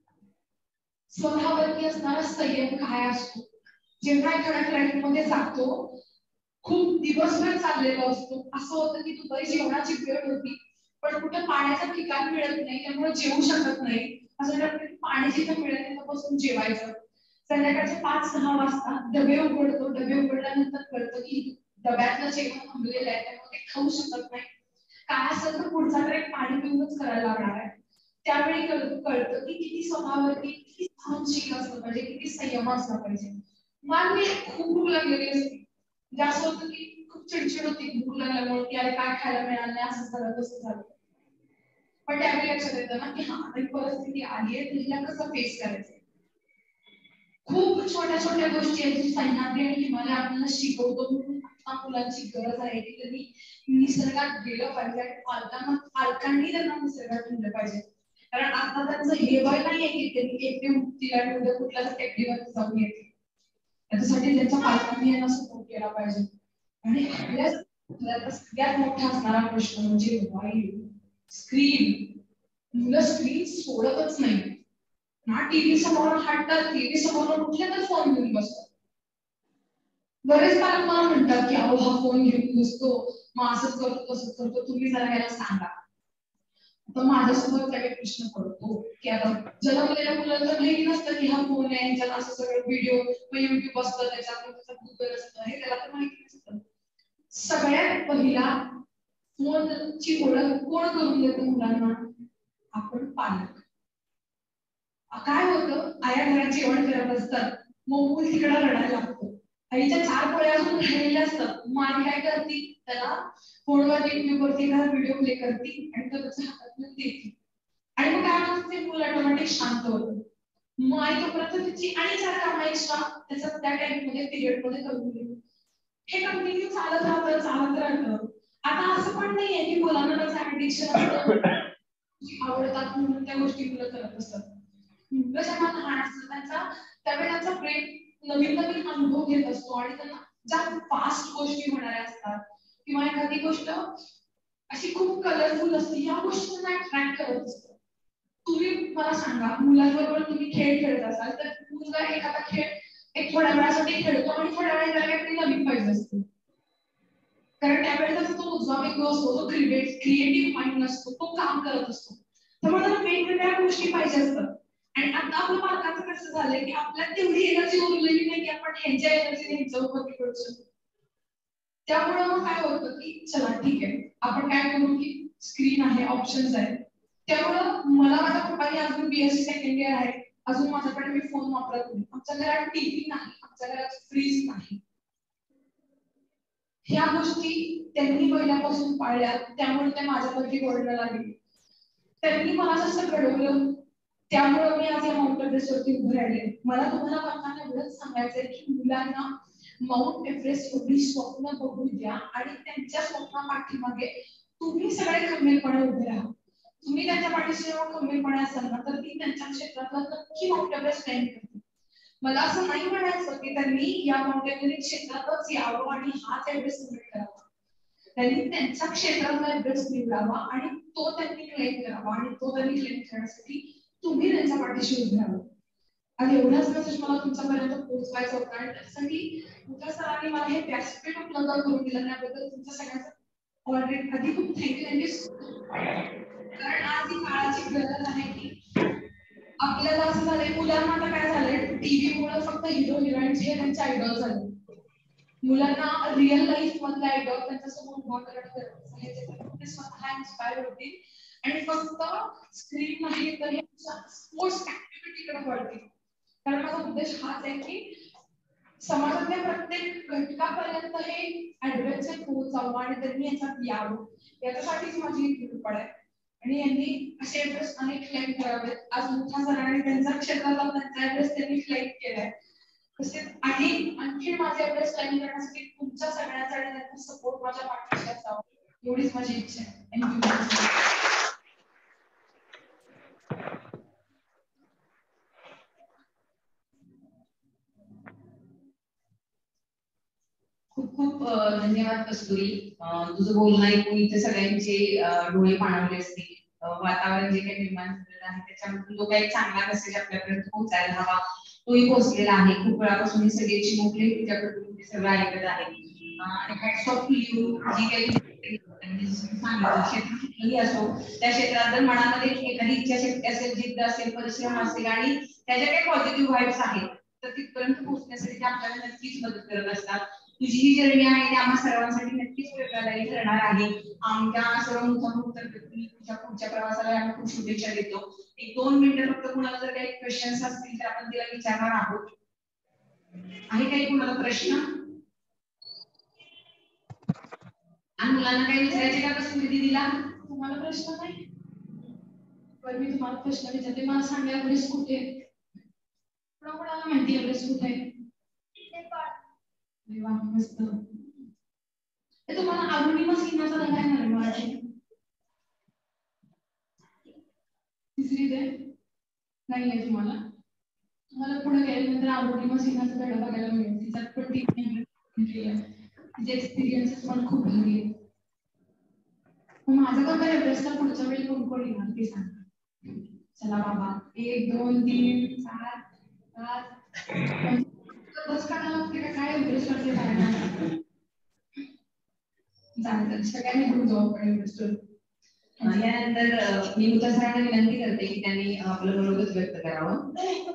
स्वतःवरती असणारा संयम काय असतो, जेव्हा एखाद्या क्लायंट मध्ये जातो खूप दिवसभर चाललेला असतो, असं होतं की दुपारी जेवणाची वेळ होती पण पण कुठे पाण्याचं ठिकाण मिळत नाही त्यामुळे जेवू शकत नाही. असं ठरलं पाणी जिथं मिळेल तिथं बसून जेवायचं. संध्याकाळचे पाच सहा वाजता डबे उघडतो. डबे उघडल्यानंतर कळतं की डब्यातलं जेवण थांबलेलं आहे त्यामुळे ते खाऊ शकत नाही. काय असेल तर पुढचा ट्रेक पाणी पिऊनच करायला लागणार आहे. त्यावेळी कळतं की किती स्वतःवरती किती सहनशील असलं पाहिजे, किती संयम असला पाहिजे. मला मी खूप भूक लागलेली असते. जास्त होतं की खूप चिडचिड होती भूक लागल्यामुळे की अरे काय खायला मिळालं नाही असं झालं तसं झालं. पण त्यावेळी लक्षात येतं ना की हा ही परिस्थिती आली आहे तर हिला कसं फेस करायचं. खूप छोट्या छोट्या गोष्टी आहेत जी सह्याद्री आणि हिमालय आपल्याला शिकवतो. म्हणून आता मुलांची गरज आहे की त्यांनी निसर्गात गेलं पाहिजे आणि पालकांना पालकांनी त्यांना निसर्गात नेलं पाहिजे. कारण आता त्यांचं हे वय नाहीये की त्यांनी एकटे मुक्तीला आणि उद्या कुठल्या टेकडीवर जाऊन येते. त्याच्यासाठी त्यांच्या पालकांनी यांना सपोर्ट केला पाहिजे. आणि आपल्या सगळ्यात मोठा असणारा प्रश्न म्हणजे मोबाईल, स्क्रीन. मुलं स्क्रीन सोडतच नाही ना. टीव्ही समोर हटतात, टीव्ही समोर उठले तर फोन घेऊन बसतात. बरेच पालक मला म्हणतात की अहो हा फोन घेऊन बसतो, मग असंच करतो तसंच करतो, तुम्ही जरा याला सांगा. तर माझ्यासमोर त्यावेळी प्रश्न पडतो की आता जन्मलेल्या मुलांना माहिती नसतं की हा फोन आहे, ज्याला असं सगळं व्हिडिओ युट्यूब असतं, त्याच्यात गुगल असतं, हे त्याला तर माहिती नसतं. सगळ्यात पहिला फोनची ओळख कोण करून देतं मुलांना? आपण पालक. काय होतं, आया घरात जेवण करत असतात, मग मूल तिकडे रडायला लागतो. आईच्या चार पोळ्या अजून राहिलेल्या असतात, मग आई काय करते, त्याला फोनवर युट्यूबवरती एखादा व्हिडिओ प्ले करते आणि तो त्याच्या हातातून देते. आणि मग काय होतं, ते मूल ऑटोमॅटिक शांत होतं. मग आई तोपर्यंत तिची आणि चार कामं एक्स्ट्रा त्याच्या त्या टाइममध्ये पिरियड मध्ये करून देते. हे कंटिन्यू चालत राहतं चालत राहतं. आता असं पण नाहीये की मुलांना त्याचं ऍडिक्शन आवडतात म्हणून त्या गोष्टी मुलं करत असतात. मुलं जेव्हा लहान असतात त्यांचा त्यावेळी त्यांचा ब्रेन नवीन नवीन अनुभव घेत असतो आणि त्यांना ज्या फास्ट गोष्टी होणाऱ्या असतात किंवा एखादी गोष्ट अशी खूप कलरफुल असते, या गोष्टी त्यांना अट्रॅक्ट करत असतात. तुम्ही मला सांगा, मुलांबरोबर तुम्ही खेळ खेळत असाल तर मुलगा एखादा खेळ एक थोड्या वेळासाठी खेळतो आणि थोड्या वेळा त्याला काहीतरी नवीन पाहिजे असतो. कारण त्यावेळेला तो उजवा मेंदू असतो, तो क्रिएटिव्ह माइंड नसतो, तो काम करत असतो. त्यामुळे त्याला वेगवेगळ्या गोष्टी पाहिजे असतात. आणि आता आपल्या पालकांचं कसं झालंय की आपल्याला तेवढी एनर्जी उरलेली नाही की आपण ह्यांच्या एनर्जीने ह्यांच्या उपयोगी करू शकतो. त्यामुळे मग काय होतं की चला ठीक आहे, आपण काय करू की स्क्रीन आहे, ऑप्शन्स आहेत. त्यामुळं मला माझ्या पप्पांनी अजून बीएससी सेकंड इयर आहे, अजून माझ्याकडे मी फोन वापरत नाही. आमच्या घरात टीव्ही नाही, आमच्या घरात फ्रीज नाही. ह्या गोष्टी त्यांनी पहिल्यापासून पाळल्या, त्यामुळे ते माझ्यावरती बोलणं लागले. त्यांनी मला जसं घडवलं त्यामुळे मी आज या माउंट एव्हरेस्टवरती उभे राहिले. मला तुम्हाला पालकांना एवढंच सांगायचंय की मुलांना माउंट एव्हरेस्ट एवढी स्वप्न बघू द्या आणि त्यांच्या स्वप्ना पाठीमागे तुम्ही सगळे खंबीरपणे उभे राहा. तुम्ही त्यांच्या पाठीशी जेव्हा खंबीरपणे असाल ना तर ती त्यांच्या क्षेत्रातला नक्की माउंट एव्हरेस्ट क्लाइंब करतील. मला असं नाही म्हणायचं की त्यांनी या माउंट एव्हरेस्ट क्षेत्रातच यावं आणि हाच एव्हरेस्ट सबमिट करावा. त्यांनी त्यांच्या क्षेत्रातला एव्हरेस्ट निवडावा आणि तो त्यांनी क्लेम करावा आणि तो त्यांनी क्लेम करण्यासाठी तुम्ही त्यांच्या पाठीशी उभे राहावं. आणि एवढाच मेसेज मला तुमच्यापर्यंत पोहोचवायचा होता आणि त्यासाठी तुमच्या सरांनी मला हे व्यासपीठ उपलब्ध करून दिलं त्याबद्दल तुमच्या सगळ्यांचं ऑलरेडी आधी खूप थँक्यू थँक्यू. कारण आज ही काळाची गरज आहे की आपल्याला असं झालंय, मुलांना आता काय झालंय, टीव्ही मुळे फक्त हिरो हिरोईन्स हे त्यांचे आयडॉल झाले. मुलांना रिअल लाईफ मधला आयडॉल त्यांच्यासमोर उभा करणं हे ते स्वतः इन्स्पायर होतील आणि फक्त स्क्रीन नाही तर हे स्पोर्ट्स ऍक्टिव्हिटीकडे वळतील. कारण माझा उद्देश हाच आहे की समाजातल्या प्रत्येक घटकापर्यंत हे ऍडव्हेंचर पोहोचावं आणि त्यांनी याच्यात यावं, याच्यासाठीच माझी ही धडपड आहे. आणि यांनी असे एव्हरेस्ट अनेक क्लेम करावेत. आज मोठ्या सरांनी त्यांच्या क्षेत्रातला त्यांचा एव्हरेस्ट त्यांनी क्लेम केलाय. तसेच आणि आणखी माझे एव्हरेस्ट क्लेम करण्यासाठी तुमच्या सगळ्यांचा आणि त्यांचा सपोर्ट माझ्या पाठीशी असावा, एवढीच माझी इच्छा आहे. थँक्यू. खूप खूप धन्यवाद कस्तुरी. तुझं बोलणं ऐकून इथे सगळ्यांचे डोळे पाणावले असतील. वातावरण जे काही निर्माण झालेलं आहे त्याच्यामधून जो काही चांगला मेसेज आपल्यापर्यंत पोहोचायला हवा तोही पोहोचलेला आहे. खूप वेळापासून ही सगळी चिमुकले तुझ्याकडून ते सगळं ऐकत आहे. आणि हॅट्स ऑफ टू यू, जी काही सांगितलं टेक्निकली असो, त्या क्षेत्रात जर मनामध्ये एखादी इच्छाशक्ती असेल, जिद्द असेल, परिश्रम असेल आणि त्याच्या काही पॉझिटिव्ह व्हाइब्स आहेत तर तिथपर्यंत पोहोचण्यासाठी ते आपल्याला नक्कीच मदत करत असतात. तुझी ही जर्नी आहे ती आम्हा सर्वांसाठी नक्कीच प्रेरणादायी ठरणार आहे. आमच्या सर्व तुझ्या पुढच्या प्रवासाला आम्ही खूप शुभेच्छा देतो. एक दोन मिनिटं फक्त कुणाला जर काही क्वेश्चन्स असतील तर आपण तिला विचारणार आहोत. आहे काही कुणाला प्रश्न? आणि मुलांना काही विचारायचे का कसून दिदीला? तुम्हाला प्रश्न नाही? बरं मी तुम्हाला प्रश्न विचारते. मला सांगा एव्हरेस्ट कुठे आहे? कोणाला माहिती एव्हरेस्ट कुठे आहे? मस्त. तुम्हाला अरुणिमा सिन्हाचा धडा येणार आहे मराठी? तिसरी ते नाही आहे तुम्हाला? तुम्हाला पुढे गेल्यानंतर अरुणिमा सिन्हाचा धडा बघायला मिळेल. तिच्यात पण ती तिचे एक्सपिरियन्सेस पण खूप भारी आहेत. माझं पण तर एव्हरेस्टला पुढच्या वेळी कोण कोण येणार ते सांगा. चला बाबा, एक दोन तीन चार पाच बस काढायला लागते का काय एव्हरेस्ट वरती जायला? चालतं, सगळ्यांनी घेऊन जाऊ आपण एव्हरेस्टवर. यानंतर मी मुद्दा सरांना विनंती करते की त्यांनी आपलं मनोगत व्यक्त करावं.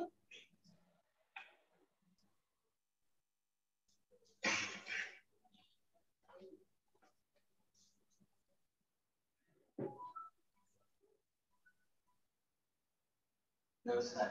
नमस्कार.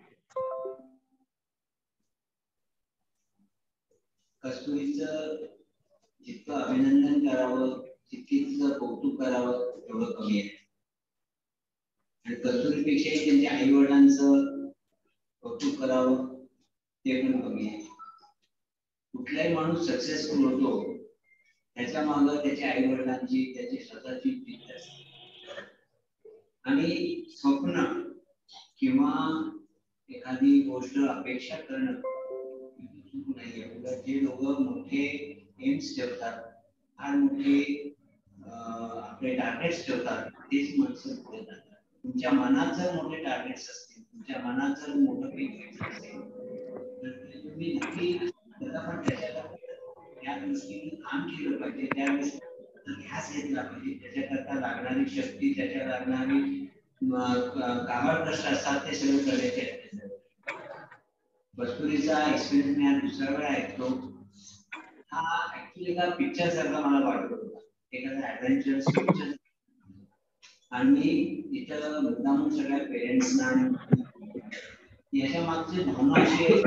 कस्तुरीचं जितकं अभिनंदन करावं तितकीच कौतुक करावं तेवढं कमी आहे. आणि कस्तुरीपेक्षाही त्यांच्या आई वडिलांचं कौतुक करावं ते पण कमी आहे. कुठलाही माणूस सक्सेसफुल होतो त्याच्या मागं त्याच्या आई वडिलांची त्याची स्वतःची जिद्द असते आणि स्वप्न किंवा एखादी गोष्ट अपेक्षा करणं नाहीये. जे लोक मोठे एम्स ठेवतात, फार मोठे आपले टार्गेट्स ठेवतात तेच माणसं पुढे जातात. तुमच्या मनात जर मोठे टार्गेट्स असतील, तुमच्या मनात जर मोठं काही घ्यायचं असेल तर तुम्ही नक्की त्याला पण त्याच्या त्या दृष्टीने काम केलं पाहिजे, त्या दृष्टीने ध्यास घेतला पाहिजे. त्याच्याकरता लागणारी शक्ती, त्याच्या लागणारी कामात कष्ट असतात ते सगळं करायचे आहेत. कस्तुरीचा एक्सपिरियन्स मी आज दुसऱ्या वेळा ऐकतो. हा ऍक्च्युली एका पिक्चर सारखा मला वाटत होता, एखादा ऍडव्हेंचरस पिक्चर. आणि इथं मुद्दामून सगळ्या पेरेंट्सना याच्या मागचे भावना अशी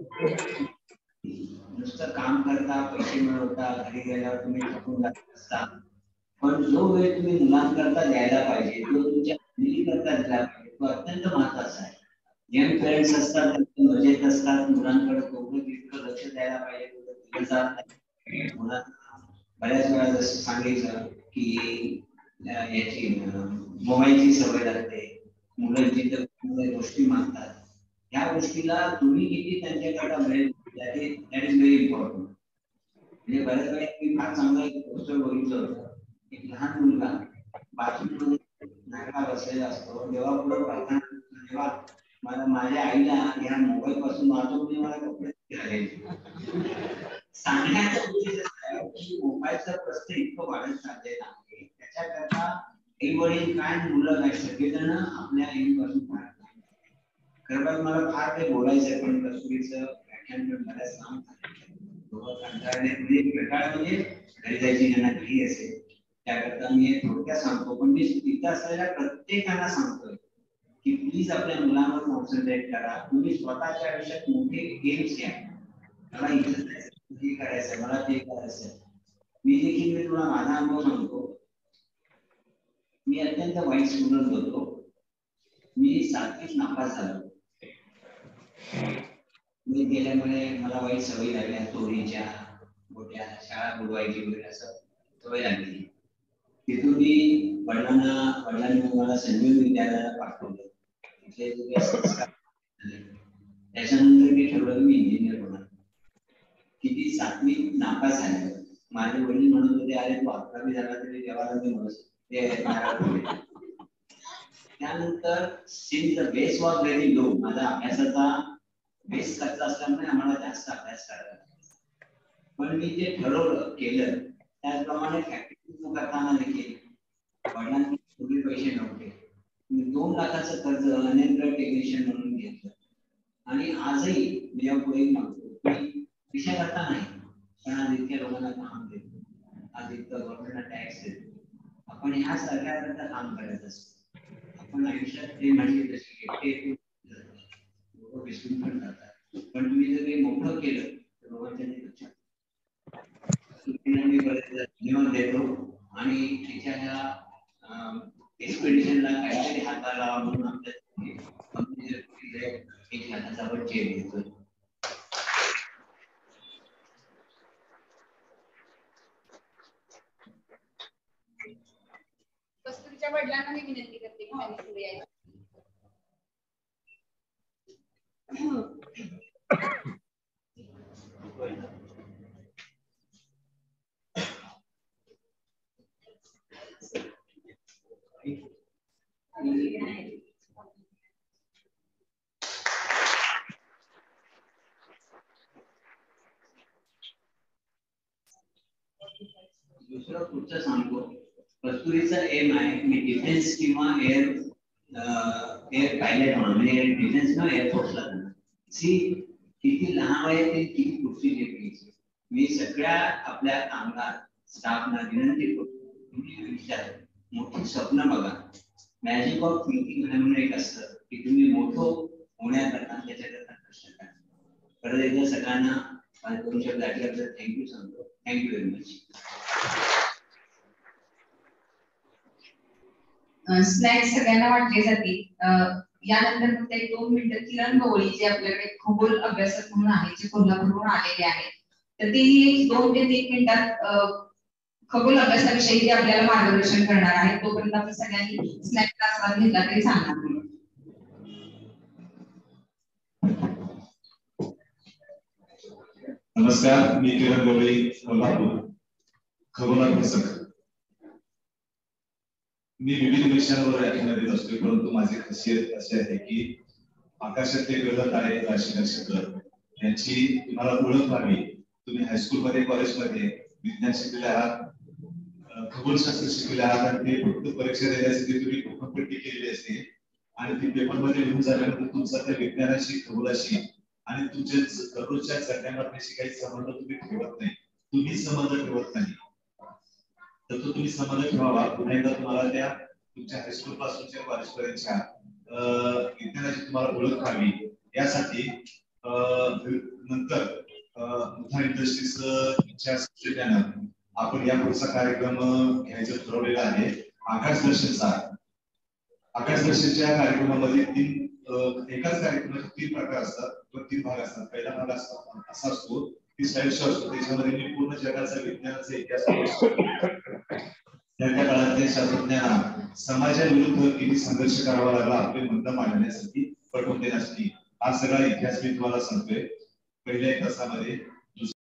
नुसतं काम करता, पैसे मिळवता, घरी गेल्यावर तुम्ही थकून जात असता, पण जो वेळ तुम्ही मुलांकरता द्यायला पाहिजे, जो तुमच्या फॅमिली करता दिला पाहिजे, तो अत्यंत महत्वाचा आहे. यंग पेरेंट्स असतात, मजेत असतात, मुलांकडे तेवढं तितकं लक्ष द्यायला पाहिजे तेवढं दिलं जात नाही. मुलांना बऱ्याच वेळा जसं सांगितलं की याची मोबाईलची सवय लागते, मुलं जिथं गोष्टी मागतात, ह्या गोष्टीला तुम्ही किती त्यांच्याकडे मिळेल दॅट इज व्हेरी इम्पॉर्टंट. म्हणजे बऱ्याच वेळा मी फार चांगला एक पोस्टर बघितलं होतं. एक लहान मुलगा बाथरूममध्ये नाका बसलेला असतो, देवा पुढे प्रार्थना करतो, देवा मला माझ्या आईला या मोबाईल पासून वाचवून मला कपडे घालायचे. सांगण्याचा उद्देश मोबाईलचा प्रश्न इतकं वाढत चाललेला आहे, त्याच्याकरता आई वडील काय मुलं काय सगळेजण आपल्या आईपासून पाहत नाही. खरं मला फार काही बोलायचं आहे, पण कस्तुरीचं व्याख्यान पण बऱ्याच काम कंटाळले म्हणजे घरी जायची ज्यांना घरी असेल त्याकरता मी हे थोडक्यात सांगतो. पण मी तिथं असलेल्या प्रत्येकाला सांगतोय की प्लीज आपल्या मुलांवर कॉन्सन्ट्रेट करा. तुम्ही स्वतःच्या आयुष्यात मोठे गेम्स घ्या. मला इथं जायचं, हे करायचं, मला ते करायचं. मी देखील मी तुला माझा अनुभव सांगतो. मी अत्यंत वाईट स्टुडंट होतो. मी सातवीत नापास झालो. मी गेल्यामुळे मला वाईट सवयी लागल्या, चोरीच्या, मोठ्या शाळा बुडवायची वगैरे असं सवय लागली. तिथून मी वडिलांना वडिलांनी मला संजीवन विद्यालयाला पाठवलं. तिथले संस्कार त्याच्यानंतर मी ठरवलं मी इंजिनियर होणार. किती सातवीत नापास झाले. माझे वडील म्हणत होते अरे तू अकरावी झाला तरी देवाला ते म्हणत ते त्यानंतर since the base was very low, माझा अभ्यासाचा बेस कच्चा असल्यामुळे आम्हाला जास्त अभ्यास करायला. पण मी जे ठरवलं केलं त्याचप्रमाणे फॅक्टरी करताना देखील वडिलांनी पैसे नव्हते. मी दोन लाखाचं कर्ज अनेंद्र टेक्निशियन म्हणून घेतलं आणि आजही मी यापुढे मागतो की पैशा करता नाही, पण आज इतक्या लोकांना काम देतो, आज इतकं गव्हर्नमेंटला टॅक्स देतो, आपण ह्या सगळ्याकरता काम करत असतो. आपण आयुष्यात ते म्हणजे जसे एकटे लोक विसरून पण जातात, पण तुम्ही जर काही मोठं केलं तर लोकांच्या लक्षात मी बरेच धन्यवाद देतो आणि तिच्या ह्या एक्सपेडिशनला काहीतरी हाताला लावा म्हणून आमच्या एक लाखाचा बजेट घेतो. कस्तुरीच्या वडिलांना मी विनंती करते की त्यांनी पुढे यायचं. दुसरं पुढचं सांगतो. कस्तुरीचा एम आहे मी डिफेन्स किंवा एअर एअर पायलट म्हणून म्हणजे डिफेन्स किंवा एअरफोर्सला जाणार. सी किती लहान वयात ते किती पुढची घ्यायची. मी सगळ्या आपल्या कामगार स्टाफना विनंती करतो तुम्ही आयुष्यात मोठी स्वप्न बघा. मॅजिक ऑफ थिंकिंग म्हणून एक असतं की तुम्ही मोठं होण्याकरता त्याच्याकरता कष्ट करा. परत एकदा सगळ्यांना दोन शब्द ऐकल्याबद्दल थँक्यू सांगतो. Thank you very much. स्नॅक्स सगळ्यांना वाटले जातील. यानंतर फक्त एक दोन मिनिटं किरण गवळी जे आपल्याकडे खगोल अभ्यासक म्हणून आहे, जे कोल्हापूरहून आलेले आहेत, तर ते एक दोन ते तीन मिनिटात खगोल अभ्यासाविषयी ते आपल्याला मार्गदर्शन करणार आहेत. तोपर्यंत आपण सगळ्यांनी स्नॅक्सचा आस्वाद घेतला तरी सांगणार. नमस्कार, मी किरण गवळी, कोल्हापूर, खगोल अभ्यासक. मी विविध विषयांवर व्याख्यान देत असतो, परंतु माझी खासियत अशी आहे की आकाशातले ग्रह तारे राशी नक्षत्र यांची तुम्हाला ओळख व्हावी. तुम्ही हायस्कूलमध्ये कॉलेजमध्ये विज्ञान शिकले आहात, खगोलशास्त्र शिकले आहात आणि ते फक्त परीक्षा देण्यासाठी तुम्ही पट्टी केलेली असते आणि ती पेपरमध्ये लिहून झाल्यानंतर तुमचा त्या विज्ञानाशी खगोलाशी आणि तुमच्या दररोजच्या जगण्यामध्ये काही संबंध तुम्ही ठेवत नाही. तुम्ही संबंध ठेवत नाही तर तो तुम्ही संबंध ठेवावा. पुन्हा एकदा तुम्हाला त्या तुमच्या हायस्कूल पासूनच्या कॉलेजपर्यंतच्या विज्ञानाची तुम्हाला ओळख व्हावी यासाठी नंतर मुथा इंडस्ट्रीजच्या आपण या पुढचा कार्यक्रम घ्यायचा ठरवलेला आहे. आकाश दर्शनचा. आकाश दर्शनच्या कार्यक्रमामध्ये तीन एकाच कार्यक्रमाचे तीन प्रकार असतात किंवा तीन भाग असतात. पहिला भाग असतो असा असतो ती स्लाइड शो असतो, त्याच्यामध्ये मी पूर्ण जगाचा विज्ञानाचा इतिहास त्या काळातल्या शास्त्रज्ञांना समाजाविरुद्ध किती संघर्ष करावा लागला आपले मत मांडण्यासाठी, पटवून देण्यासाठी हा सगळा इतिहास मी तुम्हाला सांगतोय पहिल्या एक तासामध्ये.